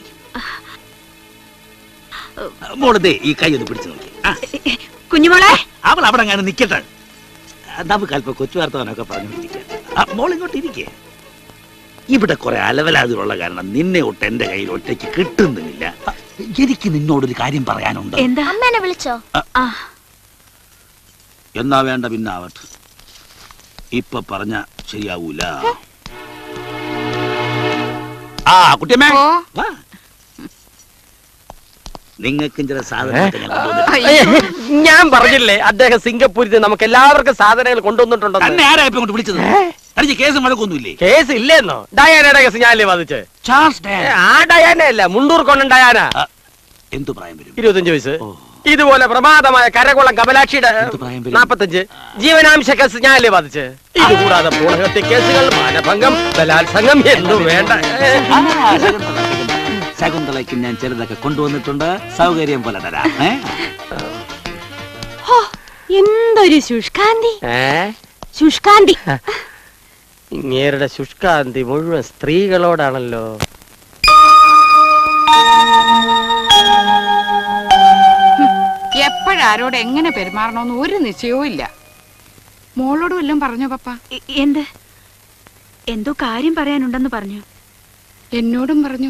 മോളെ ഈ കൈ ഒന്ന് പിടിച്ചു നോക്കി. കുഞ്ഞുമോളെ, അവൾ അവിടെ അങ്ങനെ നിക്കട്ടെ. നമുക്ക് അല്പം കൊച്ചു വാർത്തവനൊക്കെ പറഞ്ഞുകൊണ്ടിരിക്കാം. മോൾ ഇങ്ങോട്ട് ഇരിക്കേ. ഇവിടെ കുറെ അലവലാതിലുള്ള കാരണം നിന്നെ ഒട്ട് എന്റെ കയ്യിൽ ഒറ്റയ്ക്ക് കിട്ടുന്നില്ല. എനിക്ക് നിന്നോടൊരു കാര്യം പറയാനുണ്ട്. അമ്മേനെ വിളിച്ചോ? എന്നാ വേണ്ട, പിന്നെ ആവട്ടെ. ഇപ്പൊ പറഞ്ഞ ശരിയാവൂല. ആ കുട്ടിയമ്മേ, നിങ്ങൾക്കും ചില സാധനങ്ങൾ ഞാൻ പറഞ്ഞില്ലേ, അദ്ദേഹം സിംഗപ്പൂരിൽ നമുക്ക് എല്ലാവർക്കും സാധനങ്ങൾ കൊണ്ടുവന്നിട്ടുണ്ടോ? തന്നെ ആരാ ഇപ്പൊ കൊണ്ട് വിളിച്ചത്? എനിക്ക് കേസ് മഴക്കൊന്നുമില്ലേ? കേസ് ഇല്ലെന്നോ? ഡയാനയുടെ കേസ് ഞാനല്ലേ വാദിച്ചേ? ആ ഡയാന അല്ല, മുണ്ടൂർ കൊണ്ടൻ ഡയാന. എന്തു പ്രായം വരും? ഇരുപത്തഞ്ച് വയസ്സ്. ഇതുപോലെ പ്രമാദമായ കരകുളം കമലാക്ഷിയുടെ നാപ്പത്തഞ്ച്. ജീവനാംശ കേസ് ഞാനല്ലേ വാദിച്ചേ? ഇതുകൂടാതെ പൂർണ്ണഹത്യ കേസുകൾ, മാനഭംഗം, ബലാത്സംഗം, എന്തു വേണ്ട. ശകുന്തളയ്ക്ക് ഞാൻ ചിലതൊക്കെ കൊണ്ടുവന്നിട്ടുണ്ട്, സൗകര്യം പോലെ തരാം. എന്തൊരു ശുഷ്കാന്തി! ശുഷ്കാന്തി ഇങ്ങേരുടെ ശുഷ്കാന്തി മുഴുവൻ സ്ത്രീകളോടാണല്ലോ. എപ്പോഴാരോട് എങ്ങനെ പെരുമാറണമെന്ന് ഒരു നിശ്ചയവും ഇല്ല. മോളോട് വല്ലതും പറഞ്ഞോ പപ്പ? എന്ത്? എന്തോ കാര്യം പറയാനുണ്ടെന്ന് പറഞ്ഞു. എന്നോടും പറഞ്ഞു.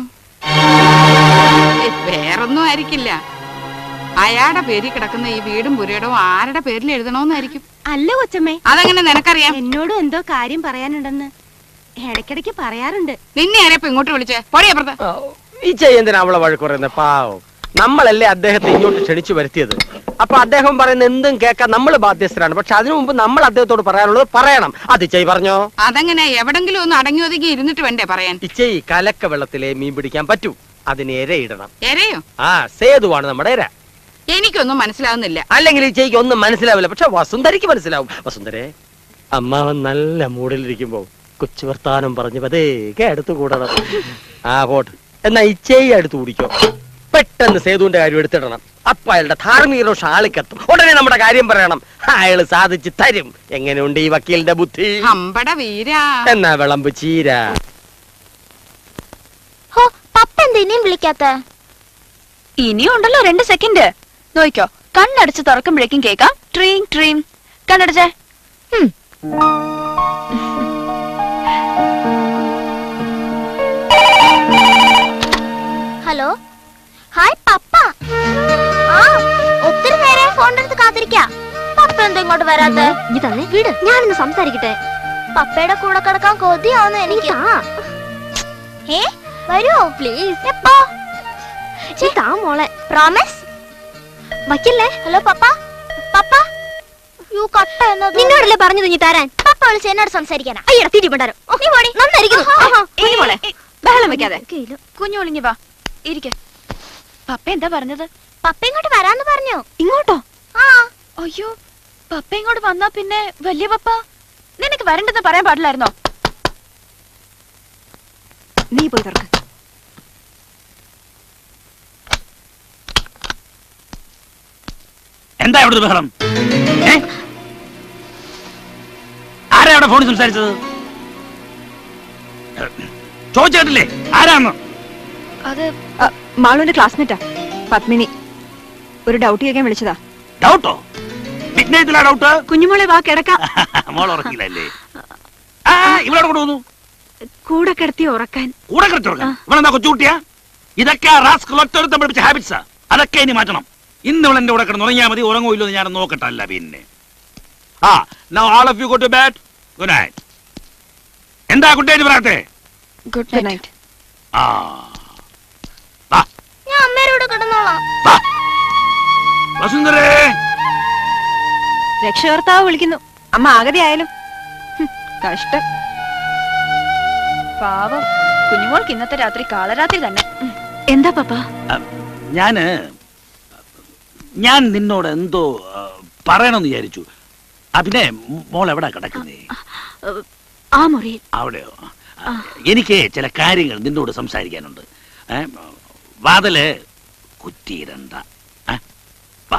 വേറൊന്നും ആയിരിക്കില്ല, അയാളുടെ പേരിൽ കിടക്കുന്ന ഈ വീടും പുരയിടവും ആരുടെ പേരിൽ എഴുതണോന്നായിരിക്കും. അല്ല കൊച്ചമ്മേ, അതെങ്ങനെ നിനക്കറിയാം? എന്നോടും എന്തോ കാര്യം പറയാനുണ്ടെന്ന് ഇടയ്ക്കിടയ്ക്ക് പറയാറുണ്ട്. നിന്നെ ആരെപ്പോ ഇങ്ങോട്ട് വിളിച്ചേ? പൊടിയപ്പുറത്ത്. ഈ ചെയ്യുന്നതിന് അവളെ വഴക്ക് പറയുന്നത്? പാവം, നമ്മളല്ലേ അദ്ദേഹത്തെ ഇങ്ങോട്ട് ക്ഷണിച്ചു വരുത്തിയത്. അപ്പൊ അദ്ദേഹം പറയുന്ന എന്തും കേൾക്കാൻ നമ്മൾ ബാധ്യസ്ഥരാണ്. പക്ഷെ അതിനു മുമ്പ് നമ്മൾ അദ്ദേഹത്തോട് പറയാനുള്ളത് പറയണം. അത് ഇച്ചയി പറഞ്ഞോ? അതെങ്ങനെ? എവിടെങ്കിലും ഒന്ന് അടങ്ങി ഒതുങ്ങി ഇരുന്നിട്ട് വേണ്ടേ പറയാൻ? ഇച്ചയി കലക്ക വെള്ളത്തിലെ മീൻ പിടിക്കാൻ പറ്റൂ. അതിന് ഇരയിടണം. എരയോ? ആ, സേതുവാണ് നമ്മുടെ ഇര. എനിക്കൊന്നും മനസ്സിലാവുന്നില്ല. അല്ലെങ്കിൽ ഈ ചേക്ക് ഒന്നും മനസ്സിലാവില്ല, പക്ഷെ വസുന്ധരയ്ക്ക് മനസ്സിലാവും. വസുന്ധരെ, അമ്മാവൻ നല്ല മൂഡിലിരിക്കുമ്പോ കൊച്ചു വർത്താനം പറഞ്ഞു പതേക്കെ അടുത്ത് കൂടണം. ആ പോട്ട്, എന്നാ ഇച്ചയെ അടുത്ത് കുടിക്കോ. പെട്ടെന്ന് സേതുവിന്റെ കാര്യം എടുത്തിടണം. അപ്പൊ അയാളുടെ ധാർമ്മിക ഷാളിക്കെത്തും. ഉടനെ നമ്മുടെ കാര്യം പറയണം. അയാള് സാധിച്ചു തരും. എങ്ങനെയുണ്ട് ഈ വക്കീലിന്റെ ബുദ്ധി? എന്നാ വിളമ്പ് ചീര. പപ്പ എന്താ ഇനിയും വിളിക്കാത്ത? ഇനിയും ഉണ്ടല്ലോ രണ്ട് സെക്കൻഡ്. നോക്കിക്കോ, കണ്ണടച്ച് തുറക്കുമ്പോഴേക്കും കേക്കാം ട്രീം ട്രീം. കണ്ണടച്ചേ. ഹലോ, ഹായ് പപ്പ. ആ, ഒത്തിരി നേരം ഫോണിന്റെ അടുത്ത് കാത്തിരിക്കാ. പപ്പ എന്താ ഇങ്ങോട്ട് വരാത്തെ? നീ തന്നെ വീട്, ഞാനൊന്ന് സംസാരിക്കട്ടെ. പപ്പയുടെ കൂടെ കിടക്കാൻ കൊതിയാവുന്നു എനിക്ക്. ഏ വരൂ പ്ലീസ്. എപ്പോ? താ മോളെ, പ്രോമിസ്. വയ്ക്കല്ലേ. ഹലോ പപ്പ. പപ്പ യു കട്ട എന്നത് നിന്നോടല്ലേ പറഞ്ഞത് നീ തരാൻ. പപ്പ വിളിച്ച് എന്നോട് സംസാരിക്കാനാ. അയ്യടാ തിരിപണ്ടാരോ. നീ പോടി, നന്നായിരിക്കുന്നു. കുഞ്ഞുമോളെ, ബഹളം വെക്കാതെ. കുഞ്ഞുമോളിങ്ങി വാ, ഇരിക്ക. പപ്പ എന്താ പറഞ്ഞത്? പപ്പ ഇങ്ങോട്ട് വരാന്ന് പറഞ്ഞു. ഇങ്ങോട്ടോ? ആ, അയ്യോ, പപ്പ ഇങ്ങോട്ട് വന്നാ പിന്നെ വലിയ പപ്പ നിനക്ക് വരണ്ടെന്ന് പറയാൻ പാടില്ലായിരുന്നോ? നീ പോയി തുറക്ക്. എന്താ ഇവിടെ ബഹളം? ആരാ അവിടെ ഫോണിൽ സംസാരിച്ചത്? ചോദിച്ചിട്ടില്ലേ ആരാന്ന്? അത് മാളുവിന്റെ ക്ലാസ്മേറ്റാ പത്മിനി. ഒരു ഡൗട്ട് ചോദിക്കാൻ വിളിച്ചതാ. ഡൗട്ടോ? വിഘ്നേയത്തിലാ ഡൗട്ട്? കുഞ്ഞുമോളെ വാ കിടക്കാം. മോൾ ഉറക്കില്ലല്ലേ? ആ ഇവിടെ കൊണ്ട് വന്നു. കൂടെ കിടത്തി ഉറക്കാൻ. കൂടെ കിടത്തി ഉറക്കാൻ? ഇവളെന്താ കൊച്ചുകുട്ടിയാ? ഇതൊക്കെ റാസ്കളൊറ്റൊരുത്തം പഠിപ്പിച്ച ഹാബിറ്റ്സാ. അതൊക്കെ ഇനി മാറ്റണം. ഇന്ന് ഇവിടെ എന്റെ കൂടെ കിടന്ന് ഉറങ്ങിയാൽ മതി. ഉറങ്ങുമില്ലോ ഞാൻ നോക്കട്ടല്ല. പിന്നെ ആ now all of you go to bed. Good night. എന്താ ഗുഡ് നൈറ്റ് പറയാത്തെ? Good night. ആ ഞാൻ അമ്മയോട് കിടന്നോളാം. വസുന്ധരേ, രക്ഷകർത്താവ് വിളിക്കുന്നു. അമ്മ ആകതിയായാലും കഷ്ടം. പാവം കുഞ്ഞുമോൾക്ക് ഇന്നത്തെ രാത്രി കാളരാത്രി തന്നെ. എന്താ പപ്പ? ഞാന് ഞാൻ നിന്നോട് എന്തോ പറയണമെന്ന് വിചാരിച്ചു. ആ പിന്നെ മോൾ എവിടാ കിടക്കുന്നേ? ആ മുറിയിൽ. അവിടെയോ? എനിക്ക് ചില കാര്യങ്ങൾ നിന്നോട് സംസാരിക്കാനുണ്ട്. വാതില് കുറ്റിയിടണ്ട. വാ.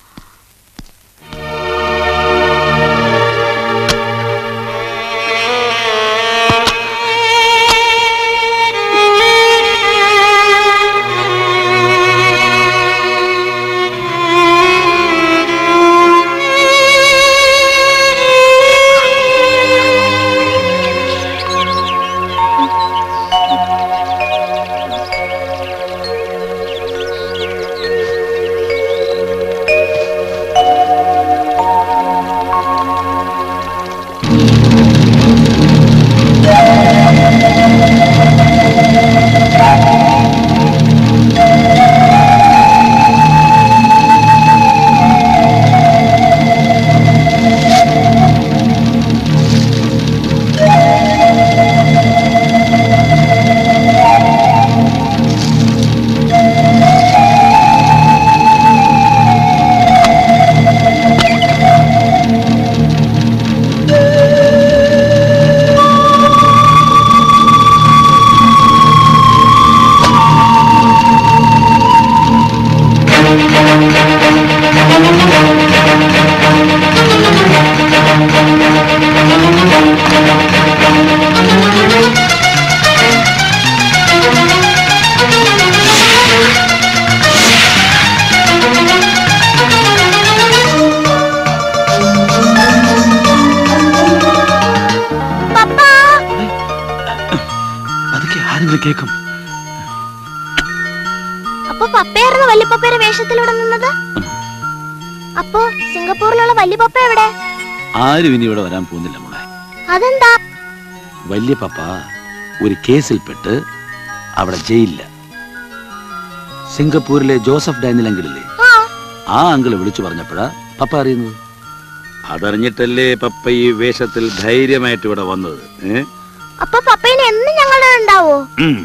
കേൾക്കും. അപ്പൊ പപ്പയായിരുന്നു വല്യപ്പപ്പയുടെ വേഷത്തിലൂടെ നിന്നത്? അപ്പോ സിംഗപ്പൂരിലുള്ള വല്യപ്പപ്പ എവിടെ? ആരും ഇനി ഇവിടെ വരാൻ പോകുന്നില്ല മോളെ. അതെന്താ? വലിയ പപ്പ ഒരു കേസിൽപ്പെട്ട് അവിടെ ജയിലില്ല. സിംഗപ്പൂരിലെ ജോസഫ് ഡാനിയൽ അങ്കിളില്ലേ, ആ അങ്കിള് വിളിച്ചു പറഞ്ഞപ്പോഴാ പപ്പ അറിയുന്നത്. അതറിഞ്ഞിട്ടല്ലേ പപ്പ ഈ വേഷത്തിൽ ധൈര്യമായിട്ട് ഇവിടെ വന്നത്. അപ്പൊ പപ്പയിന് എന്ന് ഞങ്ങളുടെ ഉണ്ടാവോ?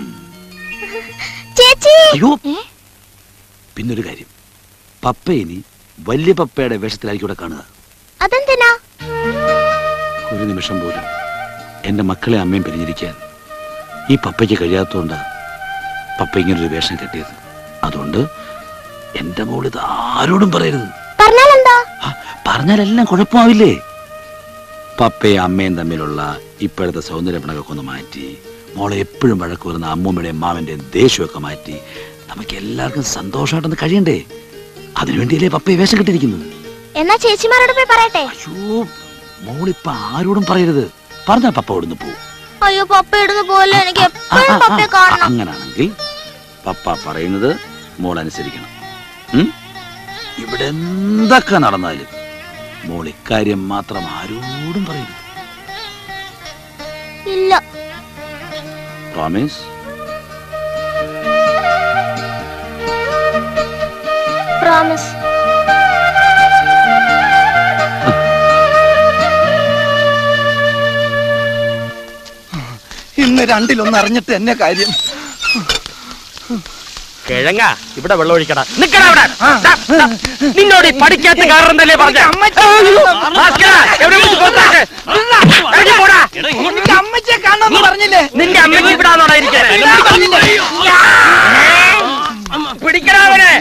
ചേച്ചി, പിന്നൊരു കാര്യം, പപ്പ ഇനി വലിയ പപ്പയുടെ വേഷത്തിലായിരിക്കും ഇവിടെ കാണുക. അതെന്തിനാ? ഒരു നിമിഷം പോലും എന്റെ മക്കളെ അമ്മയും പിരിഞ്ഞിരിക്കാൻ ഈ പപ്പയ്ക്ക് കഴിയാത്തോണ്ടാ പപ്പ ഇങ്ങനൊരു വേഷം കെട്ടിയത്. അതുകൊണ്ട് എന്റെ മോള് ഇത് ആരോടും പറയരുത്. പറഞ്ഞാലെല്ലാം കുഴപ്പമാവില്ലേ? പപ്പയും അമ്മയും തമ്മിലുള്ള ഇപ്പോഴത്തെ സൗന്ദര്യപ്പണക്കൊക്കെ ഒന്ന് മാറ്റി, മോളെ എപ്പോഴും വഴക്ക് വരുന്ന അമ്മൂമ്മയുടെയും മാമന്റെയും ദേഷ്യമൊക്കെ മാറ്റി നമുക്ക് എല്ലാവർക്കും സന്തോഷമായിട്ടൊന്ന് കഴിയണ്ടേ? അതിനുവേണ്ടിയല്ലേ പപ്പയെ വേഷം കെട്ടിയിരിക്കുന്നത്. എന്നാ ചേച്ചിമാരോട് പോയി പറയട്ടെ. അയ്യോ, മോളിപ്പ ആരോടും പറയരുത്. പറഞ്ഞാ പപ്പ ഇവിടുന്ന് പോവും. അയ്യോ, പപ്പ ഇടുന്ന പോലെ എനിക്ക് എപ്പോഴും പപ്പയെ കാണണം. അങ്ങനാണെങ്കിൽ പപ്പ പറയുന്നത് മോൾ അനുസരിക്കണം. ഇവിടെ എന്തൊക്കെ നടന്നാലും മോൾ ഇക്കാര്യം മാത്രം ആരോടും പറയരുത്. ഇല്ല. പ്രോമിസ്? പ്രോമിസ്. ഇന്ന് രണ്ടിലൊന്ന് അറിഞ്ഞിട്ട് എന്നെ കാര്യം. കിഴങ്ങ ഇവിടെ വെള്ളം ഒഴിക്കടാ. നിക്കടാ അവിടെ. നിന്നോട് ഈ പഠിക്കാത്ത കാരണല്ലേ പറഞ്ഞ അമ്മച്ചിയെ കാണണമെന്ന് പറഞ്ഞില്ലേ? നിന്റെ അമ്മയ്ക്ക് ഇവിടാന്നോടാ ഇരിക്കണേ. പിടിക്കടാവനെ.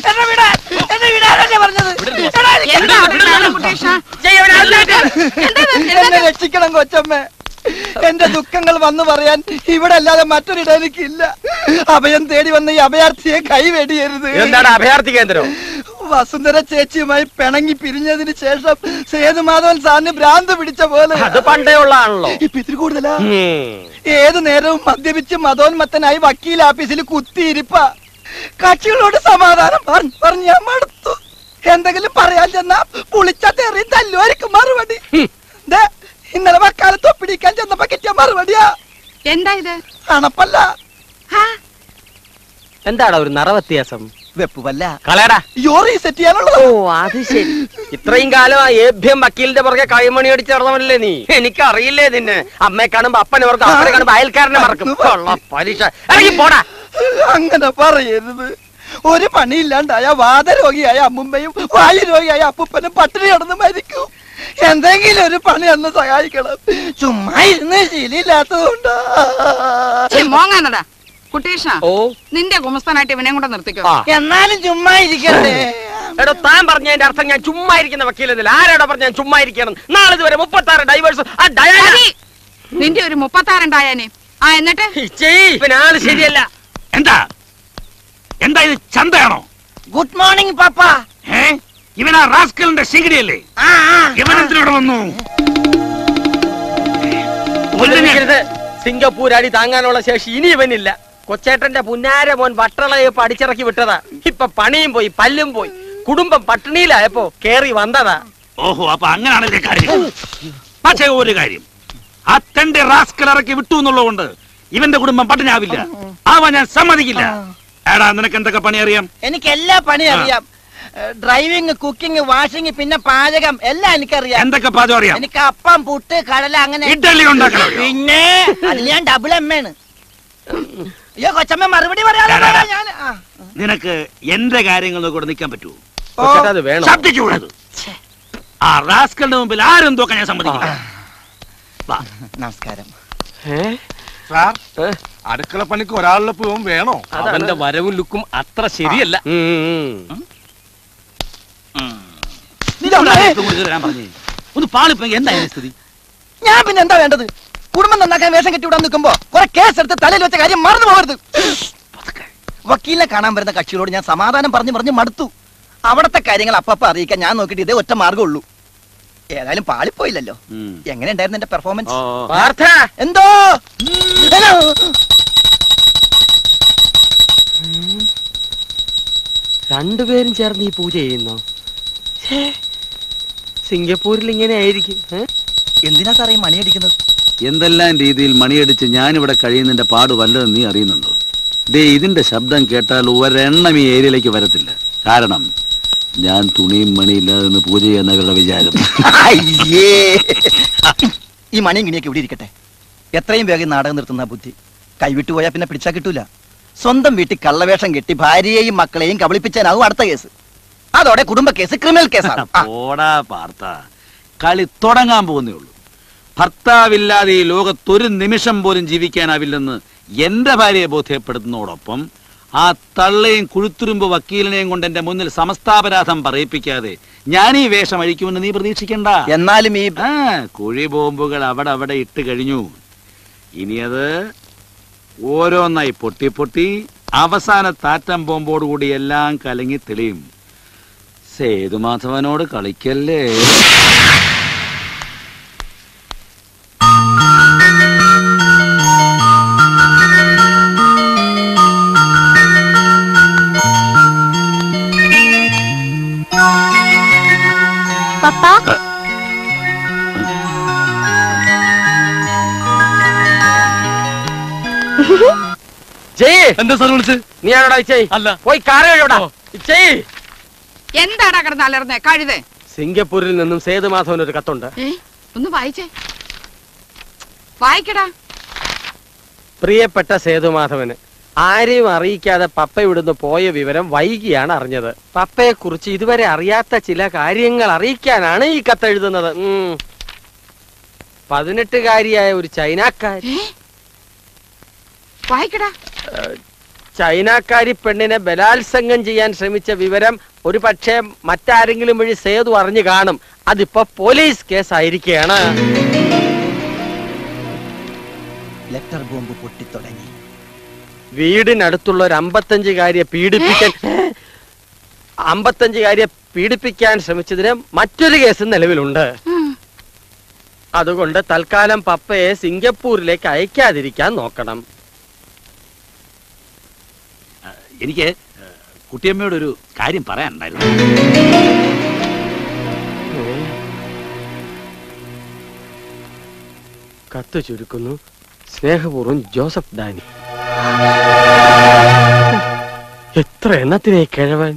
എന്നെ രക്ഷിക്കണം കൊച്ചമ്മേ. എന്റെ ദുഃഖങ്ങൾ വന്നു പറയാൻ ഇവിടെ അല്ലാതെ മറ്റൊരിടം എനിക്കില്ല. അഭയം തേടി വന്ന ഈ അഭയാർത്ഥിയെ കൈവെടിയരുത്. എന്താണ് അഭയാർത്ഥി കേന്ദ്രം? വസുന്ധര ചേച്ചിയുമായി പിണങ്ങി പിരിഞ്ഞതിന് ശേഷം സേതുമാധവൻ സാറിന് ഭ്രാന്ത് പിടിച്ച പോലെ. അത് പണ്ടേ ഉള്ളതാണല്ലോ. ഇപ്പൊ ഇത്തിരി കൂടുതലാ. ഏതു നേരവും മദ്യപിച്ച് മതോന്മത്തനായി വക്കീൽ ആഫീസിൽ കുത്തിയിരിപ്പ. കക്ഷികളോട് സമാധാനം പറഞ്ഞു ഞാൻ മടുത്തു. എന്തെങ്കിലും പറയാൻ ചെന്നാ പുളിച്ച തെറി തല്ലുമായിരിക്കും മറുപടി. ഇന്നലെ വക്കാലത്ത് പിടിക്കാൻ ചെന്നപ്പോ കിട്ടിയ മറുപടിയാ. എന്താ ഇത്? അണപ്പല്ല. എന്താടാ ഒരു നിറവ്യത്യാസം? വെപ്പുവല്ല. കളയടാ. യോറി സെറ്റ് ചെയ്യാനുള്ളത്. ഓ അത് ശരി. ഇത്രയും കാലം ആ ഏഭ്യം വക്കീലിന്റെ പുറകെ കൈമണി അടിച്ച് നടന്നവനല്ലേ നീ? എനിക്കറിയില്ലേ നിന്നെ? അമ്മയെ കാണുമ്പോ അപ്പനെ മറക്കും, അപ്പനെ കാണുമ്പോ അയൽക്കാരനെ മറക്കും. പരീക്ഷ ഇറങ്ങി പോടാ. അങ്ങനെ പറയരുത്. ഒരു പണിയില്ലാണ്ടായ വാദരോഗിയായ അമ്മുമ്മയും വായു രോഗിയായ അപ്പൂപ്പനും പട്ടിണി കിടന്ന് മരിക്കും. എന്തെങ്കിലും ഒരു പണി ഒന്ന് സഹായിക്കണം. ചുമ്മാ ഇരുന്ന് ശീലില്ലാത്തതുകൊണ്ടാ. മോങ്ങാനടാ കുട്ടീഷ. ഓ നിന്റെ ഗുമസ്താനായിട്ട് ഇവനെ കൂടെ നിർത്തിക്കോ. എന്നാലും ചുമ്മാ ഇരിക്കണ്ടേ? എടോ താൻ പറഞ്ഞതിന്റെ അർത്ഥം ഞാൻ ചുമ്മാ ഇരിക്കുന്ന വക്കീലെന്നില്ല. ആരോടാ പറഞ്ഞ ഞാൻ ചുമ്മാ ഇരിക്കണം? നാളെ ഇതുവരെ മുപ്പത്തി ആറ് ഡൈവേഴ്സ്. നിന്റെ ഒരു മുപ്പത്തി ആറുണ്ടായാനെ. ആ എന്നിട്ട് പിന്നെ ആള് ശരിയല്ല. എന്താ എന്താ ഇത്? ചന്തയാണോ? ഗുഡ് മോർണിംഗ് പാപ്പ. ഇവനാ റാസ്കലിന്റെ ശിഖരിയല്ലേ? ഇവനെന്തിനോട് വന്നു? സിംഗപ്പൂർ അടി താങ്ങാനുള്ള ശേഷി ഇനി ഇവനില്ല. കൊച്ചേട്ടന്റെ പുന്നാര മോൻ വട്ടളയെ പഠിച്ചിറക്കി വിട്ടതാ. ഇപ്പൊ പണിയും പോയി, പല്ലും പോയി, കുടുംബം പട്ടിണിയിലായപ്പോ കേറി വന്നതാ. ഓഹോ, അപ്പൊ അങ്ങനാണല്ലേ കാര്യം. പക്ഷേ ഒരു കാര്യം, ആ തന്റെ റാസ്കൽ ഇറക്കി വിട്ടു എന്നുള്ളതുകൊണ്ട് ഇവന്റെ കുടുംബം പട്ടിണിയാവില്ല. ആവാൻ ഞാൻ സമ്മതിക്കില്ല. എടാ നിനക്ക് എന്തൊക്കെ പണി അറിയാം? എനിക്ക് എല്ലാ പണി അറിയാം. ഡ്രൈവിംഗ്, കുക്കിംഗ്, വാഷിംഗ്, പിന്നെ പാചകം എല്ലാം എനിക്കറിയാം. എന്തൊക്കെ പാചകം അറിയാം? എനിക്ക് അപ്പം, പുട്ട്, കടല, അങ്ങനെ ഇഡ്ഡലി ഉണ്ടാക്കണം. പിന്നെ അതിൽ ഞാൻ ഡബിൾ എം ആണ്. അയ്യോ കൊച്ചമ്മ മറുപടി പറയാതെ ഞാൻ. നിനക്ക് എന്റെ കാര്യങ്ങളിൽ കൂടെ നിൽക്കാൻ പറ്റുമോ? വേണം. ആ റാസ്കലിന്റെ മുമ്പിൽ ആരും തോക്കാൻ ഞാൻ സമ്മതിക്കില്ല. നമസ്കാരം സാർ. അടുക്കള പണിക്ക് ഒരാളും വേണോ? അവന്റെ വരവും ലുക്കും അത്ര ശരിയല്ല. ഒന്ന് പാളിപ്പോ എന്തായാലും സ്ഥിതി. ഞാൻ പിന്നെ എന്താ വേണ്ടത്? കുടുംബം നന്നാക്കാൻ വേഷം കെട്ടി വിടാൻ നിൽക്കുമ്പോ കുറെ കേസ് എടുത്ത് തലയിൽ വെച്ച കാര്യം മറന്നു പോകരുത്. വക്കീലിനെ കാണാൻ വരുന്ന കക്ഷികളോട് ഞാൻ സമാധാനം പറഞ്ഞു പറഞ്ഞു മടുത്തു. അവിടത്തെ കാര്യങ്ങൾ അപ്പപ്പ അറിയിക്കാൻ ഞാൻ നോക്കിയിട്ട് ഇതേ ഒറ്റ മാർഗമുള്ളൂ. ഏതായാലും പാളിപ്പോയില്ലല്ലോ. എങ്ങനെ ഉണ്ടായിരുന്നു എന്റെ പെർഫോമൻസ്? എന്തോ രണ്ടുപേരും ചേർന്ന് ഈ പൂജ ചെയ്യുന്നു. സിംഗപ്പൂരിൽ ഇങ്ങനെ ആയിരിക്കും. എന്തിനാ സാറേ ഈ മണിയടിക്കുന്നത്? എന്തെല്ലാം രീതിയിൽ മണിയടിച്ച് ഞാനിവിടെ കഴിയുന്നതിന്റെ പാട് വല്ലതും നീ അറിയുന്നുണ്ടോ? ദേ ഇതിന്റെ ശബ്ദം കേട്ടാൽ ഒരെണ്ണം ഈ ഏരിയയിലേക്ക് വരത്തില്ല. കാരണം ഞാൻ തുണിയും മണിയില്ലാതെ നിന്ന് പൂജ ചെയ്യുന്നവരുടെ വിചാരം. ഈ മണിയും കിണിയൊക്കെ ഇവിടെ ഇരിക്കട്ടെ. എത്രയും വേഗം നാടകം നിർത്തുന്ന ബുദ്ധി. കൈവിട്ടു പോയാൽ പിന്നെ പിടിച്ചാൽ കിട്ടൂല. സ്വന്തം വീട്ടിൽ കള്ളവേഷം കെട്ടി ഭാര്യയെയും മക്കളെയും കബളിപ്പിച്ചാനാവും അടുത്ത കേസ്. അതോടെ കുടുംബ കേസ്, ക്രിമിനൽ കേസാണ്. ഓടാ പാർത്ത, കളി തുടങ്ങാൻ പോകുന്നേ ഉള്ളൂ. ഭർത്താവില്ലാതെ ഈ ലോകത്തൊരു നിമിഷം പോലും ജീവിക്കാനാവില്ലെന്ന് എന്റെ ഭാര്യയെ ബോധ്യപ്പെടുത്തുന്നതോടൊപ്പം ആ തള്ളയും കുഴുത്തുരുമ്പ് വക്കീലിനെയും കൊണ്ട് എന്റെ മുന്നിൽ സമസ്താപരാധം പറയിപ്പിക്കാതെ ഞാൻ ഈ വേഷം അഴിക്കുമെന്ന് നീ പ്രതീക്ഷിക്കണ്ട. എന്നാലും ഈ കുഴി ബോംബുകൾ അവിടെ അവിടെ ഇട്ട് കഴിഞ്ഞു. ഇനി അത് ഓരോന്നായി പൊട്ടി പൊട്ടി അവസാന താറ്റം ബോംബോടുകൂടി എല്ലാം കലങ്ങി തെളിയും. സേതുമാധവനോട് കളിക്കല്ലേ. പപ്പാ എന്താ സാർ വിളിച്ച്? നീ ആരോടാ ഇച്ചേ? അല്ല പോയി കാരോടാ ഇച്ചേ. എന്താടാ കിടന്ന് അലർന്നേ കഴുതേ? സിംഗപ്പൂരിൽ നിന്നും സേതുമാധവൻ ഒരു കത്തുണ്ട്. ഒന്ന് വായിച്ചേ, വായിക്കടാ. പ്രിയപ്പെട്ട സേതുമാധവന്, ആരെയും അറിയിക്കാതെ പപ്പ ഇവിടുന്ന് പോയ വിവരം വൈകിയാണ് അറിഞ്ഞത്. പപ്പയെ കുറിച്ച് ഇതുവരെ അറിയാത്ത ചില കാര്യങ്ങൾ അറിയിക്കാനാണ് ഈ കത്തെഴുതുന്നത്. പതിനെട്ടുകാരിയായ ഒരു ചൈനക്കാരി ചൈനക്കാരി പെണ്ണിനെ ബലാത്സംഗം ചെയ്യാൻ ശ്രമിച്ച വിവരം ഒരു പക്ഷേ മറ്റാരെങ്കിലും വഴി സേതു അറിഞ്ഞു കാണും. അതിപ്പോ പോലീസ് കേസായിരിക്കുകയാണ്. ലെറ്റർ ബോംബ് പൊട്ടിത്തുടങ്ങി. വീടിനടുത്തുള്ള ഒരു അമ്പത്തഞ്ചുകാരിയെ പീഡിപ്പിക്കാൻ അമ്പത്തഞ്ചുകാരിയെ പീഡിപ്പിക്കാൻ ശ്രമിച്ചതിന് മറ്റൊരു കേസ് നിലവിലുണ്ട്. അതുകൊണ്ട് തൽക്കാലം പപ്പയെ സിംഗപ്പൂരിലേക്ക് അയക്കാതിരിക്കാൻ നോക്കണം. എനിക്ക് കുട്ടിയമ്മയോട് ഒരു കാര്യം പറയാനുണ്ടായിരുന്നു. കത്ത് ചുരുക്കുന്നു. സ്നേഹപൂർവ്വം ജോസഫ് ഡാനി. എത്ര എണ്ണത്തിനെ കിഴവൻ.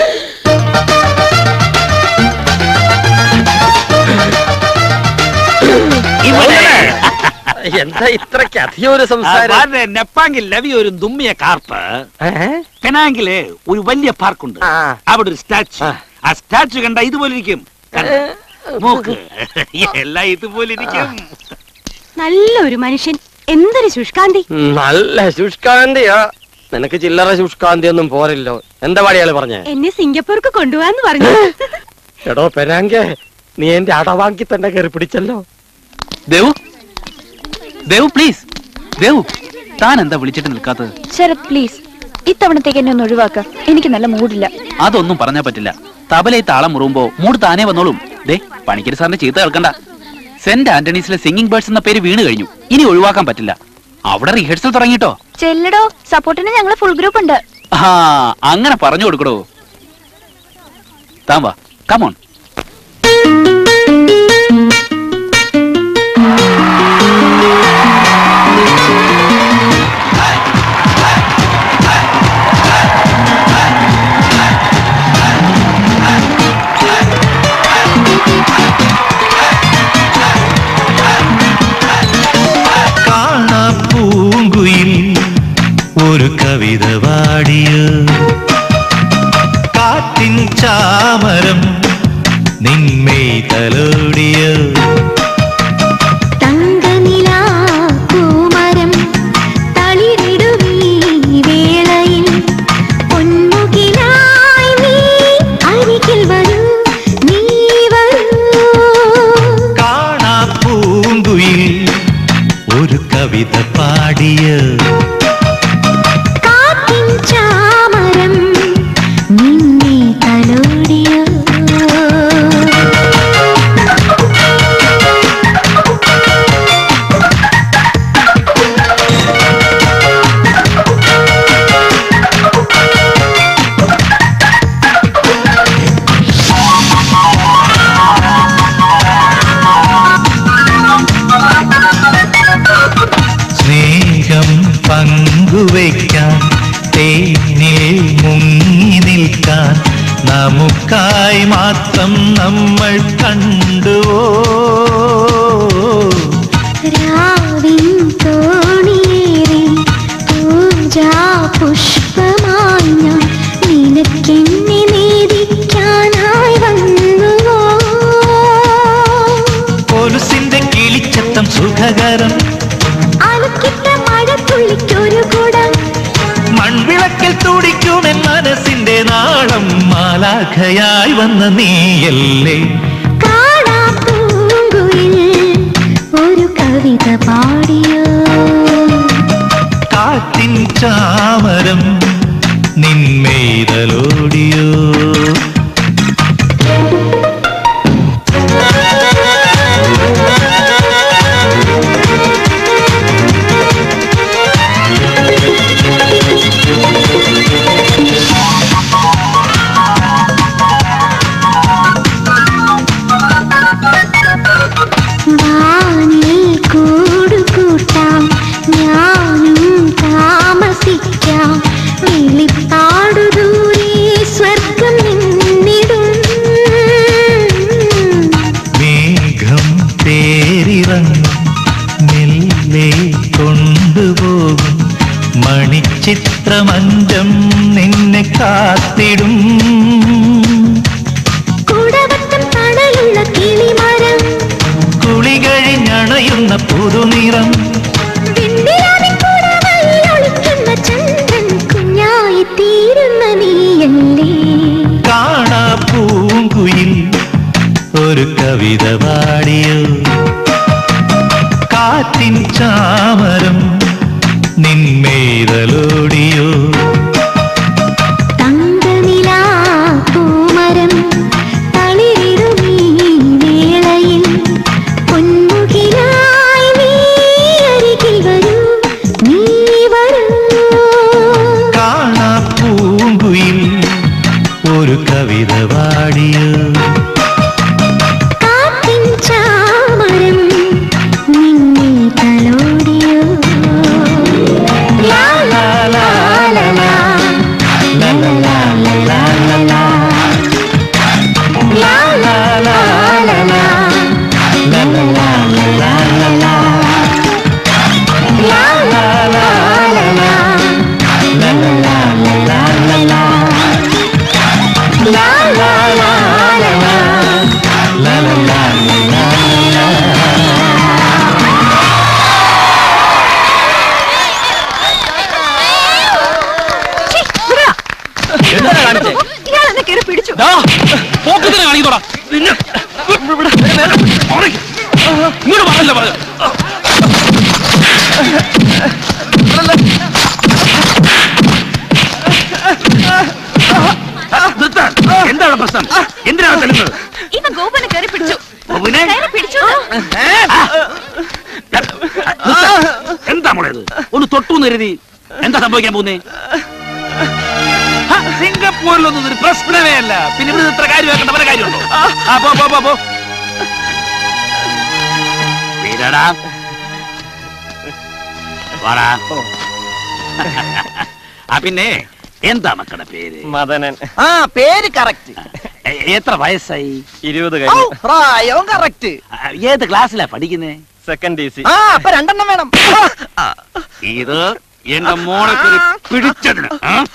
എന്താ ഇത്രക്ക് അധികം ഒരു സംസാരം? നെപ്പാങ്കിൽ ലവി ഒരു ദുമ്മിയ കാർപ്പ്. പെനാങ്കില് ഒരു വലിയ പാർക്കുണ്ട്. അവിടെ ഒരു സ്റ്റാച്ചു. ആ സ്റ്റാച്ചു കണ്ട ഇതുപോലെ ഇരിക്കും. നോക്ക്, എല്ലാം ഇതുപോലെ ഇരിക്കും. നല്ലൊരു മനുഷ്യൻ. എന്തൊരു ശുഷ്കാന്തി. നല്ല ശുഷ്കാന്തിയാ. നിനക്ക് ചില്ലറ ശുഷ്കാന്തി ഒന്നും പോരല്ലോ. എന്താ പാടിയാള് പറഞ്ഞേ? എന്നെ സിംഗപ്പൂർക്ക് കൊണ്ടുപോകാന്ന് പറഞ്ഞു. എടോ പെനാങ്കെ, നീ എന്റെ അടവാക്കി തന്നെ കയറി പിടിച്ചല്ലോ. ദേവു, ദേവു പ്ലീസ്. ദേവു, താൻ എന്താ വിളിച്ചിട്ട് നിൽക്കാത്തത്? ശരത് പ്ലീസ്, ഇത്തവണത്തേക്ക് എന്നെ ഒന്ന് ഒഴിവാക്ക. എനിക്ക് നല്ല മൂഡില്ല. അതൊന്നും പറഞ്ഞാ പറ്റില്ല. തബലയിൽ താളം മുറുമ്പോ മൂഡ് താനേ വന്നോളും. ദേ, പണിക്കര് സാറിന്റെ ചീത്ത കേൾക്കണ്ട. സെന്റ് ആന്റണീസിലെ സിംഗിങ് ബേർഡ്സ് എന്ന പേര് വീണ് കഴിഞ്ഞു. ഇനി ഒഴിവാക്കാൻ പറ്റില്ല. അവിടെ റിഹേഴ്സൽ തുടങ്ങിട്ടോ. ചെല്ലടോ, സപ്പോർട്ടിന് ഞങ്ങള് ഫുൾ ഗ്രൂപ്പ് ഉണ്ട്. ആ, അങ്ങനെ പറഞ്ഞു കൊടുക്കടോ. താൻ വാ, കമോൺ. ഒരു കവിത പാടിയ കാറ്റിൻ ചാമരം നിന്മേ തലോടിയ തങ്കനിലാകൂമരം തളിരിടുമീ വേളയിൽ പൊന്മുകിലായി നീ അരികിൽ വരൂ, നീ വരൂ. കാണാ പൂങ്കുയിൽ ഒരു കവിത പാടിയ ചാമരം നിന്നെ തലോടിയ സ്നേഹം പങ്കുവയ്ക്കാൻ തേനിൽ മുങ്ങി നിൽക്കാൻ നമുക്കായി മാത്രം നമ്മൾ കണ്ടുവോ. രാവിൻ തോണിയേറി പൂജാ പുഷ്പമായി ഞാൻ നിനക്കെന്നെ നീതിക്കാനായി വന്നുവോ. പോലുസിന്റെ കിളിച്ചത്തം സുഖകരം, അലക്കിട്ട മഴത്തുള്ളിക്കൊരു കുടം, മൺവിളക്കിൽ തുടിക്കുമെൻ മനസ്സിന്റെ നാളം മാലാഖയായി വന്ന നീയല്ലേ. കാണാപ്പൂങ്കുയിൽ ഒരു കവിത പാടിയോ. കാറ്റിൻ ചാമരം നിന്മേതലോടിയോ. വാനിൽ കൂടുകൂട്ടാം, ഞാനും താമസിക്കാം, വെളിപ്പാടു ദൂരെ സ്വർഗം നിന്നിടും. മേഘം തേരിറങ്ങും മെല്ലെ കൊണ്ടുപോകും മണിച്ചിത്ര ചിത്രമഞ്ചം നിന്നെ കാത്തിടും. കുളി കഴിഞ്ഞണയുന്ന പുതുനിറം കാണാ പൂങ്കുയിൽ ഒരു കവിത പാടിയോ. കാറ്റിൻ ചാമരം നിന്മേതലോടിയോ. കാണാ പൂങ്കുയിൽ ഒരു കവിത പാടിയോ. എന്താണ് പ്രശ്നം? എന്തിനാണ് തെളിഞ്ഞത്? ഇവൻ ഗോപനെ കയറി പിടിച്ചു. എന്താ മോളേത്? ഒന്ന് തൊട്ടു കരുതി എന്താ സംഭവിക്കാൻ പോകുന്നേ? സിംഗപ്പൂരിലൊന്നും ഒരു പ്രശ്നമേ അല്ല. പിന്നെ ഇവിടെ ഇത്ര കാര്യമാക്കേണ്ട പല കാര്യമുണ്ടോ? ആ പോ പോ പോ വീരടാ വാടാ. ആ പിന്നെ എന്താ മക്കളുടെ പേര്? മദനൻ. ആ പേര് കറക്റ്റ്. എത്ര വയസ്സായി? ഇരുപത് കഴിഞ്ഞു. പ്രായവും കറക്റ്റ്. ഏത് ക്ലാസ്സിലാ പഠിക്കുന്നേ? Second D C. ആ അപ്പൊ രണ്ടെണ്ണം വേണം. ഇത് എന്റെ മോളെ പിടിച്ചതിന്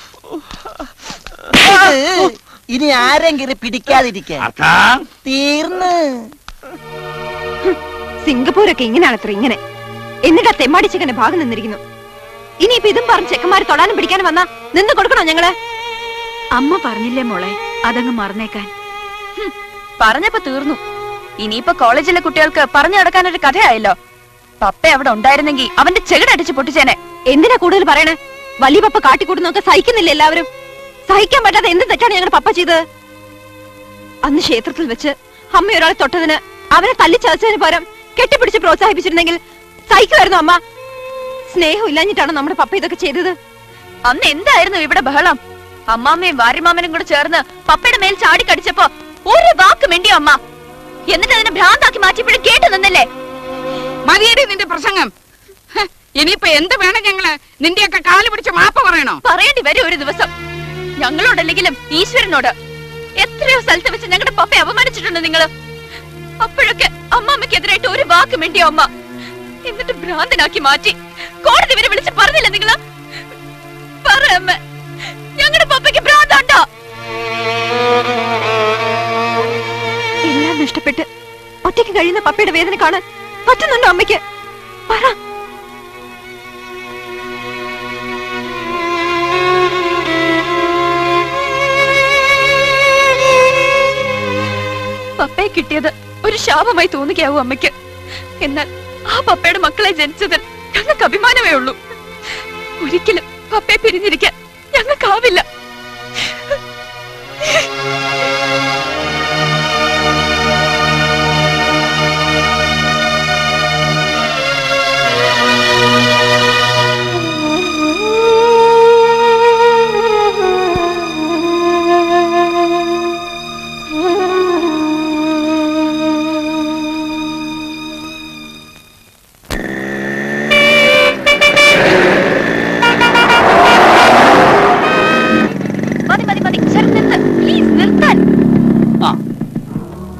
ഇനി ആരെങ്കിലും പിടിക്കാതിരിക്കാൻ തീർന്ന്. സിംഗപ്പൂരൊക്കെ ഇങ്ങനെയാണത്ര ഇങ്ങനെ. എന്നിട്ടാ തെമ്മാടി ചിക്കന്റെ ഭാഗം നിന്നിരിക്കുന്നു. ഇനിയിപ്പൊ ഇതും പറഞ്ഞ് ചെക്കന്മാര് തൊടാനും പിടിക്കാനും വന്നാ നിന്ന് കൊടുക്കണോ ഞങ്ങള്? അമ്മ പറഞ്ഞില്ലേ മോളെ, അതങ്ങ് മറന്നേക്കാൻ. പറഞ്ഞപ്പോ തീർന്നു. ഇനിയിപ്പോ കോളേജിലെ കുട്ടികൾക്ക് പറഞ്ഞു നടക്കാൻ ഒരു കഥയായല്ലോ. പപ്പ അവിടെ ഉണ്ടായിരുന്നെങ്കിൽ അവന്റെ ചെകിടടിച്ച് പൊട്ടിച്ചേനെ. എന്തിനാ കൂടുതൽ പറയണേ? വലിയ പപ്പ കാട്ടിക്കൂട്ടുന്നൊക്കെ സഹിക്കുന്നില്ല എല്ലാവരും. സഹിക്കാൻ പറ്റാതെ എന്ത് തെറ്റാണ് ഞങ്ങളുടെ പപ്പ ചെയ്തത്? അന്ന് ക്ഷേത്രത്തിൽ വെച്ച് അമ്മ ഒരാളെ തൊട്ടതിന് അവനെ തല്ലി ചതച്ചതിന് പകരം കെട്ടിപ്പിടിച്ച് പ്രോത്സാഹിപ്പിച്ചിരുന്നെങ്കിൽ സഹിക്കുമായിരുന്നു അമ്മ. സ്നേഹം ഇല്ലാഞ്ഞിട്ടാണ് നമ്മുടെ പപ്പ ഇതൊക്കെ ചെയ്തത്. അന്ന് എന്തായിരുന്നു ഇവിടെ ബഹളം? അമ്മാമ്മയും വാര്യമാമനും കൂടെ ചേർന്ന് പപ്പയുടെ മേൽ ചാടിക്കടിച്ചപ്പോ ഒരു വാക്ക് മിണ്ടിയോ അമ്മ? എന്നിട്ട് അതിനെ ഭ്രാന്താക്കി മാറ്റിയപ്പോഴും കേട്ടു നിന്നല്ലേ? മതിയടി നിന്റെ പ്രസംഗം. ഇനിയിപ്പോ എന്ത് വേണം ഞങ്ങള്? നിന്റെയൊക്കെ കാല് പിടിച്ച് മാപ്പ് പറയണോ? പറയേണ്ടി വരും ഒരു ദിവസം. ഞങ്ങളോടല്ലെങ്കിലും ഈശ്വരനോട്. എത്രയോ സ്ഥലത്ത് വെച്ച് ഞങ്ങളുടെ പപ്പയെ അപമാനിച്ചിട്ടുണ്ട് നിങ്ങള്. അപ്പോഴൊക്കെ അമ്മാമ്മക്കെതിരായിട്ട് ഒരു വാക്ക് മിണ്ടിയോ അമ്മ? എന്നിട്ട് ഭ്രാന്തനാക്കി മാറ്റി കോടതി വരെ വിളിച്ച് പറഞ്ഞില്ല നിങ്ങള്? പറയമ്മ, ഞങ്ങളുടെ പപ്പയ്ക്ക് ഭ്രാന്തുണ്ടോ? എല്ലാം നഷ്ടപ്പെട്ട് ഒറ്റയ്ക്ക് കഴിയുന്ന പപ്പയുടെ വേദന കാണാൻ പറ്റുന്നുണ്ടോ അമ്മയ്ക്ക്? പറ. പപ്പയെ കിട്ടിയത് ഒരു ശാപമായി തോന്നുകയാവും അമ്മയ്ക്ക്. എന്നാൽ ആ പപ്പയുടെ മക്കളെ ജനിച്ചതിൽ ഞങ്ങൾക്ക് അഭിമാനമേ ഉള്ളൂ. ഒരിക്കലും പപ്പയെ പിരിഞ്ഞിരിക്കാൻ ഞങ്ങൾക്കാവില്ല.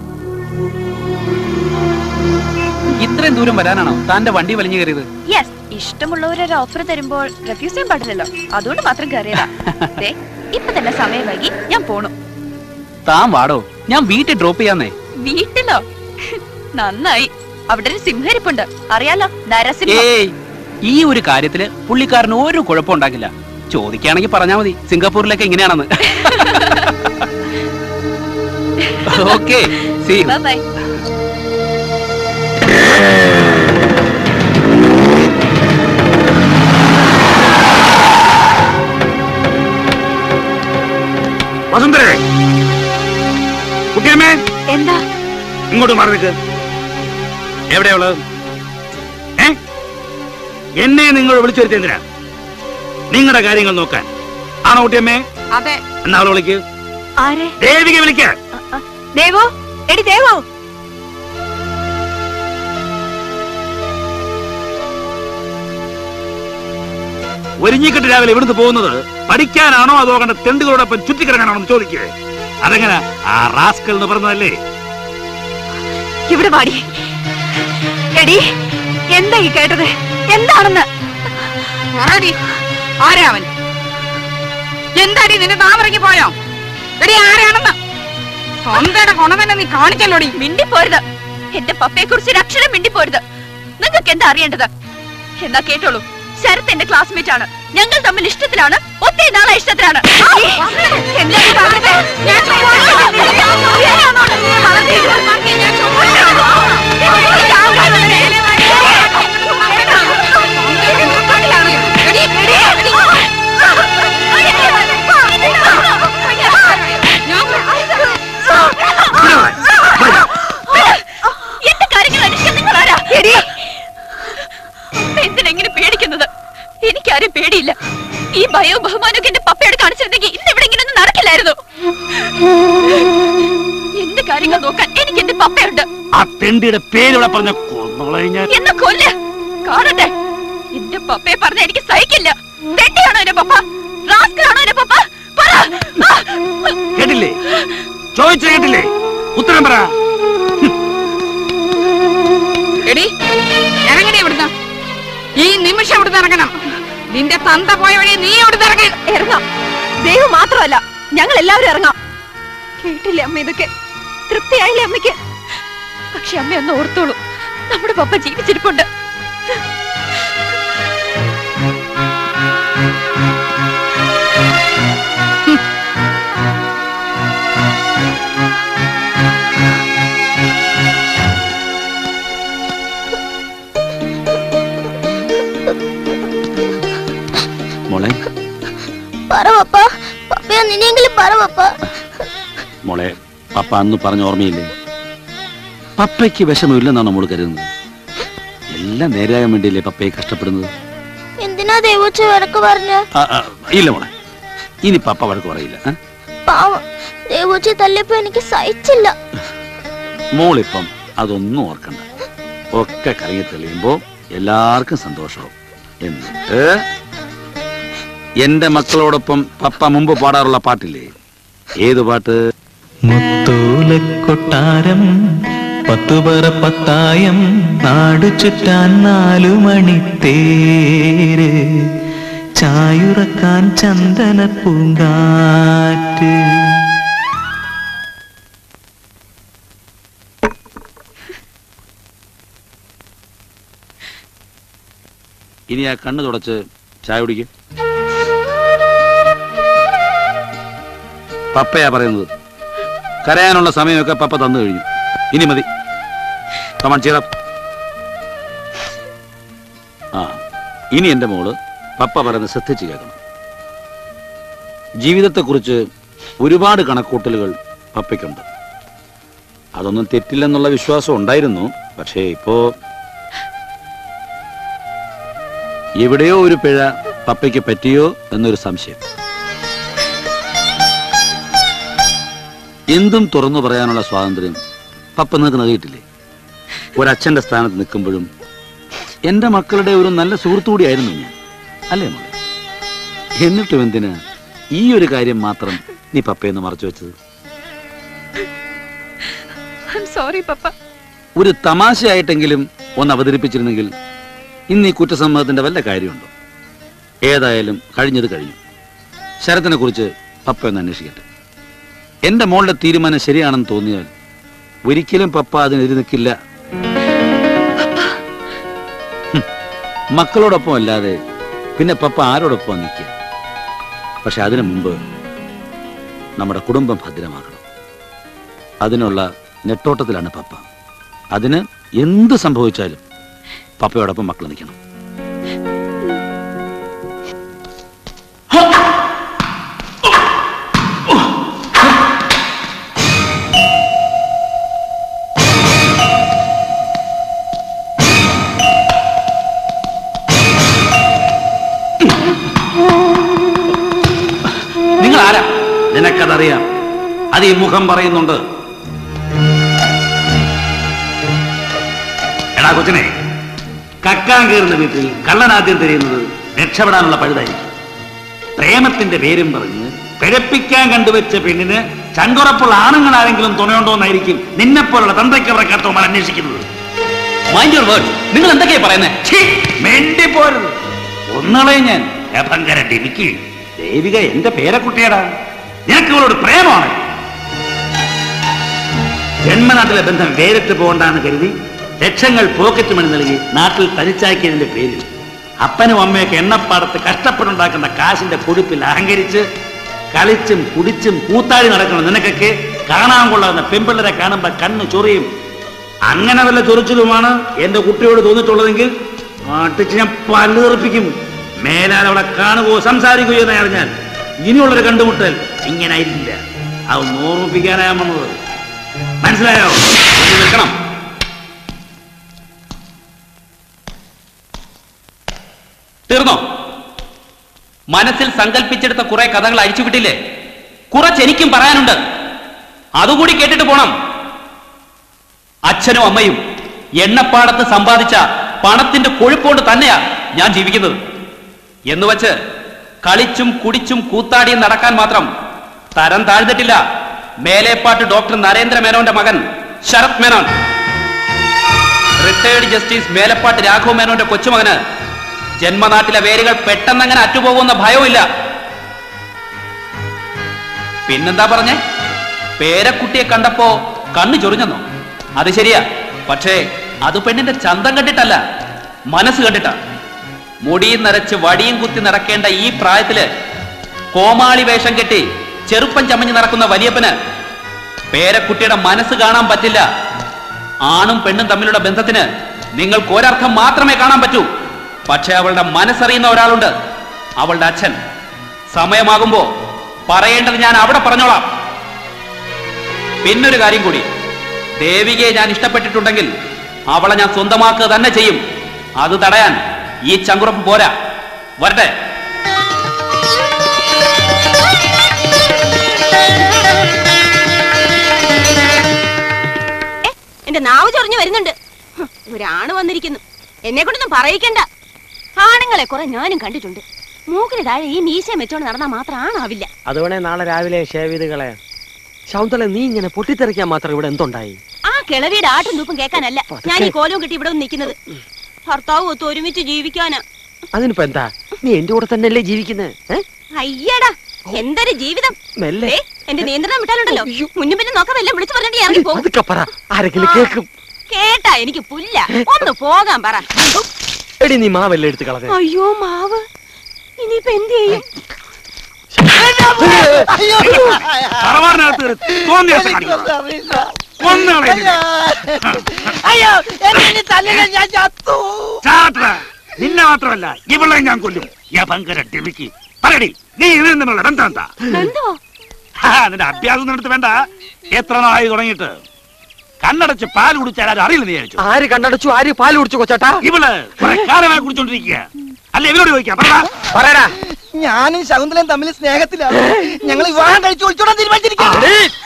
ഇത്രയും ദൂരം വരാനാണോ താന്റെ വണ്ടി വലിഞ്ഞു കയറിയത്? യെസ്, ഇഷ്ടമുള്ളവരൊരു ഓഫർ തരുമ്പോൾ റെഫ്യൂസ് ചെയ്യാൻ പാടില്ലല്ലോ. അതുകൊണ്ട് മാത്രം കയറിയതാ. ദേ, ഇപ്പൊ തന്നെ സമയം വൈകി, ഞാൻ പോണു. താൻ വാടോ, ഞാൻ വീട്ടിൽ ഡ്രോപ്പ് ചെയ്യാന്നേ. വീട്ടിലോ? നന്നായി. അവിടെ ഒരു സിംഹരിപ്പുണ്ട്, അറിയാലോ, നരസിംഹം. ഏയ്, ഈ ഒരു കാര്യത്തില് പുള്ളിക്കാരന് ഒരു കുഴപ്പം ഉണ്ടാക്കില്ല. ചോദിക്കുകയാണെങ്കിൽ പറഞ്ഞാ മതി സിംഗപ്പൂരിലൊക്കെ ഇങ്ങനെയാണെന്ന്. Okay, see you. ബൈ. വസുന്ധരേ, കുട്ടിയമ്മേ, എന്താ ഇങ്ങോട്ട് മാറി നിൽക്ക്. എവിടെയുള്ളത്? ഏ എന്നെ നിങ്ങൾ വിളിച്ചു വരുത്തിയെന്തിനാ? നിങ്ങളുടെ കാര്യങ്ങൾ നോക്കാൻ ആണോ കുട്ടിയമ്മേ? അതെ. എന്നാ അവളെ വിളിക്ക്. ആരെ? ദേവിക വിളിക്ക. ദേവോ, എടി ദേവോ. ഒരുങ്ങിക്കെട്ട് രാവിലെ ഇവിടുന്ന് പോകുന്നത് പഠിക്കാനാണോ അതോ കണ്ട തെണ്ടുകളോടൊപ്പം ചുറ്റിക്കിറങ്ങാനാണോ എന്ന് ചോദിക്കേ. അതെങ്ങനെ ആ റാസ്കൽ എന്ന് പറഞ്ഞതല്ലേ? ഇവിടെ പാടി. എടി, എന്താ ഈ കേട്ടത്? എന്താണെന്ന് ആരാ അവൻ? എന്താടി നിന്റെ താമരയ്ക്ക് പോയോ? എടി, ആരാണെന്ന് സ്വന്തയുടെ കൊണ തന്നെ നീ കാണിച്ചല്ലോടി. മിണ്ടിപ്പോരുത്. എന്റെ പപ്പയെ കുറിച്ച് ഒരു അക്ഷരം മിണ്ടിപ്പോരുത്. നിങ്ങൾക്ക് എന്താ അറിയേണ്ടത്? എന്നാ കേട്ടോളൂ. ശരത് എന്റെ ക്ലാസ്മേറ്റ് ആണ്. ഞങ്ങൾ തമ്മിൽ ഇഷ്ടത്തിലാണ്. ഒത്തിരി നാളെ ഇഷ്ടത്തിലാണ്. എന്റെ കാര്യങ്ങൾ അന്വേഷിക്കാൻ നിങ്ങൾ ആരാ? എന്തിനെങ്ങനെ പേടിക്കുന്നത്? എനിക്കാരും പേടിയില്ല. ഈ ഭയവും ബഹുമാനവും എന്റെ പപ്പയോട് കാണിച്ചിരുന്നെങ്കിൽ ഇന്ന് ഇവിടെ ഇങ്ങനെ ഒന്നും നടക്കില്ലായിരുന്നു. എന്റെ കാര്യങ്ങൾ നോക്കാൻ എനിക്ക് എന്റെ പപ്പയുണ്ട്. ആ തെണ്ടിയുടെ പേരിവിടെ പറഞ്ഞ എന്നെ കൊല്ല്. കാണട്ടെ. എന്റെ പപ്പയെ പറഞ്ഞ എനിക്ക് സഹിക്കില്ല. തെണ്ടിയാണോ എന്റെ പപ്പ? റാസ്കലാണോ എന്റെ പപ്പ? പറ. കേട്ടില്ലേ? ചോദിച്ചു കേട്ടില്ലേ? ഉത്തരം പറ. എടി, ഇറങ്ങണേ ഇവിടുന്ന്. ഈ നിമിഷം ഇവിടുന്ന് ഇറങ്ങണം. നിന്റെ തന്ത പോയ വഴി നീ ഇവിടുന്ന് ഇറങ്ങി. ഇറങ്ങാം. ദൈവം മാത്രമല്ല, ഞങ്ങൾ എല്ലാവരും ഇറങ്ങാം. കേട്ടില്ലേ അമ്മ ഇതൊക്കെ? തൃപ്തിയായില്ലേ അമ്മയ്ക്ക്? പക്ഷെ അമ്മ ഒന്ന് ഓർത്തോളൂ, നമ്മുടെ പപ്പ ജീവിച്ചിരിപ്പുണ്ട്. മോളെ, പറ പപ്പ. പപ്പയെ നിന്നെങ്കിലും പറ പപ്പ. മോളെ, പപ്പ അന്ന് പറഞ്ഞ ഓർമ്മയില്ലേ? പപ്പയ്ക്ക് വിഷമമില്ലെന്നാണ് നമ്മൾ കരുതുന്നത്. എല്ലാം നേരെയാകാൻ വേണ്ടിയല്ലേ പപ്പയെ കഷ്ടപ്പെടുന്നത്. എന്തിനാ ദേവൂച്ച വഴക്ക് പറഞ്ഞ? ഇല്ല മോളെ, ഇനി പപ്പ വഴക്ക് പറയില്ല. പാവം, ദേവൂച്ച തല്ലിയപ്പോ എനിക്ക് സഹിച്ചില്ല. മോളിപ്പം അതൊന്നും ഓർക്കണ്ട. ഒക്കെ കറങ്ങി തെളിയുമ്പോ എല്ലാവർക്കും സന്തോഷവും. എന്നിട്ട് എന്റെ മക്കളോടൊപ്പം പപ്പ മുമ്പ് പാടാറുള്ള പാട്ടില്ലേ? ഏത് പാട്ട്? മുത്തോലക്കൊട്ടാരം പത്തുപറ പത്തായം നാടു ചുറ്റാൻ നാലു മണിത്തേര് ചായുറക്കാൻ ചന്ദന പൂങ്കാറ്റ്. ഇനി ആ കണ്ണ് തുടച്ച് ചായ കുടിക്കും. പപ്പയാ പറയുന്നത്. കരയാനുള്ള സമയമൊക്കെ പപ്പ തന്നു കഴിഞ്ഞു. ഇനി മതി. Come on cheer up. ആ ഇനി എന്റെ മോള് പപ്പ പറയുന്നത് ശ്രദ്ധിച്ച് കേൾക്കണം. ജീവിതത്തെക്കുറിച്ച് ഒരുപാട് കണക്കൂട്ടലുകൾ പപ്പയ്ക്കുണ്ട്. അതൊന്നും തെറ്റില്ലെന്നുള്ള വിശ്വാസം ഉണ്ടായിരുന്നു. പക്ഷേ ഇപ്പോ എവിടെയോ ഒരു പിഴ പപ്പയ്ക്ക് പറ്റിയോ എന്നൊരു സംശയം. എന്തും തുറന്നു പറയാനുള്ള സ്വാതന്ത്ര്യം പപ്പ നിങ്ങൾക്ക് നൽകിയിട്ടില്ലേ? ഒരച്ഛന്റെ സ്ഥാനത്ത് നിൽക്കുമ്പോഴും എന്റെ മക്കളുടെ ഒരു നല്ല സുഹൃത്തു കൂടിയായിരുന്നു ഞാൻ, അല്ലേ മോളെ? എന്നിട്ടും എന്തിനാ ഈ ഒരു കാര്യം മാത്രം നീ പപ്പയെന്ന് മറച്ചു വെച്ചത്? സോറി പപ്പ. ഒരു തമാശയായിട്ടെങ്കിലും ഒന്ന് അവതരിപ്പിച്ചിരുന്നെങ്കിൽ ഇന്ന് ഈ കുറ്റസമ്മതത്തിന്റെ വല്ല കാര്യമുണ്ടോ? ഏതായാലും കഴിഞ്ഞത് കഴിഞ്ഞു. ശരത്തിനെ കുറിച്ച് പപ്പ ഒന്ന് അന്വേഷിക്കട്ടെ. എന്റെ മോളുടെ തീരുമാനം ശരിയാണെന്ന് തോന്നിയാൽ ഒരിക്കലും പപ്പ അതിനെതിരെ നിൽക്കില്ല. മക്കളോടൊപ്പം അല്ലാതെ പിന്നെ പപ്പ ആരോടൊപ്പം നിൽക്കുക? പക്ഷെ അതിനു മുമ്പ് നമ്മുടെ കുടുംബം ഭദ്രമാക്കണം. അതിനുള്ള നെട്ടോട്ടത്തിലാണ് പപ്പ. അതിന് എന്ത് സംഭവിച്ചാലും പപ്പയോടൊപ്പം മക്കൾ നിൽക്കണം. നിങ്ങൾ ആരാ? നിനക്കതറിയാം. അത് ഈ മുഖം പറയുന്നുണ്ട്. എടാ കൊച്ചിനെ, കക്കാൻ കയറുന്ന വീട്ടിൽ കള്ളനാദ്യം തിരിയുന്നത് രക്ഷപ്പെടാനുള്ള പഴുതായിരിക്കും. പ്രേമത്തിന്റെ പേരും പറഞ്ഞ് പിഴപ്പിക്കാൻ കണ്ടുവച്ച പെണ്ണിന് ചങ്കുറപ്പുള്ള ആണുങ്ങളാരെങ്കിലും തുണയുണ്ടോന്നായിരിക്കും നിന്നെപ്പോലുള്ള തന്തയ്ക്കവറക്കാത്തവന്മാർ അന്വേഷിക്കുന്നത്. Mind your words. നിങ്ങൾ എന്തൊക്കെയാ പറയുന്നത്? മെണ്ടിപ്പോരുത്. ഒന്നളെ ഞാൻ ഭയങ്കര ഡിമിക്ക്. ദേവിക എന്റെ പേരക്കുട്ടിയടാ. നിനക്ക് ഇവളോട് പ്രേമമാണ്. ജന്മനാട്ടിലെ ബന്ധം വേറിട്ട് പോകണ്ടെന്ന് കരുതി ലക്ഷങ്ങൾ പോക്കറ്റ് മണി നൽകി നാട്ടിൽ തനിച്ചാക്കിയതിന്റെ പേരിൽ അപ്പനും അമ്മയൊക്കെ എണ്ണപ്പാടത്ത് കഷ്ടപ്പെടുണ്ടാക്കുന്ന കാശിന്റെ കൊഴുപ്പിൽ അഹങ്കരിച്ച് കളിച്ചും കുടിച്ചും കൂത്താടി നടക്കണം നിനക്കൊക്കെ കാണാൻ കൊള്ളാവുന്ന പെൺപിള്ളരെ കാണുമ്പോ കണ്ണ് ചൊറിയും. അങ്ങനെ വല്ല ചൊറിച്ചിലുമാണ് എന്റെ കുട്ടിയോട് തോന്നിട്ടുള്ളതെങ്കിൽ അടിച്ച് ഞാൻ പല്ലുറപ്പിക്കും. മേലാൽ അവളെ കാണുകയോ സംസാരിക്കുകയോ എന്ന് അറിഞ്ഞാൽ ഇനിയുള്ളൊരു കണ്ടുമുട്ടൽ ഇങ്ങനെ ആയിരിക്കില്ല. അതൊന്ന് ഓർമ്മിപ്പിക്കാനാ വന്നത്. മനസ്സിലായോ? നിൽക്കണം. തീർന്നോ? മനസ്സിൽ സങ്കല്പിച്ചെടുത്ത കുറെ കഥകൾ അഴിച്ചുവിട്ടില്ലേ? കുറച്ച് എനിക്കും പറയാനുണ്ട്. അതുകൂടി കേട്ടിട്ട് പോണം. അച്ഛനും അമ്മയും എണ്ണപ്പാടത്ത് സമ്പാദിച്ച പണത്തിന്റെ കൊഴുപ്പോണ്ട് തന്നെയാ ഞാൻ ജീവിക്കുന്നത്. എന്നുവച്ച് കളിച്ചും കുടിച്ചും കൂത്താടിയും നടക്കാൻ മാത്രം തരം താഴ്ന്നിട്ടില്ല മേലേപ്പാട്ട് ഡോക്ടർ നരേന്ദ്ര മേനോന്റെ മകൻ ശരത് മേനോൻ. റിട്ടയർഡ് ജസ്റ്റിസ് മേലപ്പാട്ട് രാഘവ മേനോന്റെ കൊച്ചുമകന് ജന്മനാട്ടിലെ വേരുകൾ പെട്ടെന്നങ്ങനെ അറ്റുപോകുന്ന ഭയവുമില്ല. പിന്നെന്താ പറഞ്ഞേ? പേരക്കുട്ടിയെ കണ്ടപ്പോ കണ്ണു ചൊറിഞ്ഞെന്നോ? അത് ശരിയാ. പക്ഷേ അത് പെണ്ണിന്റെ ചന്തം കണ്ടിട്ടല്ല, മനസ്സ് കണ്ടിട്ടാ. മുടിയും നരച്ച് വടിയും കുത്തി നടക്കേണ്ട ഈ പ്രായത്തില് കോമാളി വേഷം കെട്ടി ചെറുപ്പം ചമഞ്ഞ് നടക്കുന്ന വലിയപ്പന് പേരക്കുട്ടിയുടെ മനസ്സ് കാണാൻ പറ്റില്ല. ആണും പെണ്ണും തമ്മിലുള്ള ബന്ധത്തിന് നിങ്ങൾക്ക് ഒരർത്ഥം മാത്രമേ കാണാൻ പറ്റൂ. പക്ഷെ അവളുടെ മനസ്സറിയുന്ന ഒരാളുണ്ട്, അവളുടെ അച്ഛൻ. സമയമാകുമ്പോ പറയേണ്ടത് ഞാൻ അവിടെ പറഞ്ഞോളാം. പിന്നൊരു കാര്യം കൂടി, ദേവികയെ ഞാൻ ഇഷ്ടപ്പെട്ടിട്ടുണ്ടെങ്കിൽ അവളെ ഞാൻ സ്വന്തമാക്കുക തന്നെ ചെയ്യും. അത് തടയാൻ ഈ ചങ്കുറപ്പ് പോരാ. വരട്ടെ. എന്റെ നാവ് ചൊറിഞ്ഞു വരുന്നുണ്ട്. ഒരാണ് വന്നിരിക്കുന്നു. എന്നെ കൊണ്ടൊന്നും പറയിക്കണ്ട. ആണുങ്ങളെ കുറെ ഞാനും കണ്ടിട്ടുണ്ട്. മൂക്കിന് താഴെ ഈ മീശയും വെച്ചോണ്ട് നടന്നാ മാത്രം ആണാവില്ല. അതുകൊണ്ടേ നാളെ രാവിലെ ഷേവ് ചെയ്ത് കളയാം. ശൗന്തള, നീ ഇങ്ങനെ പൊട്ടിത്തെറിക്കാൻ മാത്രം ഇവിടെ എന്തുണ്ടായി? ആ കിളവിയുടെ ആട്ടും തൂപ്പും കേൾക്കാനല്ല ഞാൻ ഈ കോലവും കിട്ടി ഇവിടെ നിൽക്കുന്നത്. ഭർത്താവ് ഒത്ത് ഒരുമിച്ച് ജീവിക്കാനാ. അതിനിപ്പോ എന്താ? നീ എന്റെ കൂടെ തന്നെയല്ലേ ജീവിക്കുന്നത്? അയ്യടാ, എന്തൊരു ജീവിതം. മെല്ലെ എന്റെ നിയന്ത്രണം വിട്ടാലുണ്ടല്ലോ മുന്നും പിന്നെ നോക്കാൻ വല്ല വിളിച്ചു പറഞ്ഞിട്ട് ഇറങ്ങി പോകും. ആരെങ്കിലും കേൾക്കും. കേട്ടാ എനിക്ക് പുല്ല. ഒന്ന് പോകാൻ പറ. എടി, നീ മാവല്ലേ എടുത്ത് കളഞ്ഞ? അയ്യോ മാവ്, ഇനിയിപ്പോ എന്ത് ചെയ്യും? നിന്നെ മാത്രമല്ല ഇവളെ ഞാൻ കൊല്ലും. ഭയങ്കര ഡിമിക്ക്. പറയടി, നീ ഇതിൽ നിന്നുള്ള ബന്ധം എന്താ? നിന്റെ അഭ്യാസം നടത്ത് വേണ്ട. എത്ര നാളായി തുടങ്ങിയിട്ട്? കണ്ണടച്ച് പാൽ കുടിച്ചാൽ ആരും അറിയില്ല. നീ വിചാരിച്ചു? ആര് കണ്ണടച്ചു? ആര് പാൽ കുടിച്ചു? കൊച്ചാട്ടാ, ഇവള് കാലമായി കുടിച്ചോണ്ടിരിക്കുക. അല്ല, ഇവരോട് ചോദിക്കാം. പറയടാ. ഞാനും ശകുന്തലയും തമ്മിൽ സ്നേഹത്തിലാണ്. ഞങ്ങൾ വിവാഹം കഴിച്ചു ഒളിച്ചോടാൻ തീരുമാനിച്ചിരിക്കുന്നു.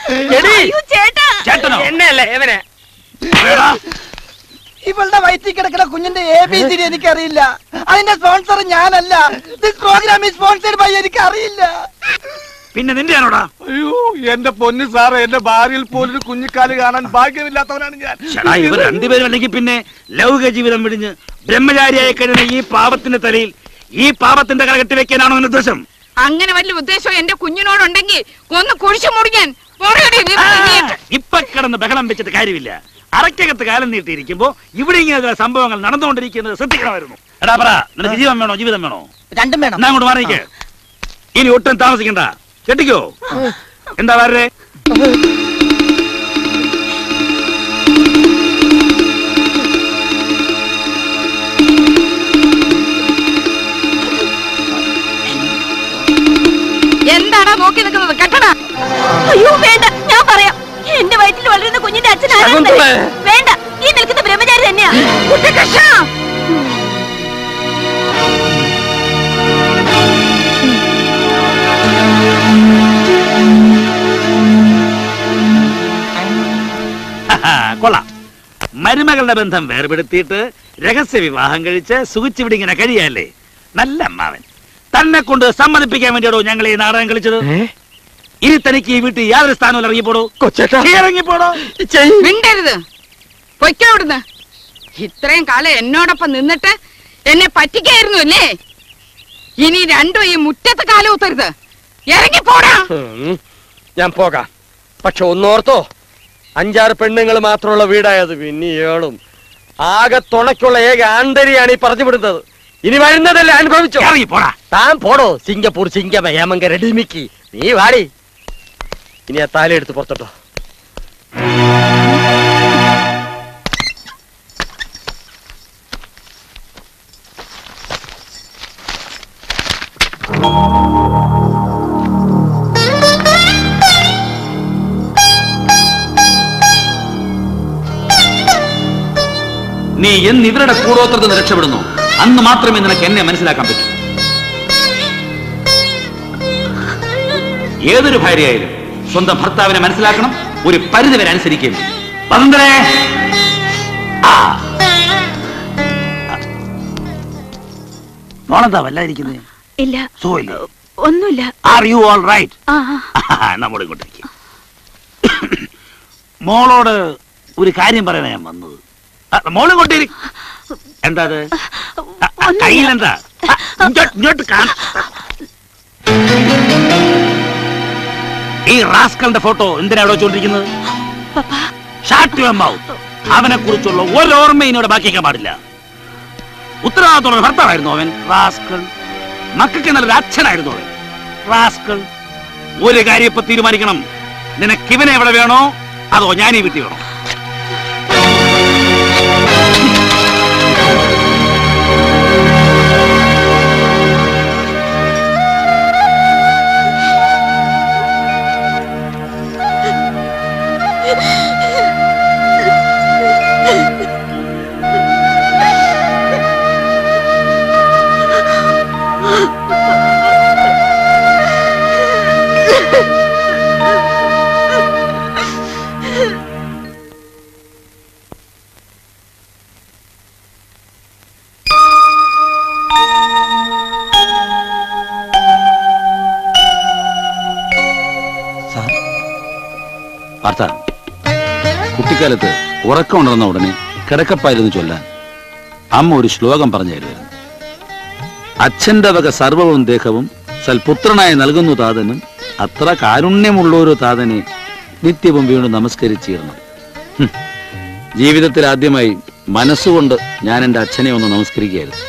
ഇവളുടെ വയറ്റിൽ കിടക്കുന്ന കുഞ്ഞിന്റെ എ ബി സി ഡി എനിക്കറിയില്ല. അതിന്റെ സ്പോൺസർ ഞാനല്ല. This program is sponsored by എനിക്കറിയില്ല. പിന്നെ നിന്റെ ആണോടാ? അയ്യോ എന്റെ പൊന്നു സാറ്, എന്റെ ഭാര്യയിൽ പോലൊരു കുഞ്ഞിക്കാല് കാണാൻ ഭാഗ്യമില്ലാത്തവനാണ് ഞാൻ. ഇവർ രണ്ടുപേരും അല്ലെങ്കിൽ പിന്നെ ലൗകിക ജീവിതം വിടിഞ്ഞ് ബ്രഹ്മചാരിയായി കഴിയുന്ന ഈ പാപത്തിന്റെ തലയിൽ ഈ പാപത്തിന്റെ കല കെട്ടിവെക്കാനാണോ എന്റെ ഉദ്ദേശം? അങ്ങനെ വലിയ ഉദ്ദേശം എന്റെ കുഞ്ഞിനോടുണ്ടെങ്കിൽ ഒന്ന് കുഴിച്ചു മുടിക്കാൻ ഇപ്പൊ കിടന്ന് ബഹളം വെച്ചിട്ട് കാര്യമില്ല. അറക്കകത്ത് കാലം നീട്ടിയിരിക്കുമ്പോ ഇവിടെ ഇങ്ങനെ സംഭവങ്ങൾ നടന്നുകൊണ്ടിരിക്കുന്നത് ശ്രദ്ധിക്കണമായിരുന്നു. എടാ പറ, നിനക്ക് ജീവൻ വേണോ ജീവിതം വേണോ? രണ്ടും വേണം. എന്നാ അങ്ങോട്ട് മാറിക്കേ. ഇനി ഒട്ടും താമസിക്കണ്ട, കെട്ടിക്കോ. എന്താ വരേ? എന്താടാ നോക്കി നിൽക്കുന്നത്? കെട്ടടാ. അയ്യോ വേണ്ട, ഞാൻ പറയാം. എന്റെ വയറ്റിൽ വളരുന്ന കുഞ്ഞിന്റെ അച്ഛൻ ആരാണ്? വേണ്ട, ഈ നിൽക്കുന്ന ബ്രഹ്മചാരി തന്നെയാ. കൊള്ളാം. മരുമകളുടെ ബന്ധം വേർപെടുത്തിയിട്ട് രഹസ്യ വിവാഹം കഴിച്ച് സുഖിച്ചിവിടെ ഇങ്ങനെ കഴിയല്ലേ? നല്ല അമ്മാവൻ. തന്നെ കൊണ്ട് സമ്മതിപ്പിക്കാൻ വേണ്ടിയാണോ ഞങ്ങൾ ഈ നാടകം കളിച്ചത്? ഇനി തനിക്ക് ഈ വീട്ടിൽ യാതൊരു സ്ഥാനവും ഇറങ്ങിപ്പോടോ? ഇറങ്ങിപ്പോടോ? മിണ്ടരുത്, പൊയ്ക്കോ ഇവിടുന്ന്. ഇത്രയും കാലം എന്നോടൊപ്പം നിന്നിട്ട് എന്നെ പറ്റിക്കായിരുന്നു അല്ലേ? ഇനി രണ്ടും ഈ മുറ്റത്ത് കാലം ഊത്തരുത്. ഇറങ്ങിപ്പോടാ. ഞാൻ പോകാം, പക്ഷെ ഒന്നോർത്തോ, അഞ്ചാറ് പെണ്ണുങ്ങൾ മാത്രമുള്ള വീടായത്. പിന്നെയോളും ആകെ തുണയ്ക്കുള്ള ഏക ആന്തരിയാണ് ഈ പറഞ്ഞു വിടുന്നത്. ഇനി വരുന്നതല്ലേ അനുഭവിച്ചോ. താൻ പോടോ സിംഗപ്പൂർ സിംഗമ ഏമങ്ക റെഡിമിക്ക്. നീ വാടി. ഇനി ആ താലി എടുത്ത് പുറത്തോട്ടോ. നീ എന്ന് ഇവരുടെ കൂടോത്രത്തിൽ നിന്ന് രക്ഷപ്പെടുന്നു അന്ന് മാത്രമേ നിനക്ക് എന്നെ മനസ്സിലാക്കാൻ പറ്റൂ. ഏതൊരു ഭാര്യയായാലും സ്വന്തം ഭർത്താവിനെ മനസ്സിലാക്കണം, ഒരു പരിധി വരെ അനുസരിക്കുകയും. വസന്തരേ, മോളെന്താ വല്ലാതിരിക്കുന്നേ? ഇല്ല, സുഖമില്ലേ? ഒന്നുമില്ല. Are you all right? നമ്മോട് ഇങ്ങോട്ടേക്ക്. മോളോട് ഒരു കാര്യം പറയാനാ ഞാൻ വന്നത്. മോള് കൊണ്ടേരി. എന്താ അത്? കയ്യിലെന്താ? ഇങ്ങോട്ട് കാണ. ഈ റാസ്കലിന്റെ ഫോട്ടോ എന്തിനാ അവിടെ വെച്ചോണ്ടിരിക്കുന്നത്? അവനെ കുറിച്ചുള്ള ഒരു ഓർമ്മയും ഇവിടെ ബാക്കിക്കാൻ പാടില്ല. ഉത്തരവാദിത്തമുള്ള ഭർത്താവായിരുന്നു അവൻ. റാസ്കൽ. മക്കൾക്ക് നല്ലൊരു അച്ഛനായിരുന്നു അവൻ. റാസ്കൽ. ഒരു കാര്യം ഇപ്പൊ തീരുമാനിക്കണം. നിനക്ക് ഇവനെ എവിടെ വേണോ അതോ ഞാൻ ഈ വീട്ടിൽ വേണോ? പാർത്ത, കുട്ടിക്കാലത്ത് ഉറക്കമുണ്ടെന്ന ഉടനെ കിടക്കപ്പായിരുന്നു ചൊല്ലാൻ അമ്മ ഒരു ശ്ലോകം പറഞ്ഞു തരുമായിരുന്നു. അച്ഛന്റെ വക സർവവും ദേഹവും സൽപുത്രനായി നൽകുന്നു താതനും അത്ര കാരുണ്യമുള്ളൊരു താതനെ നിത്യവും വീണു നമസ്കരിച്ചിരുന്നു. ജീവിതത്തിൽ ആദ്യമായി മനസ്സുകൊണ്ട് ഞാൻ എൻ്റെ അച്ഛനെ ഒന്ന് നമസ്കരിക്കുകയായിരുന്നു.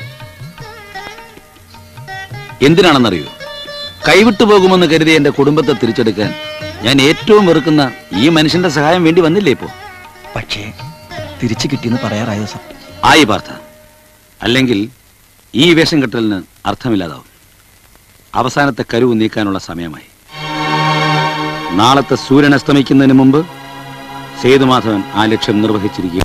എന്തിനാണെന്നറിയോ? കൈവിട്ടു പോകുമെന്ന് കരുതി എൻ്റെ കുടുംബത്തെ തിരിച്ചെടുക്കാൻ ഞാൻ ഏറ്റവും വെറുക്കുന്ന ഈ മനുഷ്യന്റെ സഹായം വേണ്ടി വന്നില്ലേ ഇപ്പോ? പക്ഷേ തിരിച്ചു കിട്ടിയെന്ന് പറയാറായോ സാർ? ആയി പാർത്ഥ. അല്ലെങ്കിൽ ഈ വേഷം കെട്ടലിന് അർത്ഥമില്ലാതാവും. അവസാനത്തെ കരുവ് നീക്കാനുള്ള സമയമായി. നാളത്തെ സൂര്യൻ അസ്തമിക്കുന്നതിന് മുമ്പ് സേതുമാധവൻ ആ ലക്ഷ്യം നിർവഹിച്ചിരിക്കുക.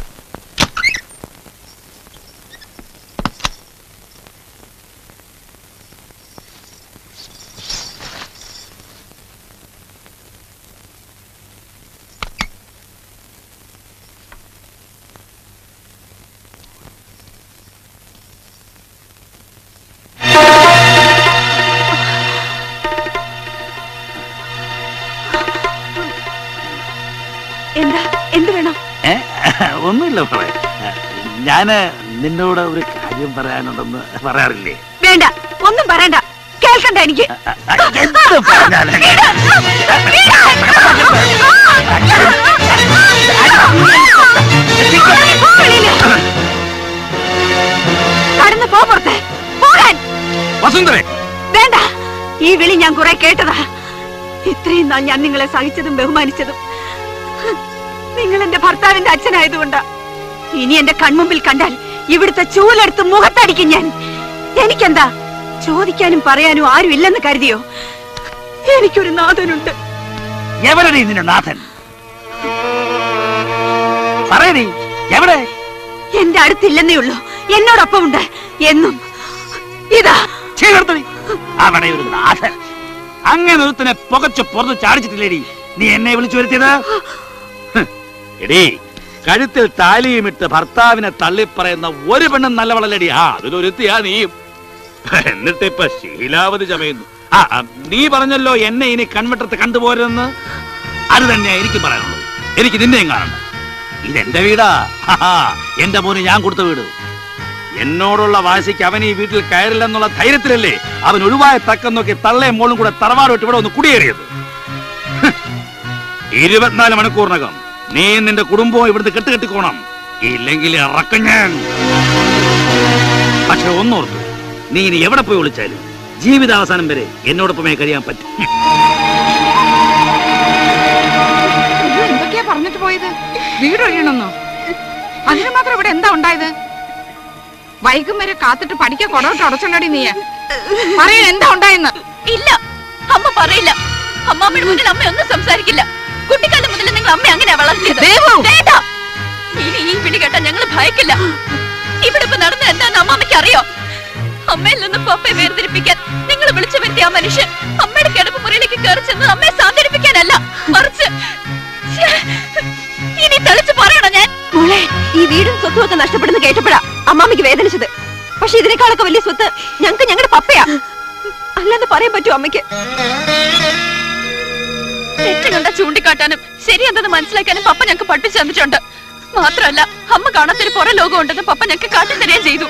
സാരമില്ല മോളെ. ഞാന് നിന്നോട് ഒരു കാര്യം പറയാനുണ്ടെന്ന് പറയാറില്ലേ? വേണ്ട, ഒന്നും പറയണ്ട, കേൾക്കണ്ട എനിക്ക്. എന്ത് പറഞ്ഞാലും കടന്നു പോ പുറത്ത് പോകാൻ. വസുന്ധരേ, വേണ്ട, ഈ വിളി ഞാൻ കുറെ കേട്ടതാ. ഇത്രയും നാൾ ഞാൻ നിങ്ങളെ സഹിച്ചതും ബഹുമാനിച്ചതും നിങ്ങൾ എന്റെ ഭർത്താവിന്റെ അച്ഛനായതുകൊണ്ടാ. ഇനി എന്റെ കൺമുമ്പിൽ കണ്ടാൽ ഇവിടുത്തെ ചൂലെടുത്ത് മുഖത്തടിക്കും ഞാൻ. എനിക്കെന്താ ചോദിക്കാനും പറയാനും ആരും ഇല്ലെന്ന് കരുതിയോ? എനിക്കൊരു നാഥനുണ്ട്. എവരടി നിന്റെ നാഥൻ? പറയടി, എവിടെ? എന്റെ അടുത്തില്ലെന്നേ ഉള്ളൂ, എന്നോടൊപ്പം ഉണ്ട് എന്നും. ഇതാ അവിടെ ഒരു നാഥൻ. അങ്ങനെ ഒരുത്തനെ പുകച്ചു പുറത്ത് ചാടിച്ചിട്ടില്ലേടി നീ എന്നെ വിളിച്ചു വരുത്തിയത്? എടീ, കഴുത്തിൽ താലിയുമിട്ട് ഭർത്താവിനെ തള്ളിപ്പറയുന്ന ഒരു പെണ്ണും നല്ലവളല്ലടി. ആ അതിലൊരുത്തിയാ നീയും. എന്നിട്ടിപ്പ ശീലാവതി ചമയുന്നു. ആ നീ പറഞ്ഞല്ലോ എന്നെ ഇനി കൺവെട്ടത്ത് കണ്ടുപോരെന്ന്. അത് തന്നെയാ എനിക്ക് പറയാനുള്ളത്. എനിക്ക് നിന്നെയും കാണണം. ഇതെന്റെ വീടാ, എന്റെ മോന് ഞാൻ കൊടുത്ത വീട്. എന്നോടുള്ള വാശിക്ക് അവൻ ഈ വീട്ടിൽ കയറില്ലെന്നുള്ള ധൈര്യത്തിലല്ലേ അവൻ ഒഴിവായ തക്കം നോക്കി തള്ളയും മോളും കൂടെ തറവാടോട്ട് ഇവിടെ ഒന്ന് കുടിയേറിയത്. ഇരുപത്തിനാല് മണിക്കൂറിനകം നീ നിന്റെ കുടുംബവും ഇവിടുന്ന് കെട്ടുകെട്ടിക്കോണം, ഇല്ലെങ്കിൽ ഇറക്കം ഞാൻ. പക്ഷെ ഒന്നോർത്തു, നീ ഇനി എവിടെ പോയി വിളിച്ചാലും ജീവിതാവസാനം വരെ എന്നോടൊപ്പമേ കഴിയാൻ പറ്റും. എന്തൊക്കെയാ പറഞ്ഞിട്ട് പോയത്? വീട് ഒഴിയണമെന്നോ? അതിന് മാത്രം ഇവിടെ എന്താ ഉണ്ടായത്? വൈകും വരെ കാത്തിട്ട് പഠിക്കാൻ കൊടവിട്ട് അടച്ചോണ്ടടി നീ. പറയൂ, എന്താ ഉണ്ടായെന്ന്. ഇല്ല, അമ്മ പറയില്ല. അമ്മാമ്മയുടെ മുന്നിൽ അമ്മ ഒന്നും സംസാരിക്കില്ല. കുട്ടിക്കാലം മുതൽ നിങ്ങൾ അമ്മ അങ്ങനെ വളർത്തിയത്. വേണ്ട, ഇനി ഈ വിളി കേട്ടാ ഞങ്ങൾ ഭയക്കില്ല. ഇവിടെ ഇപ്പൊ നടന്ന എന്താന്ന് അമ്മാമ്മയ്ക്ക് അറിയോ? അമ്മയിൽ നിന്ന് പപ്പയെ വേർതിരിപ്പിക്കാൻ നിങ്ങൾ വിളിച്ചു വരുത്തിയ ആ മനുഷ്യൻ അമ്മയുടെ കിടപ്പ് മുറിയിലേക്ക് കയറി ചെന്നത് അമ്മയെ സാന്ത്വനിപ്പിക്കാനല്ല, മറിച്ച് ഇനി തെളിച്ച് പറയണോ ഞാൻ? മോളെ, ഈ വീടും സ്വത്തും ഒക്കെ നഷ്ടപ്പെടുന്ന കേട്ടപ്പോഴാ അമ്മാമ്മയ്ക്ക് വേദനിച്ചത്. പക്ഷെ ഇതിനേക്കാളൊക്കെ വലിയ സ്വത്ത് ഞങ്ങൾക്ക് ഞങ്ങളുടെ പപ്പയാ. അല്ലാതെ പറയാൻ പറ്റുമോ അമ്മയ്ക്ക്? തെറ്റ് കണ്ട ചൂണ്ടിക്കാട്ടാനും ശരി എന്തെന്ന് മനസ്സിലാക്കാനും പപ്പ ഞങ്ങൾക്ക് പഠിപ്പിച്ചു തന്നിട്ടുണ്ട്. മാത്രമല്ല, അമ്മ കാണാത്തൊരു പുറ ലോകം ഉണ്ടെന്ന് പപ്പ ഞങ്ങൾക്ക് കാട്ടിത്തരുകയും ചെയ്തു.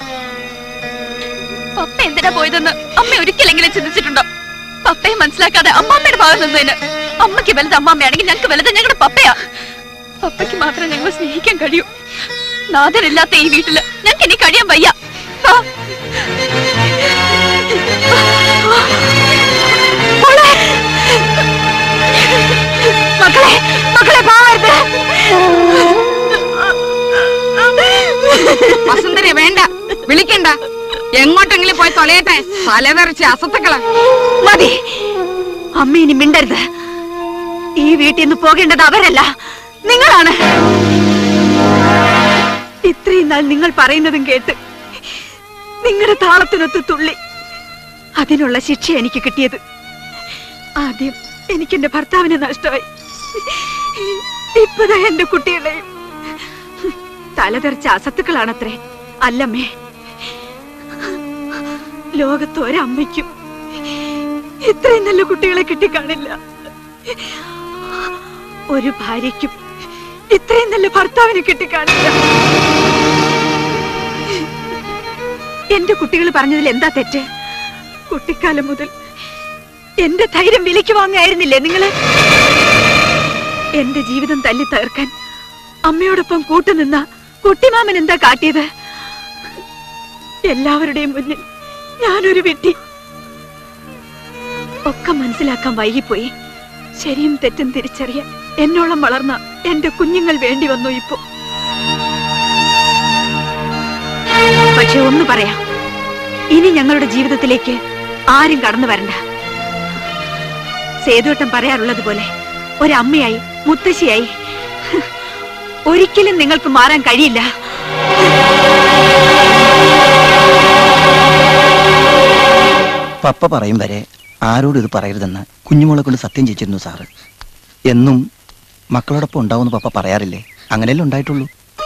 പപ്പ എന്തിനാ പോയതെന്ന് അമ്മ ഒരിക്കലെങ്കിലും ചിന്തിച്ചിട്ടുണ്ടോ? പപ്പയെ മനസ്സിലാക്കാതെ അമ്മാമ്മയുടെ ഭാഗം നിന്നതിന് അമ്മയ്ക്ക് വലുത് അമ്മാമ്മയാണെങ്കിൽ ഞങ്ങൾക്ക് വലുത് ഞങ്ങളുടെ പപ്പയാ. പപ്പയ്ക്ക് മാത്രം ഞങ്ങൾ സ്നേഹിക്കാൻ കഴിയൂ. നാഥനില്ലാത്ത ഈ വീട്ടില് ഞങ്ങൾക്ക് ഇനി കഴിയാൻ വയ്യ. മക്കളെ, മക്കളെ പോവരുത്. വസുന്ധരെ വേണ്ട, വിളിക്കണ്ട. എങ്ങോട്ടെങ്കിലും പോയി തൊലയട്ടെ. തലതെറിച്ച് അസത്തുക്കള. മതി, അമ്മ ഇനി മിണ്ടരുത്. ഈ വീട്ടിൽ നിന്ന് പോകേണ്ടത് അവരല്ല, നിങ്ങളാണ്. ഇത്രയും നാൾ നിങ്ങൾ പറയുന്നതും കേട്ട് നിങ്ങളുടെ താളത്തിനൊത്ത് തുള്ളി. അതിനുള്ള ശിക്ഷ എനിക്ക് കിട്ടിയത്. ആദ്യം എനിക്ക് എന്റെ ഭർത്താവിനെ നഷ്ടമായി, ഇപ്പതാ എന്റെ കുട്ടികളെയും. തലതെറിച്ച അസത്തുക്കളാണത്രേ. അല്ലമ്മേ, ലോകത്ത് ഒരമ്മയ്ക്കും ഇത്രയും നല്ല കുട്ടികളെ കിട്ടിക്കാണില്ല. ഒരു ഭാര്യയ്ക്കും ഇത്രയും നല്ല ഭർത്താവിനെ കിട്ടിക്കാണില്ല. എന്റെ കുട്ടികൾ പറഞ്ഞതിൽ എന്താ തെറ്റ്? കുട്ടിക്കാലം മുതൽ എന്റെ ധൈര്യം വിലയ്ക്ക് വാങ്ങായിരുന്നില്ലേ നിങ്ങള്? എന്റെ ജീവിതം തല്ലി തകർക്കാൻ അമ്മയോടൊപ്പം കൂട്ടുനിന്ന കുട്ടിമാമൻ എന്താ കാട്ടിയത്? എല്ലാവരുടെയും മുന്നിൽ ഞാനൊരു വിട്ടി. ഒക്കെ മനസ്സിലാക്കാൻ വൈകിപ്പോയി. ശരിയും തെറ്റും തിരിച്ചറിയാൻ എന്നോളം വളർന്ന എന്റെ കുഞ്ഞുങ്ങൾ വേണ്ടി വന്നു ഇപ്പോ. പക്ഷെ ഒന്ന് പറയാം, ഇനി ഞങ്ങളുടെ ജീവിതത്തിലേക്ക് ആരും കടന്നു വരണ്ട. സേതുവട്ടം പറയാറുള്ളത് പോലെ ഒരമ്മയായി, മുത്തശ്ശിയായി ഒരിക്കലും നിങ്ങൾക്ക് മാറാൻ കഴിയില്ല. പപ്പ പറയും വരെ ആരോടും ഇത് പറയരുതെന്ന് കുഞ്ഞുമോളെ കൊണ്ട് സത്യം ചെയ്തിരുന്നു സാറ്. എന്നും മക്കളോടൊപ്പം ഉണ്ടാവുമെന്ന് പപ്പ പറയാറില്ലേ? അങ്ങനെയല്ലേ ഉണ്ടായിട്ടുള്ളൂ.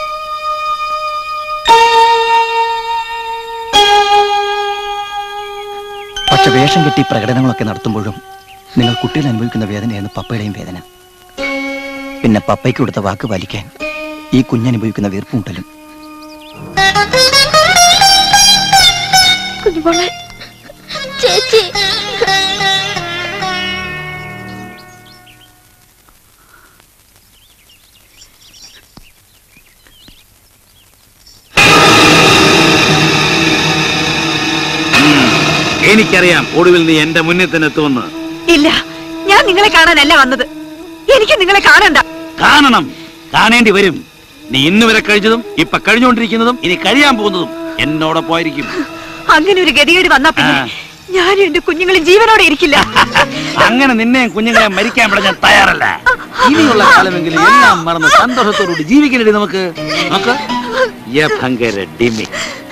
പക്ഷെ വേഷം കെട്ടി പ്രകടനങ്ങളൊക്കെ നടത്തുമ്പോഴും നിങ്ങൾ കുട്ടികൾ അനുഭവിക്കുന്ന വേദനയാണ് പപ്പയുടെയും വേദന. പിന്നെ പപ്പയ്ക്ക് കൊടുത്ത വാക്ക് പാലിക്കാൻ ഈ കുഞ്ഞനുഭവിക്കുന്ന വീർപ്പുമുട്ടലും. കുഞ്ഞുമോളെ, ചേച്ചി എനിക്കറിയാം ഒടുവിൽ നീ എന്റെ മുന്നിൽ തന്നെ എത്തുമെന്ന്. ഇല്ല, ഞാൻ നിങ്ങളെ കാണാനല്ല വന്നത്. എനിക്ക് നിങ്ങളെ കാണണ്ട. കാണണം, കാണേണ്ടി വരും. നീ ഇന്ന് വരെ കഴിച്ചതും ഇപ്പൊ കഴിഞ്ഞുകൊണ്ടിരിക്കുന്നതും ഇനി കഴിയാൻ പോകുന്നതും എന്നോടൊപ്പമായിരിക്കും. അങ്ങനെ ഒരു ഗതികേട് വന്നാ പിന്നെ ഞാനും എന്റെ കുഞ്ഞുങ്ങളും ജീവനോടെ ഇരിക്കില്ല. അങ്ങനെ നിന്നെയും കുഞ്ഞുങ്ങളെ മരിക്കാൻ ഇവിടെ ഞാൻ തയ്യാറല്ല. ഇനിയുള്ള കാലമെങ്കിലും എല്ലാം മറന്ന് സന്തോഷത്തോടുകൂടി ജീവിക്കലേ നമുക്ക്. നമുക്ക് ഭയങ്കര ഡിമി.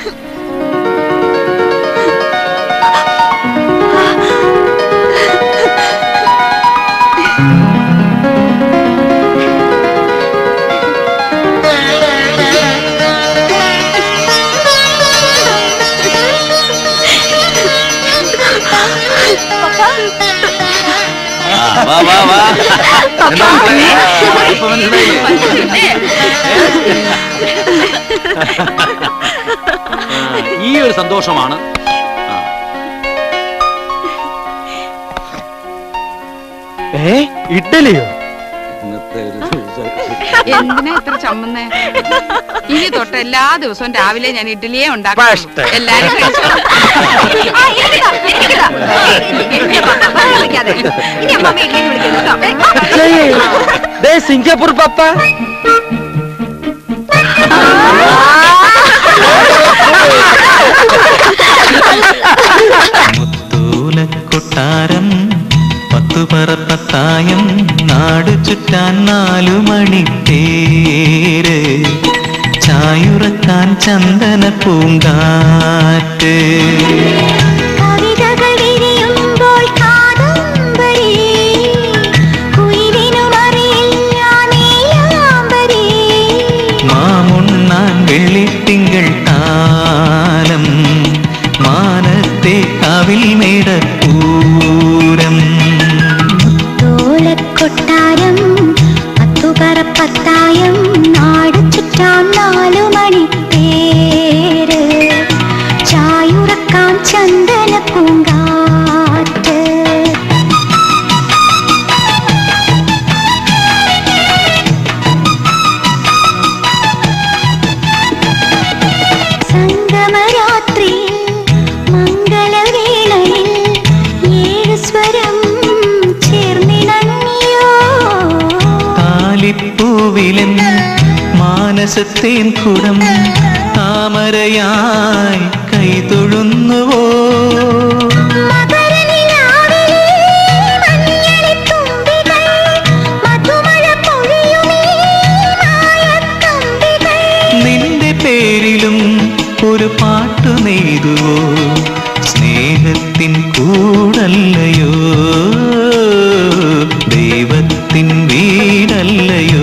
വാ വാ വാ. എന്താ മക്കളെ? ഇപ്പൊ മനസ്സിലായില്ലേ? ഈ ഒരു സന്തോഷമാണ്. ഏ ഇഡ്ഡലിയോ? എന്തിനാ ഇത്ര ചമ്മുന്നേ? ഇനി തൊട്ട് എല്ലാ ദിവസവും രാവിലെ ഞാൻ ഇഡ്ഡലിയെ ഉണ്ടാക്കും. എല്ലാരും കഴിച്ചോ? സിംഗപ്പൂർ പപ്പ. മുത്തൂലക്കൊട്ടാരം പത്തുപറപ്പത്തായം നാടു ചുറ്റാൻ നാലു മണിത്തേര് ചായുറക്കാൻ ചന്ദന പൂങ്കാറ്റ്. മാമുണ്ണാൻ വെള്ളിത്തിങ്കൾ താലം മാനത്തെ കാവിൽ മേടപ്പൂരം. കൊട്ടാരം പത്തുപറപ്പത്തായം നാട് ചുറ്റാൻ നാലു മണി പേര് ചായുറക്കാൻ ചന്ദന പൂങ്കാറ്റ്. സംഗമരാത്രിയിൽ മംഗളവേളയിൽ ഏഴ് സ്വരം പൂവിലൻ മാനസത്തേൻ കുടം താമരയായി കൈതൊഴുന്നുവോ? നിന്റെ പേരിലും ഒരു പാട്ടു നെയ്തുവോ? സ്നേഹത്തിൻ കൂടല്ലയോ ദൈവത്തിൻ വീടല്ലയോ?